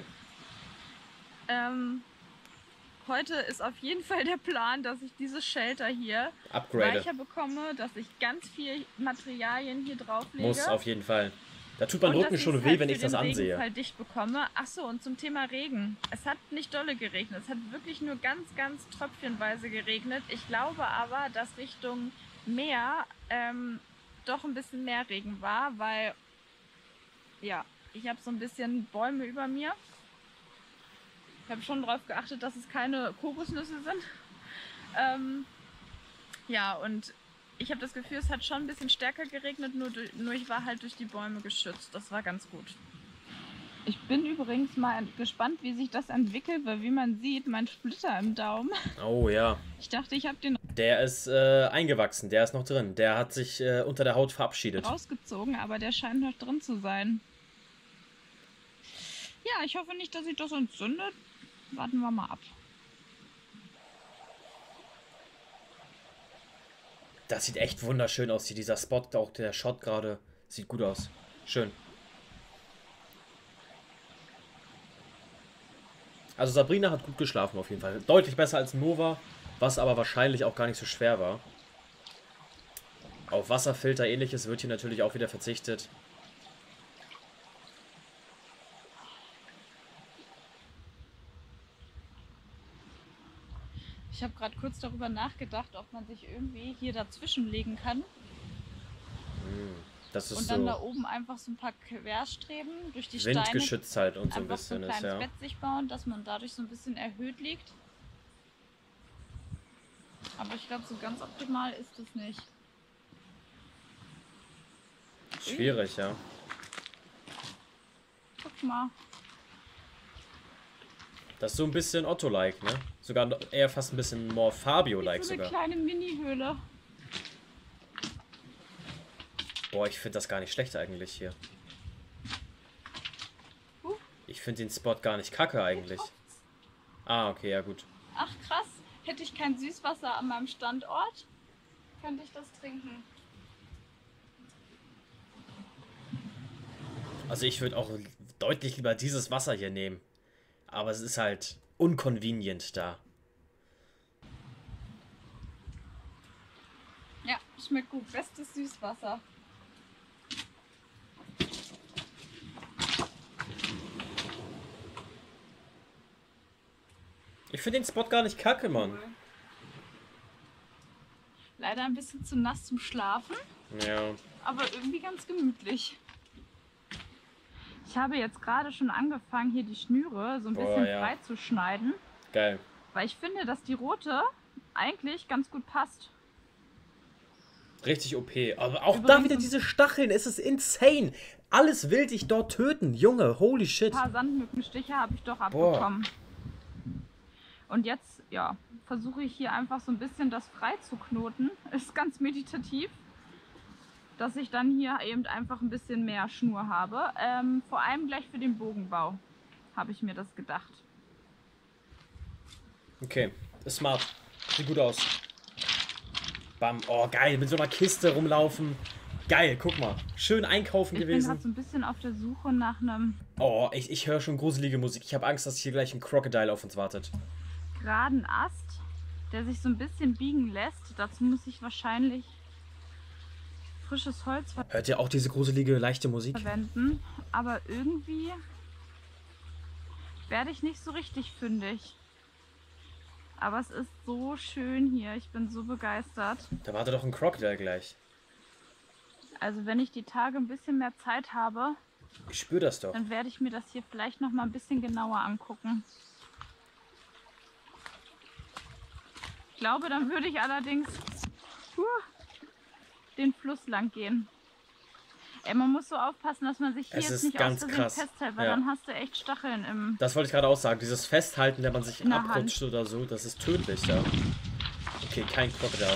Speaker 6: Heute ist auf jeden Fall der Plan, dass ich dieses Shelter hier
Speaker 1: Upgrade.
Speaker 6: weicher bekomme, dass ich ganz viel Materialien hier drauflege.
Speaker 1: Muss auf jeden Fall. Da tut mein
Speaker 6: Und
Speaker 1: Rücken
Speaker 6: dass
Speaker 1: schon
Speaker 6: ich's
Speaker 1: weh,
Speaker 6: halt
Speaker 1: wenn
Speaker 6: für
Speaker 1: ich das
Speaker 6: den
Speaker 1: ansehe.
Speaker 6: Regenfall dicht bekomme. Achso, und zum Thema Regen. Es hat nicht dolle geregnet. Es hat wirklich nur ganz, ganz tröpfchenweise geregnet. Ich glaube aber, dass Richtung Meer doch ein bisschen mehr Regen war, weil ja, ich habe so ein bisschen Bäume über mir. Ich habe schon darauf geachtet, dass es keine Kokosnüsse sind. Ja, und ich habe das Gefühl, es hat schon ein bisschen stärker geregnet, nur ich war halt durch die Bäume geschützt. Das war ganz gut. Ich bin übrigens mal gespannt, wie sich das entwickelt, weil wie man sieht, mein Splitter im Daumen.
Speaker 1: Oh ja.
Speaker 6: Ich dachte, ich habe den
Speaker 1: Der ist eingewachsen, der ist noch drin. Der hat sich unter der Haut verabschiedet.
Speaker 6: rausgezogen, aber der scheint noch drin zu sein. Ja, ich hoffe nicht, dass sich das entzündet. Warten wir mal ab.
Speaker 1: Das sieht echt wunderschön aus hier, dieser Spot, auch der Shot gerade. Sieht gut aus. Schön. Also Sabrina hat gut geschlafen auf jeden Fall. Deutlich besser als Nova, was aber wahrscheinlich auch gar nicht so schwer war. Auf Wasserfilter ähnliches wird hier natürlich auch wieder verzichtet.
Speaker 6: Ich habe gerade kurz darüber nachgedacht, ob man sich irgendwie hier dazwischen legen kann.
Speaker 1: Das ist
Speaker 6: Und dann
Speaker 1: so
Speaker 6: da oben einfach so ein paar Querstreben durch die Steine
Speaker 1: windgeschützt halt und so ein
Speaker 6: einfach so ein
Speaker 1: bisschen ist,
Speaker 6: kleines
Speaker 1: ja.
Speaker 6: Bett sich bauen, dass man dadurch so ein bisschen erhöht liegt. Aber ich glaube, so ganz optimal ist es nicht.
Speaker 1: Schwierig, ja.
Speaker 6: Guck mal.
Speaker 1: Das ist so ein bisschen Otto-like, ne? Sogar eher fast ein bisschen more Fabio-like
Speaker 6: So eine
Speaker 1: sogar.
Speaker 6: kleine Mini-Höhle.
Speaker 1: Boah, ich finde das gar nicht schlecht eigentlich hier. Ich finde den Spot gar nicht kacke eigentlich. Ah, okay, ja gut.
Speaker 6: Ach krass, hätte ich kein Süßwasser an meinem Standort, könnte ich das trinken.
Speaker 1: Also ich würde auch deutlich lieber dieses Wasser hier nehmen. Aber es ist halt unconvenient da.
Speaker 6: Ja, schmeckt gut. Bestes Süßwasser.
Speaker 1: Ich finde den Spot gar nicht kacke, Mann.
Speaker 6: Leider ein bisschen zu nass zum Schlafen,
Speaker 1: Ja.
Speaker 6: aber irgendwie ganz gemütlich. Ich habe jetzt gerade schon angefangen, hier die Schnüre so ein bisschen
Speaker 1: ja.
Speaker 6: frei zu schneiden,
Speaker 1: Geil.
Speaker 6: weil ich finde, dass die rote eigentlich ganz gut passt.
Speaker 1: Richtig OP. Aber auch da wieder diese Stacheln. Es ist insane. Alles will dich dort töten. Junge, holy shit.
Speaker 6: Ein paar Sandmückenstiche habe ich doch abbekommen. Und jetzt, ja, versuche ich hier einfach so ein bisschen das frei zu knoten. Ist ganz meditativ. Dass ich dann hier eben einfach ein bisschen mehr Schnur habe. Vor allem gleich für den Bogenbau habe ich mir das gedacht.
Speaker 1: Okay, ist smart. Sieht gut aus. Bam. Oh, geil. Mit so einer Kiste rumlaufen. Geil, guck mal. Schön einkaufen gewesen.
Speaker 6: Ich bin halt so ein bisschen auf der Suche nach einem...
Speaker 1: Oh, ich höre schon gruselige Musik. Ich habe Angst, dass hier gleich ein Crocodile auf uns wartet.
Speaker 6: Geraden Ast, der sich so ein bisschen biegen lässt. Dazu muss ich wahrscheinlich frisches Holz
Speaker 1: Hört ihr auch diese gruselige, leichte Musik?
Speaker 6: verwenden. Aber irgendwie werde ich nicht so richtig fündig. Aber es ist so schön hier. Ich bin so begeistert.
Speaker 1: Da wartet doch ein Crocodile gleich.
Speaker 6: Also wenn ich die Tage ein bisschen mehr Zeit habe,
Speaker 1: ich spüre das doch.
Speaker 6: Dann werde ich mir das hier vielleicht noch mal ein bisschen genauer angucken. Ich glaube, dann würde ich allerdings den Fluss lang gehen. Ey, man muss so aufpassen, dass man sich hier jetzt nicht aus Versehen festhält, weil dann hast du echt Stacheln im...
Speaker 1: Das wollte ich gerade auch sagen. Dieses Festhalten, wenn man sich abrutscht
Speaker 6: Hand.
Speaker 1: oder so, das ist tödlich, ja. Okay, kein Crocodile.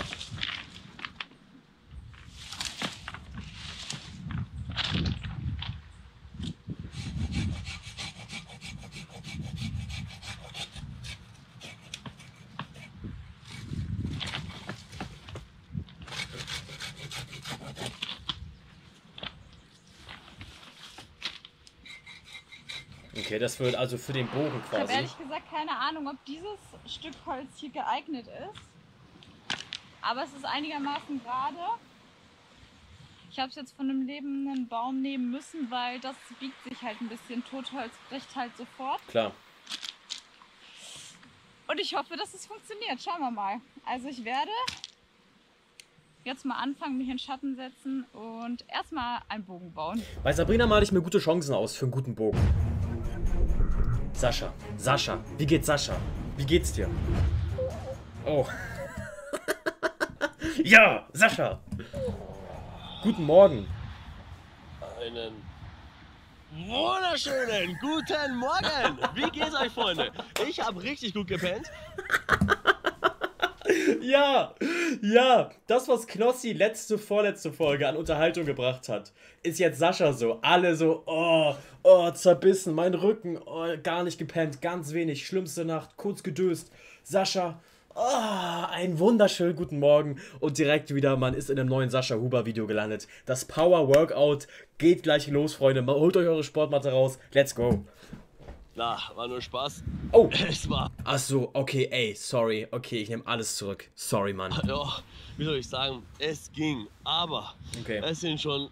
Speaker 1: Okay, das wird also für den Bogen quasi.
Speaker 6: Ich habe ehrlich gesagt keine Ahnung, ob dieses Stück Holz hier geeignet ist. Aber es ist einigermaßen gerade. Ich habe es jetzt von einem lebenden Baum nehmen müssen, weil das biegt sich halt ein bisschen. Totholz bricht halt sofort.
Speaker 1: Klar.
Speaker 6: Und ich hoffe, dass es funktioniert. Schauen wir mal. Also ich werde jetzt mal anfangen, mich in Schatten setzen und erstmal einen Bogen bauen.
Speaker 1: Bei Sabrina male ich mir gute Chancen aus für einen guten Bogen. Sascha, wie geht's Sascha? Wie geht's dir? Oh. Ja, Sascha. Guten Morgen.
Speaker 7: Einen wunderschönen guten Morgen. Wie geht's euch, Freunde? Ich habe richtig gut gepennt.
Speaker 1: Ja, das, was Knossi vorletzte Folge an Unterhaltung gebracht hat, ist jetzt Sascha so. Alle so, oh, zerbissen, mein Rücken, oh, gar nicht gepennt, ganz wenig, schlimmste Nacht, kurz gedöst. Sascha, einen wunderschönen guten Morgen und direkt wieder, man ist in einem neuen Sascha Huber Video gelandet. Das Power Workout geht gleich los, Freunde. Holt euch eure Sportmatte raus, let's go.
Speaker 7: Na, war nur Spaß.
Speaker 1: Oh,
Speaker 7: es war.
Speaker 1: Ach so, okay, ey, sorry. Okay, ich nehme alles zurück. Sorry, Mann.
Speaker 7: Ja, wie soll ich sagen, es ging, aber es sind schon,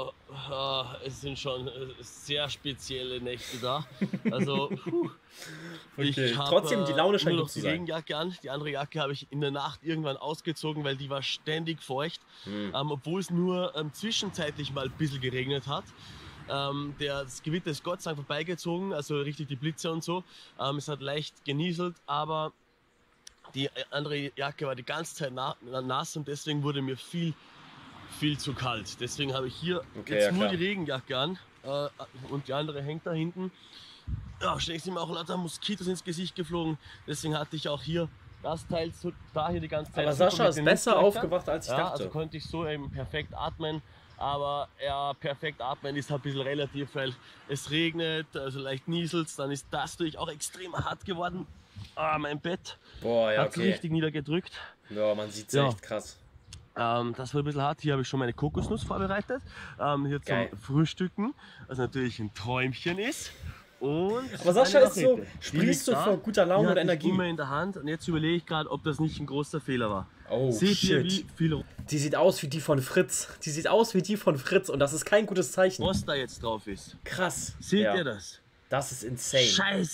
Speaker 7: sehr spezielle Nächte da. Also,
Speaker 1: okay. Trotzdem, die Laune scheint
Speaker 7: nur
Speaker 1: gut
Speaker 7: noch
Speaker 1: zu
Speaker 7: die
Speaker 1: sein.
Speaker 7: Regenjacke an. Die andere Jacke habe ich in der Nacht irgendwann ausgezogen, weil die war ständig feucht, obwohl es nur zwischenzeitlich mal ein bisschen geregnet hat. Das Gewitter ist Gott sei Dank vorbeigezogen, also richtig die Blitze und so. Es hat leicht genieselt, aber die andere Jacke war die ganze Zeit nass und deswegen wurde mir viel zu kalt. Deswegen habe ich hier jetzt nur die Regenjacke an und die andere hängt da hinten. Ja, schnell sind mir auch lauter Moskitos ins Gesicht geflogen, deswegen hatte ich auch hier das Teil da hier die ganze Zeit.
Speaker 1: Aber Sascha ist besser aufgewacht, als ich dachte.
Speaker 7: Also konnte ich so eben perfekt atmen. Aber ja, perfekt atmen ist halt ein bisschen relativ, weil es regnet, also leicht nieselt, dann ist das natürlich auch extrem hart geworden. Mein Bett hat richtig niedergedrückt.
Speaker 1: Ja, man sieht es echt krass.
Speaker 7: Das war ein bisschen hart. Hier habe ich schon meine Kokosnuss vorbereitet. Hier zum Frühstücken, was natürlich ein Träumchen ist. Und
Speaker 1: aber Sascha ist so, sprießt du vor guter Laune und Energie.
Speaker 7: Immer in der Hand und jetzt überlege ich gerade, ob das nicht ein großer Fehler war.
Speaker 1: Oh,
Speaker 7: seht
Speaker 1: shit.
Speaker 7: ihr, wie viel...
Speaker 1: Die sieht aus wie die von Fritz. Und das ist kein gutes Zeichen.
Speaker 7: Was da jetzt drauf ist.
Speaker 1: Krass.
Speaker 7: Seht ihr das?
Speaker 1: Das ist insane.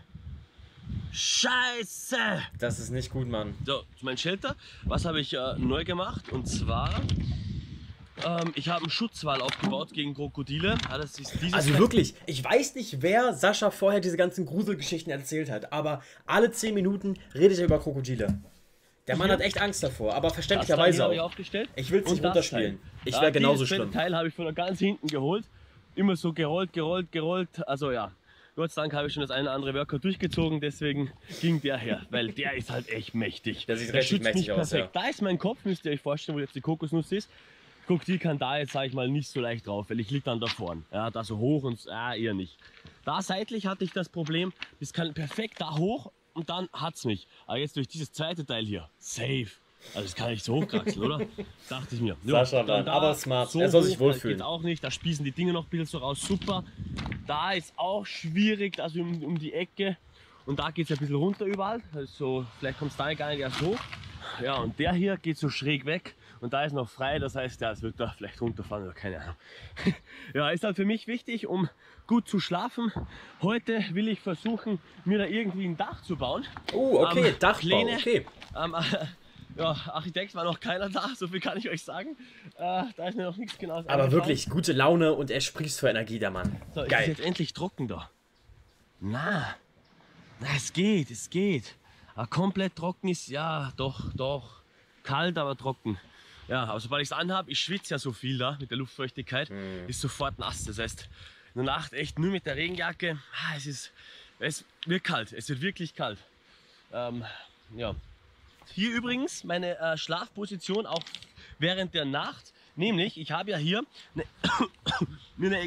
Speaker 7: Scheiße!
Speaker 1: Das ist nicht gut, Mann.
Speaker 7: So, mein Shelter. Was habe ich neu gemacht? Und zwar... ich habe einen Schutzwall aufgebaut gegen Krokodile. Ja, das ist
Speaker 1: also wirklich, ich weiß nicht, wer Sascha vorher diese ganzen Gruselgeschichten erzählt hat, aber alle 10 Minuten redet er über Krokodile. Der Mann hat echt Angst davor, aber verständlicherweise
Speaker 7: habe ich
Speaker 1: auch.
Speaker 7: aufgestellt.
Speaker 1: Ich will es nicht
Speaker 7: Und das
Speaker 1: runterspielen.
Speaker 7: Teil.
Speaker 1: Ich wäre genauso
Speaker 7: Dieses
Speaker 1: schlimm.
Speaker 7: Teil habe ich von da ganz hinten geholt. Immer so gerollt. Also ja, Gott sei Dank habe ich schon das eine oder andere Workout durchgezogen, deswegen ging der her, weil der ist halt echt mächtig.
Speaker 1: Der sieht
Speaker 7: Der
Speaker 1: richtig
Speaker 7: schützt
Speaker 1: mächtig
Speaker 7: mich
Speaker 1: aus,
Speaker 7: perfekt. Da ist mein Kopf, müsst ihr euch vorstellen, wo jetzt die Kokosnuss ist. Guck, die kann da jetzt, sage ich mal, nicht so leicht drauf, weil ich liege dann da vorne. Ja, da so hoch und eher nicht. Da seitlich hatte ich das Problem, das kann perfekt da hoch und dann hat's mich. Aber jetzt durch dieses zweite Teil hier, safe. Also das kann ich so hochkraxeln, oder? Dachte ich mir. Ja,
Speaker 1: Sascha, Mann,
Speaker 7: da
Speaker 1: aber smart.
Speaker 7: so
Speaker 1: Er soll sich
Speaker 7: hoch,
Speaker 1: wohlfühlen.
Speaker 7: Das geht auch nicht, da spießen die Dinge noch ein bisschen so raus. Super. Da ist auch schwierig, also um die Ecke. Und da geht es ein bisschen runter überall. Also vielleicht kommt es da gar nicht erst hoch. Ja, und der hier geht so schräg weg. Und da ist noch frei, das heißt, ja, es wird da vielleicht runterfahren oder keine Ahnung. Ja, ist halt für mich wichtig, um gut zu schlafen. Heute will ich versuchen, mir da irgendwie ein Dach zu bauen.
Speaker 1: Oh, okay, Dachbau,
Speaker 7: Pläne.
Speaker 1: okay.
Speaker 7: Ja, Architekt war noch keiner da, so viel kann ich euch sagen. Da ist mir noch nichts Genaues
Speaker 1: Aber
Speaker 7: eingefallen.
Speaker 1: wirklich, gute Laune und er sprießt vor Energie, der Mann.
Speaker 7: So, ist es
Speaker 1: Geil.
Speaker 7: jetzt endlich trocken da? Na, es geht. Aber komplett trocken ist, ja, doch. Kalt, aber trocken. Ja, aber sobald ich es anhabe, ich schwitze ja so viel da mit der Luftfeuchtigkeit, ist sofort nass. Das heißt, in der Nacht echt nur mit der Regenjacke. Es wird kalt, es wird wirklich kalt. Ja. Hier übrigens meine Schlafposition auch während der Nacht. Nämlich, ich habe ja hier mir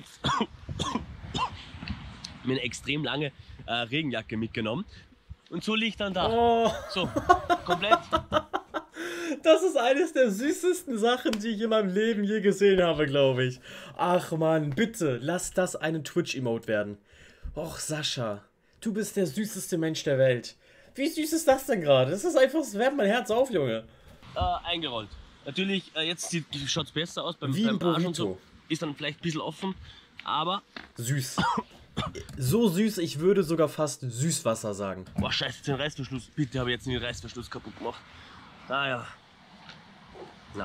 Speaker 7: eine extrem lange Regenjacke mitgenommen. Und so liegt dann da.
Speaker 1: Oh.
Speaker 7: So, komplett.
Speaker 1: Das ist eines der süßesten Sachen, die ich in meinem Leben je gesehen habe, glaube ich. Ach Mann, bitte, lass das eine Twitch-Emote werden. Och, Sascha, du bist der süßeste Mensch der Welt. Wie süß ist das denn gerade? Das ist einfach, es wärmt mein Herz auf, Junge.
Speaker 7: Eingerollt. Natürlich, jetzt schaut es besser aus.
Speaker 1: Wie ein
Speaker 7: Arsch und
Speaker 1: Burrito.
Speaker 7: so. Ist dann vielleicht ein bisschen offen, aber...
Speaker 1: Süß. So süß, ich würde sogar fast Süßwasser sagen.
Speaker 7: Boah, scheiße, den Reißverschluss. Bitte habe ich jetzt nicht den Reißverschluss kaputt gemacht. Naja. Na.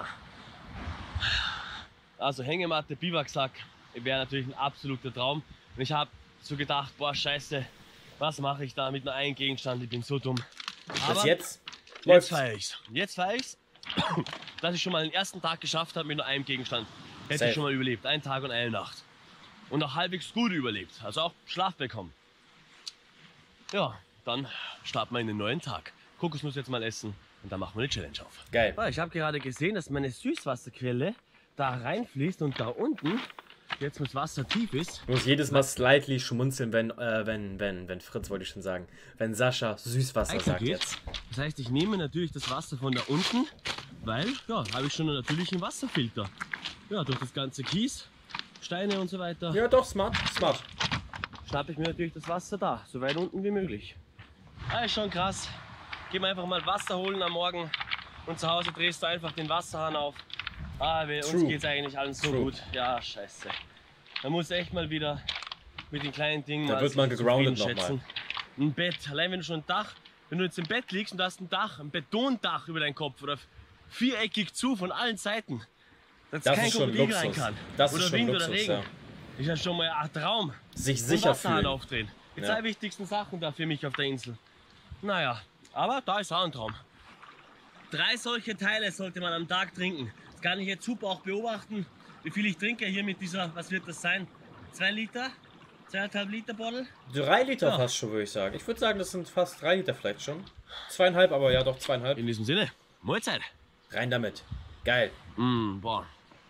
Speaker 7: Also Hängematte, Biwaksack wäre natürlich ein absoluter Traum. Und ich habe so gedacht, boah, scheiße, was mache ich da mit nur einem Gegenstand? Ich bin so dumm.
Speaker 1: Bis jetzt?
Speaker 7: Jetzt feiere ich's. Jetzt feiere ich's, dass ich schon mal den ersten Tag geschafft habe mit nur einem Gegenstand. Hätte
Speaker 1: Safe.
Speaker 7: ich schon mal überlebt. Einen Tag und eine Nacht. Und auch halbwegs gut überlebt. Also auch Schlaf bekommen. Ja, dann starten wir in den neuen Tag. Kokosnuss jetzt mal essen und dann machen wir eine Challenge auf.
Speaker 1: Geil.
Speaker 7: Ah, ich habe gerade gesehen, dass meine Süßwasserquelle da reinfließt und da unten, jetzt wo das Wasser tief ist,
Speaker 1: Ich muss jedes Mal slightly schmunzeln, wenn Fritz, wollte ich schon sagen, wenn Sascha Süßwasser sagt
Speaker 7: geht.
Speaker 1: jetzt.
Speaker 7: Das heißt, ich nehme natürlich das Wasser von da unten, weil, ja, habe ich schon einen natürlichen Wasserfilter. Ja, durch das ganze Kies, Steine und so weiter,
Speaker 1: Ja, doch, smart.
Speaker 7: schnappe ich mir natürlich das Wasser da, so weit unten wie möglich. ist schon krass. Geh mal einfach mal Wasser holen am Morgen und zu Hause drehst du einfach den Wasserhahn auf. Uns
Speaker 1: True.
Speaker 7: geht's eigentlich allen so
Speaker 1: True.
Speaker 7: gut. Ja, scheiße. Da muss echt mal wieder mit den kleinen Dingen
Speaker 1: Da
Speaker 7: mal
Speaker 1: wird man
Speaker 7: sich
Speaker 1: gegroundet
Speaker 7: zufrieden schätzen. Ein Bett, allein wenn du schon ein Dach, wenn du jetzt im Bett liegst und du hast ein Dach, ein Betondach über deinen Kopf oder viereckig zu von allen Seiten, dass
Speaker 1: Das
Speaker 7: kein
Speaker 1: ist schon
Speaker 7: Krokodil rein
Speaker 1: Luxus.
Speaker 7: kann.
Speaker 1: Das ist
Speaker 7: oder
Speaker 1: schon
Speaker 7: Wind
Speaker 1: Luxus,
Speaker 7: oder Regen.
Speaker 1: ja.
Speaker 7: Ist ja schon mal ein Traum.
Speaker 1: Sich
Speaker 7: Und
Speaker 1: sicher
Speaker 7: Wasserhahn
Speaker 1: fühlen.
Speaker 7: aufdrehen. Die
Speaker 1: Ja.
Speaker 7: zwei wichtigsten Sachen da für mich auf der Insel. Naja, aber da ist auch ein Traum. 3 solche Teile sollte man am Tag trinken. Das kann ich jetzt super auch beobachten, wie viel ich trinke hier mit dieser, was wird das sein? 2 Liter? 2,5 Liter Bottle?
Speaker 1: 3 Liter
Speaker 7: Ja.
Speaker 1: fast schon, würde ich sagen. Ich würde sagen, das sind fast 3 Liter vielleicht schon. 2,5, aber ja doch 2,5.
Speaker 7: In diesem Sinne, Mahlzeit.
Speaker 1: Rein damit. Geil.
Speaker 7: Boah,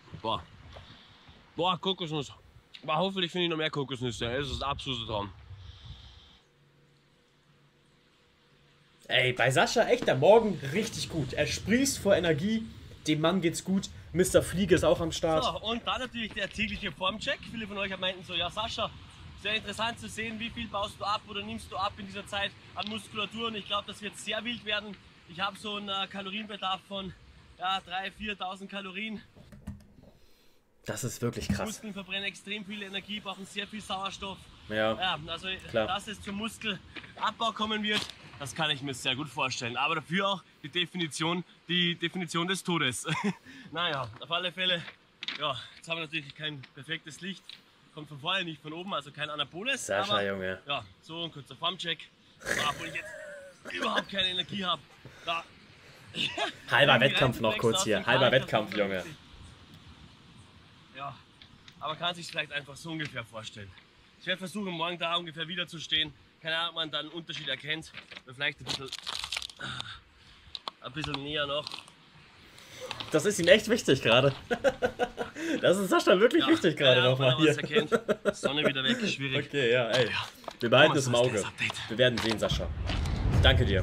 Speaker 7: Kokosnuss. Aber hoffentlich finde ich noch mehr Kokosnüsse. Das ist ein absoluter Traum.
Speaker 1: Ey, bei Sascha echt der Morgen richtig gut. Er sprießt vor Energie, dem Mann geht's gut. Mr. Fliege ist auch am Start.
Speaker 7: So, und dann natürlich der tägliche Formcheck. Viele von euch meinten so, ja Sascha, sehr interessant zu sehen, wie viel baust du ab oder nimmst du ab in dieser Zeit an Muskulatur. Und ich glaube, das wird sehr wild werden. Ich habe so einen Kalorienbedarf von 3.000, 4.000 Kalorien.
Speaker 1: Das ist wirklich krass.
Speaker 7: Muskeln verbrennen extrem viel Energie, brauchen sehr viel Sauerstoff.
Speaker 1: Ja,
Speaker 7: Also
Speaker 1: klar.
Speaker 7: dass es zum Muskelabbau kommen wird, das kann ich mir sehr gut vorstellen. Aber dafür auch die Definition des Todes. Naja, auf alle Fälle, ja, jetzt haben wir natürlich kein perfektes Licht. Kommt von vorne, nicht von oben, also kein Anaboles.
Speaker 1: Sascha,
Speaker 7: aber,
Speaker 1: Junge.
Speaker 7: Ja, so ein kurzer Formcheck. Obwohl ich jetzt überhaupt keine Energie habe. Da
Speaker 1: Halber Wettkampf noch kurz hier. Halber Wettkampf, Junge.
Speaker 7: Ja, aber kann sich vielleicht einfach so ungefähr vorstellen. Ich werde versuchen, morgen da ungefähr wieder zu stehen. Keine Ahnung, ob man da einen Unterschied erkennt. Oder vielleicht ein bisschen näher noch.
Speaker 1: Das ist ihm echt wichtig gerade. Das ist Sascha wirklich wichtig gerade nochmal hier.
Speaker 7: Erkennt. Sonne wieder weg, schwierig.
Speaker 1: Okay, ja, ey. Wir behalten es im Auge. Wir werden sehen, Sascha. Danke dir.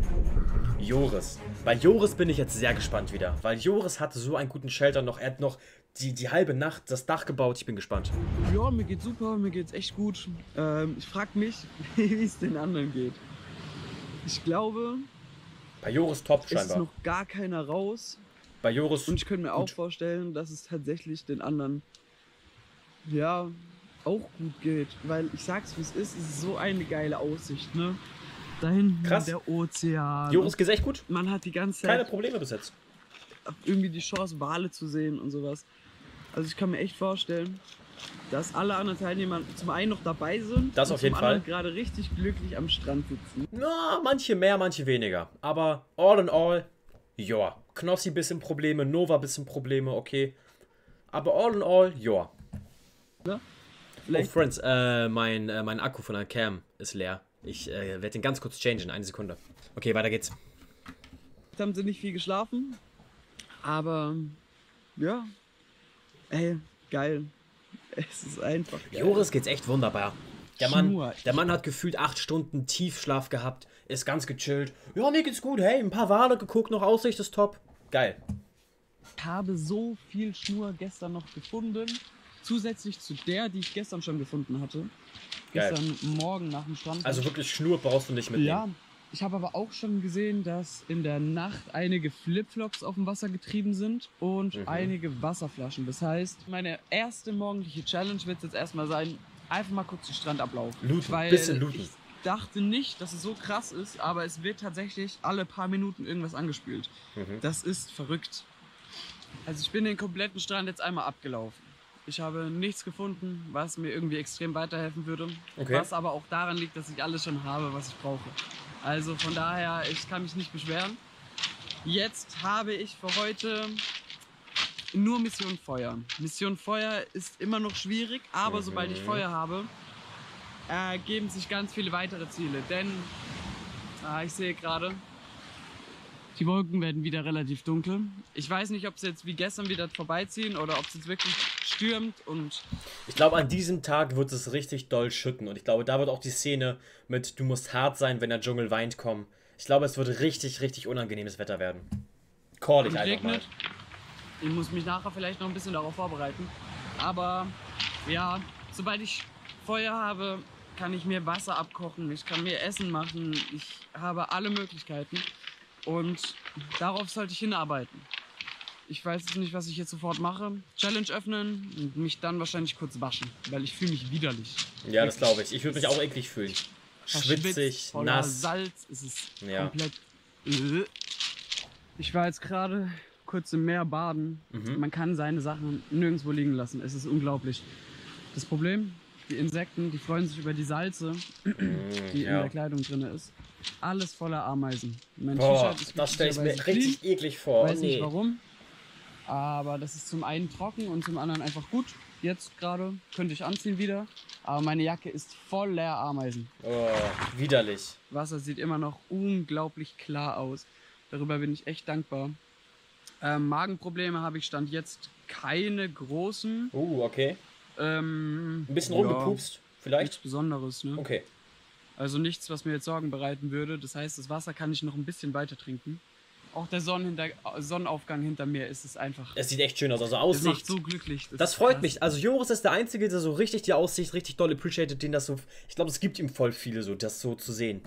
Speaker 1: Joris. Bei Joris bin ich jetzt sehr gespannt wieder. Weil Joris hatte so einen guten Shelter noch. Er hat noch die halbe Nacht das Dach gebaut. Ich bin gespannt.
Speaker 8: Ja, mir geht's super, mir geht's echt gut. Ich frag mich, wie es den anderen geht. Ich glaube,
Speaker 1: bei Joris top
Speaker 8: es
Speaker 1: scheinbar.
Speaker 8: ist noch gar keiner raus.
Speaker 1: Bei Joris.
Speaker 8: Und ich könnte mir auch vorstellen, dass es tatsächlich den anderen ja auch gut geht. Weil ich sag's wie es ist so eine geile Aussicht, ne? Da hinten
Speaker 1: Krass.
Speaker 8: der Ozean.
Speaker 1: Joris geht's echt gut.
Speaker 8: Man hat die ganze Zeit
Speaker 1: Keine Probleme bis jetzt.
Speaker 8: irgendwie die Chance, Wale zu sehen und sowas. Also ich kann mir echt vorstellen, dass alle anderen Teilnehmer zum einen noch dabei sind.
Speaker 1: Das
Speaker 8: und
Speaker 1: auf jeden
Speaker 8: zum
Speaker 1: Fall.
Speaker 8: anderen gerade richtig glücklich am Strand sitzen.
Speaker 1: Na, manche mehr, manche weniger. Aber all in all, ja. Knossi bisschen Probleme, Nova bisschen Probleme, okay. Aber all in all, ja.
Speaker 8: Ja?
Speaker 1: Oh, Friends, mein Akku von der Cam ist leer. Ich werde den ganz kurz changen, eine Sekunde. Okay, weiter geht's.
Speaker 8: Haben sie nicht viel geschlafen, aber ja, ey, geil. Es ist einfach geil.
Speaker 1: Joris geht's echt wunderbar. Der Mann hat gefühlt 8 Stunden Tiefschlaf gehabt, ist ganz gechillt. Ja, mir geht's gut, hey, ein paar Wale geguckt, noch Aussicht ist top. Geil.
Speaker 8: Ich habe so viel Schnur gestern noch gefunden, zusätzlich zu der, die ich gestern schon gefunden hatte.
Speaker 1: Geil.
Speaker 8: Gestern Morgen nach dem Strand.
Speaker 1: Also wirklich Schnur brauchst du nicht mitnehmen.
Speaker 8: Ja, ich habe aber auch schon gesehen, dass in der Nacht einige Flipflops auf dem Wasser getrieben sind und einige Wasserflaschen. Das heißt, meine erste morgendliche Challenge wird jetzt erstmal sein, einfach mal kurz den Strand ablaufen.
Speaker 1: Looten,
Speaker 8: weil
Speaker 1: bisschen looten.
Speaker 8: Ich dachte nicht, dass es so krass ist, aber es wird tatsächlich alle paar Minuten irgendwas angespült. Das ist verrückt. Also ich bin den kompletten Strand jetzt einmal abgelaufen. Ich habe nichts gefunden, was mir irgendwie extrem weiterhelfen würde.
Speaker 1: Okay.
Speaker 8: Was aber auch daran liegt, dass ich alles schon habe, was ich brauche. Also von daher, ich kann mich nicht beschweren. Jetzt habe ich für heute nur Mission Feuer. Mission Feuer ist immer noch schwierig, aber sobald ich Feuer habe, ergeben sich ganz viele weitere Ziele. Denn ich sehe gerade, die Wolken werden wieder relativ dunkel. Ich weiß nicht, ob sie jetzt wie gestern wieder vorbeiziehen oder ob es jetzt wirklich stürmt und...
Speaker 1: Ich glaube, an diesem Tag wird es richtig doll schütten. Und ich glaube, da wird auch die Szene mit "Du musst hart sein, wenn der Dschungel weint" kommen. Ich glaube, es wird richtig, richtig unangenehmes Wetter werden. Call ich einfach mal.
Speaker 8: Ich muss mich nachher vielleicht noch ein bisschen darauf vorbereiten. Aber ja, sobald ich Feuer habe, kann ich mir Wasser abkochen, ich kann mir Essen machen. Ich habe alle Möglichkeiten. Und darauf sollte ich hinarbeiten. Ich weiß jetzt nicht, was ich jetzt sofort mache. Challenge öffnen und mich dann wahrscheinlich kurz waschen, weil ich fühle mich widerlich.
Speaker 1: Ja, das glaube ich. Ich würde mich auch eklig fühlen. Schwitzig,
Speaker 8: voller
Speaker 1: nass.
Speaker 8: Salz, es ist
Speaker 1: Ja.
Speaker 8: komplett... Ich war jetzt gerade kurz im Meer baden. Man kann seine Sachen nirgendwo liegen lassen. Es ist unglaublich. Das Problem, die Insekten, die freuen sich über die Salze, die in der Kleidung drin ist. Alles voller Ameisen. Mein
Speaker 1: Boah,
Speaker 8: T-Shirt ist
Speaker 1: das stelle ich mir
Speaker 8: glücklicherweise
Speaker 1: richtig eklig vor.
Speaker 8: Ich weiß
Speaker 1: Oh,
Speaker 8: nicht
Speaker 1: nee.
Speaker 8: warum, aber das ist zum einen trocken und zum anderen einfach gut. Jetzt gerade könnte ich anziehen wieder, aber meine Jacke ist voller Ameisen.
Speaker 1: Oh, widerlich.
Speaker 8: Wasser sieht immer noch unglaublich klar aus. Darüber bin ich echt dankbar. Magenprobleme habe ich Stand jetzt keine großen.
Speaker 1: Okay. Ein bisschen rumgepupst, vielleicht?
Speaker 8: Nichts Besonderes, ne?
Speaker 1: Okay.
Speaker 8: Also nichts, was mir jetzt Sorgen bereiten würde. Das heißt, das Wasser kann ich noch ein bisschen weiter trinken. Auch der Sonnenaufgang hinter mir ist es einfach.
Speaker 1: Es sieht echt schön aus, also
Speaker 8: Das
Speaker 1: Aussicht.
Speaker 8: macht so glücklich.
Speaker 1: Das freut mich. Also Joris ist der Einzige, der so richtig die Aussicht richtig doll appreciated, den das so... Ich glaube, es gibt ihm voll viele so, das so zu sehen.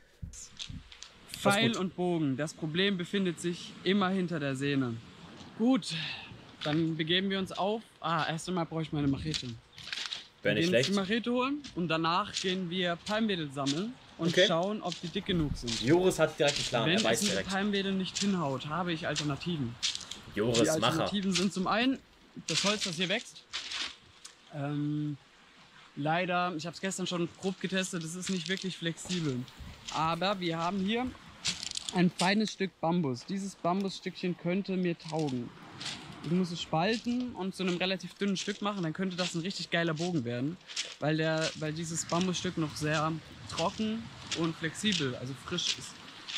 Speaker 8: Pfeil und Bogen. Das Problem befindet sich immer hinter der Sehne. Gut, dann begeben wir uns auf. Erst einmal brauche ich meine Machete.
Speaker 1: Wäre nicht
Speaker 8: Wir gehen
Speaker 1: schlecht.
Speaker 8: die Machete holen und danach gehen wir Palmwedel sammeln und schauen, ob die dick genug sind.
Speaker 1: Joris hat direkt einen Plan,
Speaker 8: Wenn
Speaker 1: er weiß
Speaker 8: es mit der
Speaker 1: direkt.
Speaker 8: Palmwedel nicht hinhaut, habe ich Alternativen.
Speaker 1: Joris,
Speaker 8: Die
Speaker 1: Macher.
Speaker 8: Alternativen sind zum einen das Holz, das hier wächst. Leider, ich habe es gestern schon grob getestet, es ist nicht wirklich flexibel. Aber wir haben hier ein feines Stück Bambus. Dieses Bambusstückchen könnte mir taugen. Ich muss es spalten und zu einem relativ dünnen Stück machen, dann könnte das ein richtig geiler Bogen werden, weil dieses Bambusstück noch sehr trocken und flexibel, also frisch ist.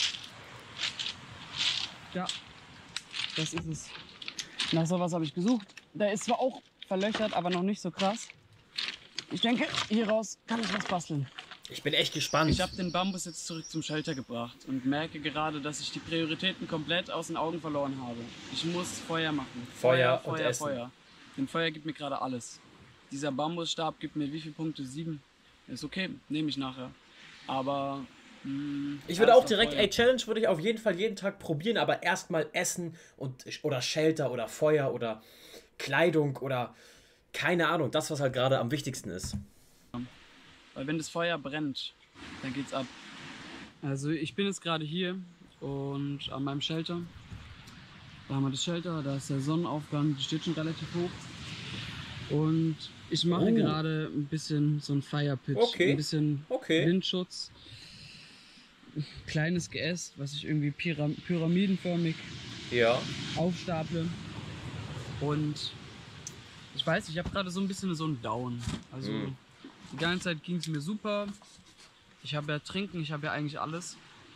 Speaker 8: Ja, das ist es. Nach sowas habe ich gesucht. Der ist zwar auch verlöchert, aber noch nicht so krass. Ich denke, hieraus kann ich was basteln.
Speaker 1: Ich bin echt gespannt.
Speaker 8: Ich habe den Bambus jetzt zurück zum Shelter gebracht und merke gerade, dass ich die Prioritäten komplett aus den Augen verloren habe. Ich muss Feuer machen.
Speaker 1: Feuer und Essen.
Speaker 8: Feuer. Denn Feuer gibt mir gerade alles. Dieser Bambusstab gibt mir wie viele Punkte? 7. Ist okay, nehme ich nachher. Aber
Speaker 1: ich würde auch direkt, Challenge würde ich auf jeden Fall jeden Tag probieren, aber erstmal Essen oder Shelter oder Feuer oder Kleidung oder keine Ahnung, das, was halt gerade am wichtigsten ist.
Speaker 8: Weil wenn das Feuer brennt, dann geht's ab. Also ich bin jetzt gerade hier und an meinem Shelter. Da haben wir das Shelter, da ist der Sonnenaufgang, die steht schon relativ hoch. Und ich mache gerade ein bisschen so ein Fire Pitch, ein bisschen Windschutz. Kleines Geäst, was ich irgendwie pyramidenförmig aufstaple. Und ich weiß, ich habe gerade so ein bisschen so einen Down. Also die ganze Zeit ging es mir super. Ich habe ja Trinken, ich habe ja eigentlich alles.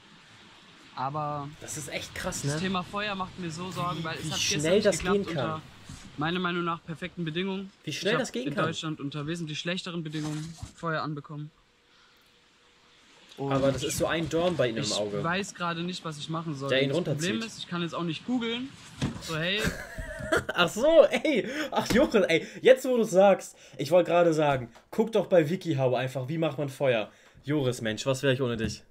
Speaker 8: Aber
Speaker 1: das ist echt krass, ne?
Speaker 8: Das Thema Feuer macht mir so Sorgen, weil es hat
Speaker 1: schnell
Speaker 8: gestern
Speaker 1: das
Speaker 8: nicht
Speaker 1: gehen
Speaker 8: geklappt
Speaker 1: kann.
Speaker 8: unter meiner Meinung nach perfekten Bedingungen.
Speaker 1: Wie schnell das gehen
Speaker 8: in
Speaker 1: kann.
Speaker 8: In Deutschland unter wesentlich schlechteren Bedingungen Feuer anbekommen. Und
Speaker 1: aber das ist so ein Dorn bei Ihnen im Auge.
Speaker 8: Ich weiß gerade nicht, was ich machen soll.
Speaker 1: Der ihn
Speaker 8: das
Speaker 1: runterzieht.
Speaker 8: Problem ist, ich kann jetzt auch nicht googeln. So, hey.
Speaker 1: Ach so, ey. Ach Jochen, ey. Jetzt, wo du es sagst. Ich wollte gerade sagen, guck doch bei WikiHow einfach, wie macht man Feuer. Joris, Mensch, was wäre ich ohne dich?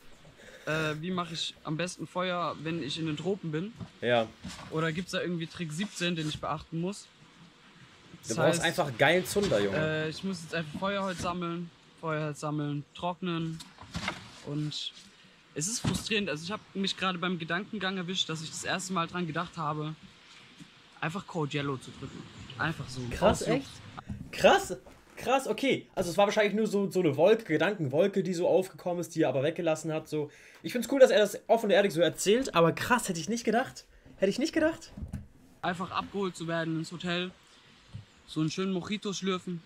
Speaker 8: Wie mache ich am besten Feuer, wenn ich in den Tropen bin?
Speaker 1: Ja.
Speaker 8: Oder gibt es da irgendwie Trick 17, den ich beachten muss?
Speaker 1: Du brauchst einfach geilen Zunder, Junge.
Speaker 8: Ich muss jetzt einfach Feuerholz sammeln, trocknen. Und es ist frustrierend. Also ich habe mich gerade beim Gedankengang erwischt, dass ich das erste Mal dran gedacht habe, einfach Code Yellow zu drücken. Einfach so.
Speaker 1: Krass, echt? Krass, okay. Also es war wahrscheinlich nur so eine Wolke, Gedankenwolke, die so aufgekommen ist, die er aber weggelassen hat. So. Ich find's cool, dass er das offen und ehrlich so erzählt, aber krass, hätte ich nicht gedacht.
Speaker 8: Einfach abgeholt zu werden ins Hotel, so einen schönen Mojito schlürfen.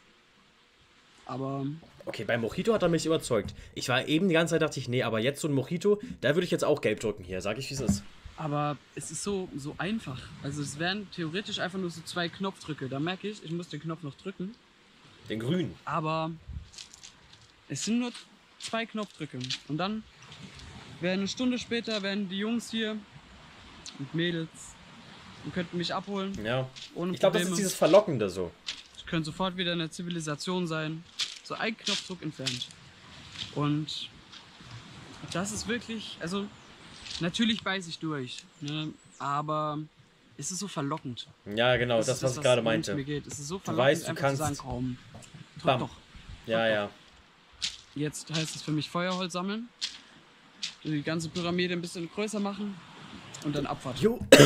Speaker 8: Aber...
Speaker 1: Okay, beim Mojito hat er mich überzeugt. Ich war eben die ganze Zeit, dachte ich, nee, aber jetzt so ein Mojito, da würde ich jetzt auch gelb drücken hier, sag ich, wie es ist.
Speaker 8: Aber es ist so einfach. Also es wären theoretisch einfach nur so 2 Knopfdrücke. Da merke ich muss den Knopf noch drücken.
Speaker 1: Den grünen.
Speaker 8: Aber es sind nur 2 Knopfdrücke. Und dann werden eine Stunde später werden die Jungs hier und Mädels und könnten mich abholen.
Speaker 1: Ja.
Speaker 8: Ohne
Speaker 1: ich glaube, das ist dieses Verlockende so.
Speaker 8: Ich könnte sofort wieder in der Zivilisation sein. So ein Knopfdruck entfernt. Und das ist wirklich, also natürlich beiß ich durch, ne? Aber es ist so verlockend.
Speaker 1: Ja, genau, das was ich gerade meinte.
Speaker 8: Mir geht. Es ist so
Speaker 1: verlockend, du weißt, du
Speaker 8: einfach
Speaker 1: kannst
Speaker 8: zu sagen, komm,
Speaker 1: bam.
Speaker 8: doch.
Speaker 1: Ja.
Speaker 8: Jetzt heißt es für mich Feuerholz sammeln, die ganze Pyramide ein bisschen größer machen und dann Abfahrt.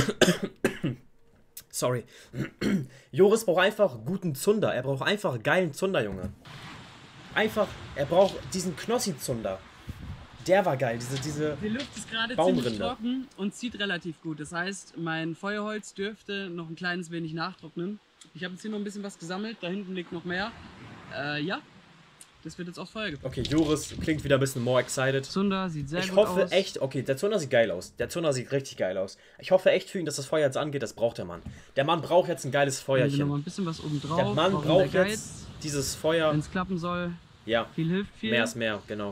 Speaker 1: Sorry. Joris braucht einfach guten Zunder. Er braucht einfach geilen Zunder, Junge. Er braucht diesen Knossi-Zunder. Der war geil, diese
Speaker 8: Die Luft ist gerade
Speaker 1: Baumrinde.
Speaker 8: ziemlich trocken und zieht relativ gut. Das heißt, mein Feuerholz dürfte noch ein kleines wenig nachtrocknen. Ich habe jetzt hier noch ein bisschen was gesammelt, da hinten liegt noch mehr. Ja, das wird jetzt aufs Feuer gebracht.
Speaker 1: Okay, Joris klingt wieder ein bisschen more excited.
Speaker 8: Zunder sieht sehr gut aus.
Speaker 1: Ich hoffe echt, okay, der Zunder sieht geil aus. Der Zunder sieht richtig geil aus. Ich hoffe echt für ihn, dass das Feuer jetzt angeht, das braucht der Mann. Der Mann braucht jetzt ein geiles Feuerchen.
Speaker 8: Noch mal ein bisschen was oben drauf.
Speaker 1: Der Mann braucht jetzt dieses Feuer.
Speaker 8: Wenn es klappen soll,
Speaker 1: ja.
Speaker 8: Viel hilft viel.
Speaker 1: Mehr ist mehr, genau.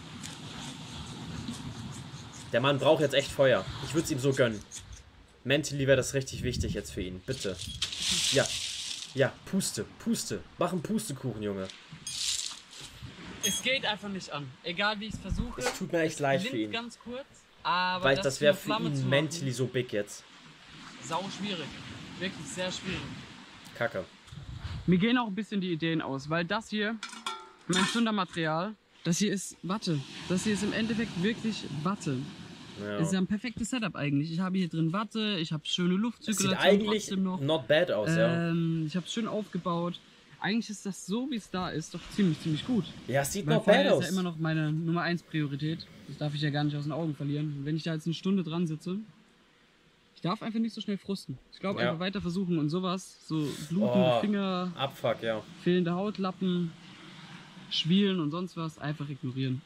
Speaker 1: Der Mann braucht jetzt echt Feuer. Ich würde es ihm so gönnen. Mentally wäre das richtig wichtig jetzt für ihn. Bitte. Ja, puste. Mach einen Pustekuchen, Junge.
Speaker 8: Es geht einfach nicht an. Egal wie ich es versuche.
Speaker 1: Es tut mir echt leid für ihn.
Speaker 8: Ganz kurz, aber
Speaker 1: weil das wäre für ihn mentally so big jetzt.
Speaker 8: Sau schwierig. Wirklich sehr schwierig.
Speaker 1: Kacke.
Speaker 8: Mir gehen auch ein bisschen die Ideen aus, weil das hier, mein Zundermaterial, das hier ist Watte. Das hier ist im Endeffekt wirklich Watte.
Speaker 1: Ja.
Speaker 8: Das ist ja ein perfektes Setup eigentlich. Ich habe hier drin Watte, ich habe schöne Luftzirkulation.
Speaker 1: Das sieht eigentlich
Speaker 8: noch.
Speaker 1: not bad aus, ja.
Speaker 8: Ich habe es schön aufgebaut. eigentlich ist das so, wie es da ist, doch ziemlich gut.
Speaker 1: Ja, es sieht
Speaker 8: Weil
Speaker 1: noch
Speaker 8: Feuer
Speaker 1: bad aus.
Speaker 8: ist ja immer noch meine Nummer 1 Priorität. Das darf ich ja gar nicht aus den Augen verlieren. Und wenn ich da jetzt eine Stunde dran sitze, ich darf einfach nicht so schnell frusten. Ich glaube, einfach weiter versuchen und sowas, so blutende Finger,
Speaker 1: Abfuck, ja.
Speaker 8: fehlende Hautlappen, Schwielen und sonst was, einfach ignorieren.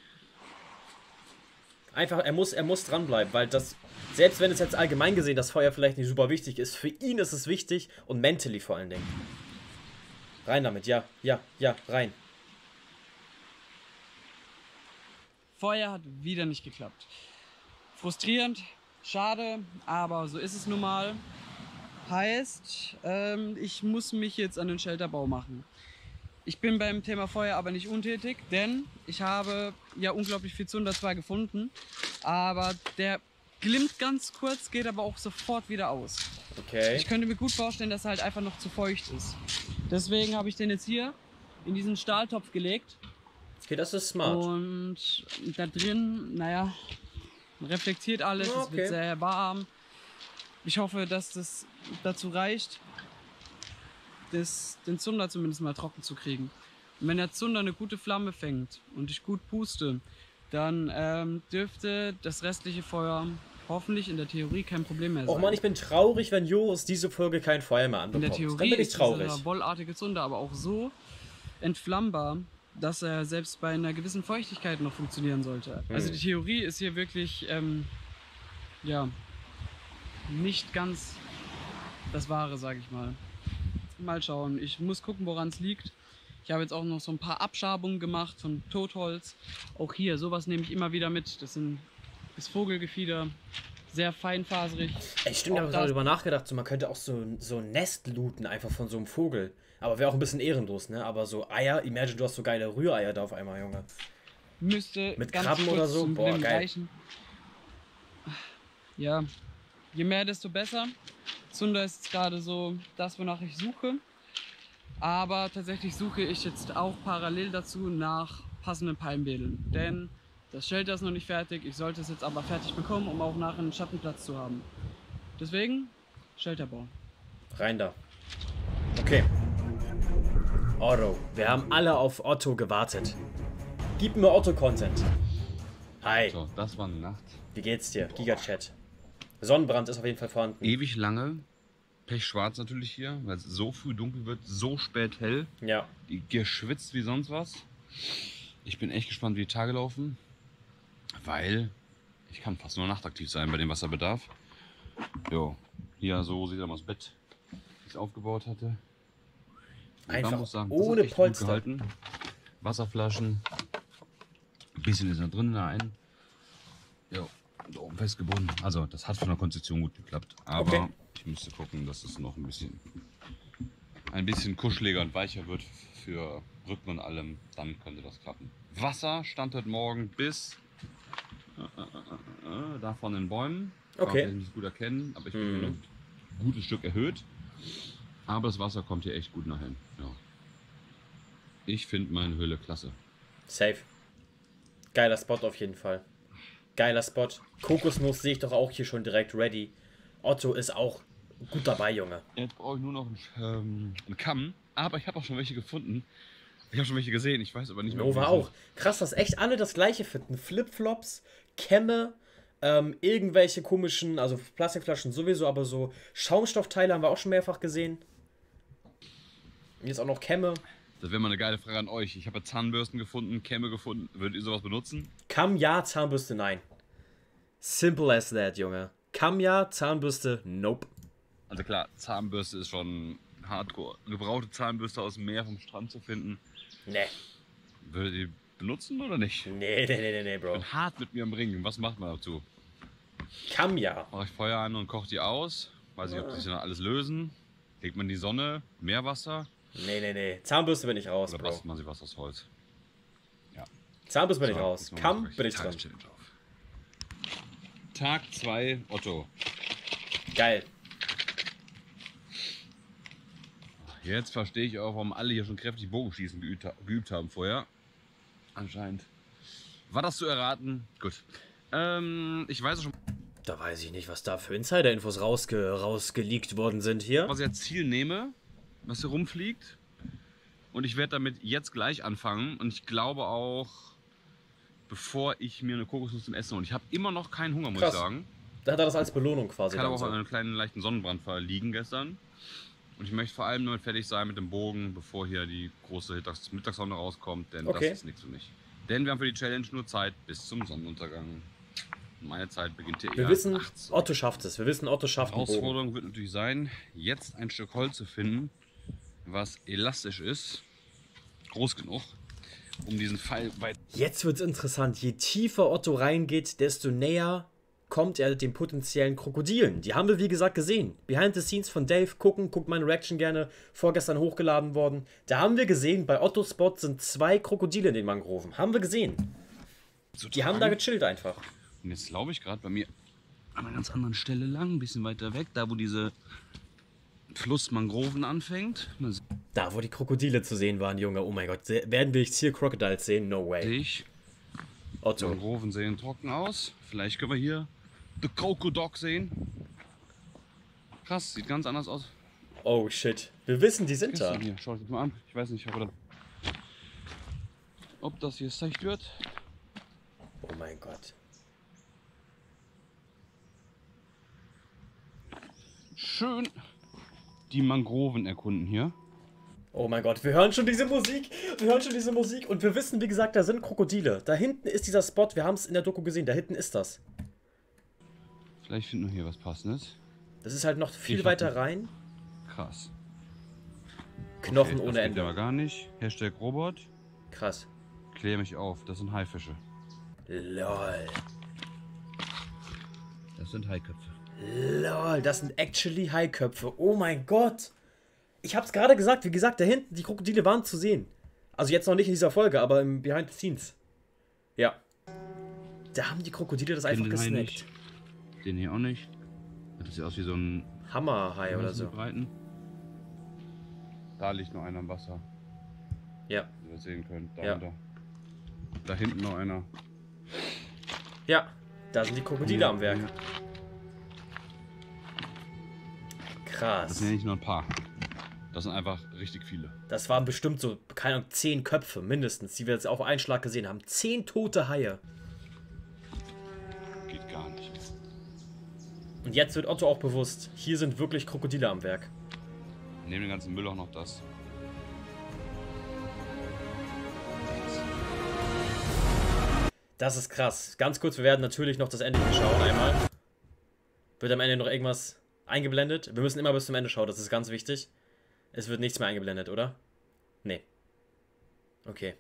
Speaker 1: Einfach, er muss dranbleiben, weil das, selbst wenn es jetzt allgemein gesehen das Feuer vielleicht nicht super wichtig ist, für ihn ist es wichtig und mentally vor allen Dingen. Rein damit, ja, rein.
Speaker 8: Feuer hat wieder nicht geklappt. Frustrierend, schade, aber so ist es nun mal. Heißt, ich muss mich jetzt an den Shelterbau machen. Ich bin beim Thema Feuer aber nicht untätig, denn ich habe ja unglaublich viel Zunder zwar gefunden, aber der glimmt ganz kurz, geht aber auch sofort wieder aus.
Speaker 1: Okay.
Speaker 8: Ich könnte mir gut vorstellen, dass er halt einfach noch zu feucht ist. Deswegen habe ich den jetzt hier in diesen Stahltopf gelegt.
Speaker 1: Okay, das ist smart.
Speaker 8: Und da drin, naja, reflektiert alles, es wird sehr warm. Ich hoffe, dass das dazu reicht, den Zunder zumindest mal trocken zu kriegen. Und wenn der Zunder eine gute Flamme fängt und ich gut puste, dann dürfte das restliche Feuer hoffentlich in der Theorie kein Problem mehr sein.
Speaker 1: Oh Mann, ich bin traurig, wenn Joris diese Folge kein Feuer mehr anbekommt.
Speaker 8: In der Theorie
Speaker 1: Dann bin ich
Speaker 8: ist
Speaker 1: traurig.
Speaker 8: dieser wollartige Zunder aber auch so entflammbar, dass er selbst bei einer gewissen Feuchtigkeit noch funktionieren sollte. Also die Theorie ist hier wirklich, ja, nicht ganz das Wahre, sage ich mal. Mal schauen. Ich muss gucken, woran es liegt. Ich habe jetzt auch noch so ein paar Abschabungen gemacht von Totholz. Auch hier, sowas nehme ich immer wieder mit. Das ist Vogelgefieder, sehr feinfaserig.
Speaker 1: Ey, stimmt, ich habe gerade drüber nachgedacht, so, man könnte auch so ein Nest looten, einfach von so einem Vogel. Aber wäre auch ein bisschen ehrenlos, ne? Aber so Eier, imagine, du hast so geile Rühreier da auf einmal, Junge.
Speaker 8: Müsste
Speaker 1: mit
Speaker 8: ganz
Speaker 1: Krabben
Speaker 8: kurz
Speaker 1: oder so?
Speaker 8: zum
Speaker 1: Boah,
Speaker 8: Glimmen
Speaker 1: geil.
Speaker 8: reichen. Ja, je mehr, desto besser. Zunder ist jetzt gerade so das, wonach ich suche. Aber tatsächlich suche ich jetzt auch parallel dazu nach passenden Palmwedeln. Denn das Shelter ist noch nicht fertig. Ich sollte es jetzt aber fertig bekommen, um auch nachher einen Schattenplatz zu haben. Deswegen Shelterbau.
Speaker 1: Rein da. Okay. Otto. Wir haben alle auf Otto gewartet. Gib mir Otto-Content. Hi.
Speaker 9: So, das war eine Nacht.
Speaker 1: Wie geht's dir? Giga-Chat. Sonnenbrand ist auf jeden Fall vorhanden.
Speaker 9: Ewig lange. Pechschwarz natürlich hier, weil es so früh dunkel wird, so spät hell.
Speaker 1: Ja.
Speaker 9: Geschwitzt wie sonst was. Ich bin echt gespannt, wie die Tage laufen. Weil ich kann fast nur nachtaktiv sein bei dem Wasserbedarf. Jo, hier so sieht das Bett, wie ich es aufgebaut hatte. Und
Speaker 1: Einfach
Speaker 9: da muss sagen,
Speaker 1: ohne
Speaker 9: das ist echt
Speaker 1: Polster.
Speaker 9: gut gehalten. Wasserflaschen. Ein bisschen ist da drin rein. Jo, da oben festgebunden. Also das hat von der Konstruktion gut geklappt. Aber ich müsste gucken, dass es noch ein bisschen kuscheliger und weicher wird für Rücken und allem. Dann könnte das klappen. Wasser stand heute Morgen bis da von den Bäumen.
Speaker 1: Okay.
Speaker 9: Kann ich nicht gut erkennen, aber ich bin hier noch ein gutes Stück erhöht. Aber das Wasser kommt hier echt gut nach hin. Ja. Ich finde meine Höhle klasse.
Speaker 1: Safe. Geiler Spot auf jeden Fall. Geiler Spot. Kokosnuss sehe ich doch auch hier schon direkt ready. Otto ist auch gut dabei, Junge.
Speaker 9: Jetzt brauche ich nur noch einen Kamm. Aber ich habe auch schon welche gefunden. Ich habe schon welche gesehen. Ich weiß aber nicht mehr.
Speaker 1: Nova auch. Krass, dass echt alle das gleiche finden. Flipflops, Kämme, irgendwelche komischen, also Plastikflaschen sowieso, aber so Schaumstoffteile haben wir auch schon mehrfach gesehen. Jetzt auch noch Kämme.
Speaker 9: Das wäre mal eine geile Frage an euch. Ich habe Zahnbürsten gefunden, Kämme gefunden. Würdet ihr sowas benutzen?
Speaker 1: Kamm ja, Zahnbürste nein. Simple as that, Junge. Kamm ja, Zahnbürste nope.
Speaker 9: Also klar, Zahnbürste ist schon hardcore. Gebrauchte Zahnbürste aus dem Meer vom Strand zu finden.
Speaker 1: Nee.
Speaker 9: Würdet ihr benutzen oder nicht?
Speaker 1: Nee,
Speaker 9: Ich
Speaker 1: Bro.
Speaker 9: bin hart mit mir am Ringen. Was macht man dazu?
Speaker 1: Kamm ja.
Speaker 9: Mache ich Feuer an und koche die aus. Weiß nicht, ob sich dann alles lösen. Legt man in die Sonne, Meerwasser.
Speaker 1: Nee. Zahnbürste bin ich raus,
Speaker 9: Oder
Speaker 1: Bro.
Speaker 9: bastelt man sich was aus Holz? Ja.
Speaker 1: Zahnbürste bin ich
Speaker 9: So,
Speaker 1: raus.
Speaker 9: jetzt machen wir
Speaker 1: Kamm
Speaker 9: gleich
Speaker 1: bin ich
Speaker 9: die
Speaker 1: drin.
Speaker 9: Tageschallenge auf. Tag 2, Otto.
Speaker 1: Geil.
Speaker 9: Jetzt verstehe ich auch, warum alle hier schon kräftig Bogenschießen geübt haben vorher. Anscheinend. War das zu erraten? Gut. Ich weiß schon,
Speaker 1: Da weiß ich nicht, was da für Insider-Infos rausgeleakt worden sind hier.
Speaker 9: was ich als Ziel nehme, was hier rumfliegt. Und ich werde damit jetzt gleich anfangen. Und ich glaube auch, bevor ich mir eine Kokosnuss zum Essen hole. Ich habe immer noch keinen Hunger, muss ich sagen.
Speaker 1: Da hat er das als Belohnung quasi.
Speaker 9: Ich hatte auch einen kleinen leichten Sonnenbrand verliegen gestern. Und ich möchte vor allem damit fertig sein mit dem Bogen, bevor hier die große Mittagssonne rauskommt. Denn das ist nichts für mich. Denn wir haben für die Challenge nur Zeit bis zum Sonnenuntergang. Meine Zeit beginnt hier
Speaker 1: Wir wissen, Otto schafft es. Wir wissen, Otto schafft es.
Speaker 9: Die Herausforderung wird natürlich sein, jetzt ein Stück Holz zu finden, was elastisch ist, groß genug, um diesen Pfeil weit...
Speaker 1: Jetzt wird es interessant. Je tiefer Otto reingeht, desto näher kommt er den potenziellen Krokodilen. Die haben wir, wie gesagt, gesehen. Behind the Scenes von Dave. Guckt meine Reaction gerne. Vorgestern hochgeladen worden. Da haben wir gesehen, bei Ottos Spot sind 2 Krokodile in den Mangroven. Haben wir gesehen. Die haben da gechillt einfach.
Speaker 9: Und jetzt laufe ich gerade bei mir an einer ganz anderen Stelle lang, ein bisschen weiter weg, da wo diese Fluss Mangroven anfängt.
Speaker 1: Da, wo die Krokodile zu sehen waren, Junge. Oh mein Gott, werden wir jetzt hier Crocodiles sehen? No way.
Speaker 9: Otto. Mangroven sehen trocken aus. Vielleicht können wir hier The Crocodile sehen. Krass, sieht ganz anders aus.
Speaker 1: Oh shit. Wir wissen, die sind da.
Speaker 9: Hier, schau dich mal an. Ich weiß nicht, ob das hier echt wird.
Speaker 1: Oh mein Gott.
Speaker 9: Schön die Mangroven erkunden hier.
Speaker 1: Oh mein Gott, wir hören schon diese Musik. Und wir wissen, wie gesagt, da sind Krokodile. Da hinten ist dieser Spot. Wir haben es in der Doku gesehen. Da hinten ist das.
Speaker 9: Vielleicht finden wir hier was Passendes.
Speaker 1: Das ist halt noch viel weiter rein.
Speaker 9: Krass.
Speaker 1: Knochen ohne
Speaker 9: das
Speaker 1: Ende.
Speaker 9: Geht aber gar nicht. Hashtag Robot.
Speaker 1: Krass.
Speaker 9: Klär mich auf. Das sind Haifische.
Speaker 1: Lol.
Speaker 9: Das sind Haiköpfe.
Speaker 1: Lol, das sind actually Haiköpfe. Oh mein Gott. Ich hab's gerade gesagt, wie gesagt, da hinten, die Krokodile waren zu sehen. Also jetzt noch nicht in dieser Folge, aber im Behind the Scenes. Ja. Da haben die Krokodile das einfach gesnackt.
Speaker 9: Den hier auch nicht. Das sieht aus wie so ein
Speaker 1: Hammerhai oder so.
Speaker 9: Breiten. Da liegt noch einer im Wasser.
Speaker 1: Ja.
Speaker 9: Wie ihr sehen könnt. Da hinten noch einer.
Speaker 1: Ja, da sind die Krokodile am Werk. Krass.
Speaker 9: Das sind ja nicht nur ein paar. Das sind einfach richtig viele.
Speaker 1: Das waren bestimmt so, keine Ahnung, 10 Köpfe mindestens, die wir jetzt auf einen Schlag gesehen haben. 10 tote Haie.
Speaker 9: Geht gar nicht.
Speaker 1: Und jetzt wird Otto auch bewusst, hier sind wirklich Krokodile am Werk.
Speaker 9: Neben dem ganzen Müll auch noch das.
Speaker 1: Das ist krass. Ganz kurz, wir werden natürlich noch das Ende hier schauen einmal. Wird am Ende noch irgendwas eingeblendet? Wir müssen immer bis zum Ende schauen, das ist ganz wichtig. Es wird nichts mehr eingeblendet, oder? Nee. Okay.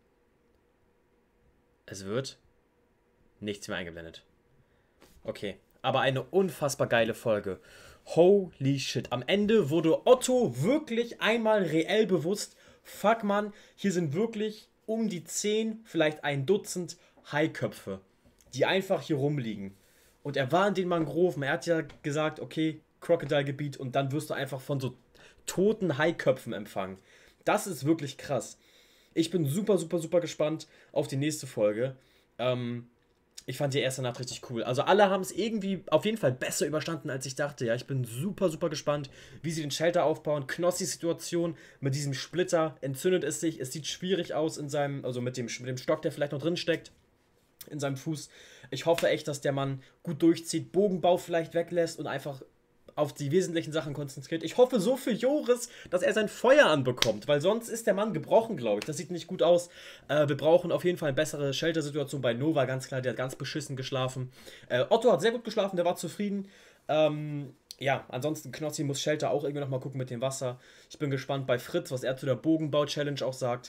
Speaker 1: Es wird nichts mehr eingeblendet. Okay. Aber eine unfassbar geile Folge. Holy shit. Am Ende wurde Otto wirklich einmal reell bewusst, fuck man, hier sind wirklich um die 10, vielleicht ein Dutzend Haiköpfe, die einfach hier rumliegen. Und er war in den Mangroven. Er hat ja gesagt, okay, Crocodile-Gebiet, und dann wirst du einfach von so toten Haiköpfen empfangen. Das ist wirklich krass. Ich bin super, super, super gespannt auf die nächste Folge. Ich fand die erste Nacht richtig cool. Also alle haben es irgendwie auf jeden Fall besser überstanden, als ich dachte. Ja, ich bin super, super gespannt, wie sie den Shelter aufbauen. Knossis Situation mit diesem Splitter, entzündet es sich. Es sieht schwierig aus in seinem, also mit dem Stock, der vielleicht noch drin steckt, in seinem Fuß. Ich hoffe echt, dass der Mann gut durchzieht, Bogenbau vielleicht weglässt und einfach auf die wesentlichen Sachen konzentriert. Ich hoffe so für Joris, dass er sein Feuer anbekommt, weil sonst ist der Mann gebrochen, glaube ich. Das sieht nicht gut aus. Wir brauchen auf jeden Fall eine bessere Shelter-Situation bei Nova, ganz klar. Der hat ganz beschissen geschlafen. Otto hat sehr gut geschlafen, der war zufrieden. Ja, ansonsten Knossi muss Shelter auch irgendwie nochmal gucken mit dem Wasser. Ich bin gespannt bei Fritz, was er zu der Bogenbau-Challenge auch sagt.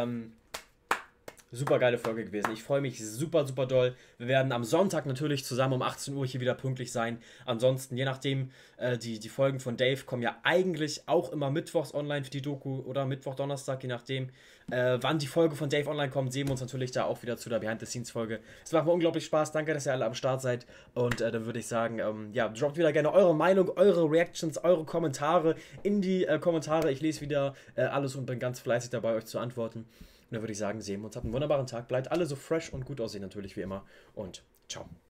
Speaker 1: Super geile Folge gewesen. Ich freue mich super, super doll. Wir werden am Sonntag natürlich zusammen um 18 Uhr hier wieder pünktlich sein. Ansonsten, je nachdem, die Folgen von Dave kommen ja eigentlich auch immer mittwochs online für die Doku oder Mittwoch, Donnerstag, je nachdem. Wann die Folge von Dave online kommt, sehen wir uns natürlich da auch wieder zu der Behind-the-Scenes-Folge. Es macht mir unglaublich Spaß. Danke, dass ihr alle am Start seid. Und dann würde ich sagen, ja, droppt wieder gerne eure Meinung, eure Reactions, eure Kommentare in die Kommentare. Ich lese wieder alles und bin ganz fleißig dabei, euch zu antworten. Und dann würde ich sagen, sehen wir uns. Habt einen wunderbaren Tag. Bleibt alle so fresh und gut aussehen natürlich wie immer. Und ciao.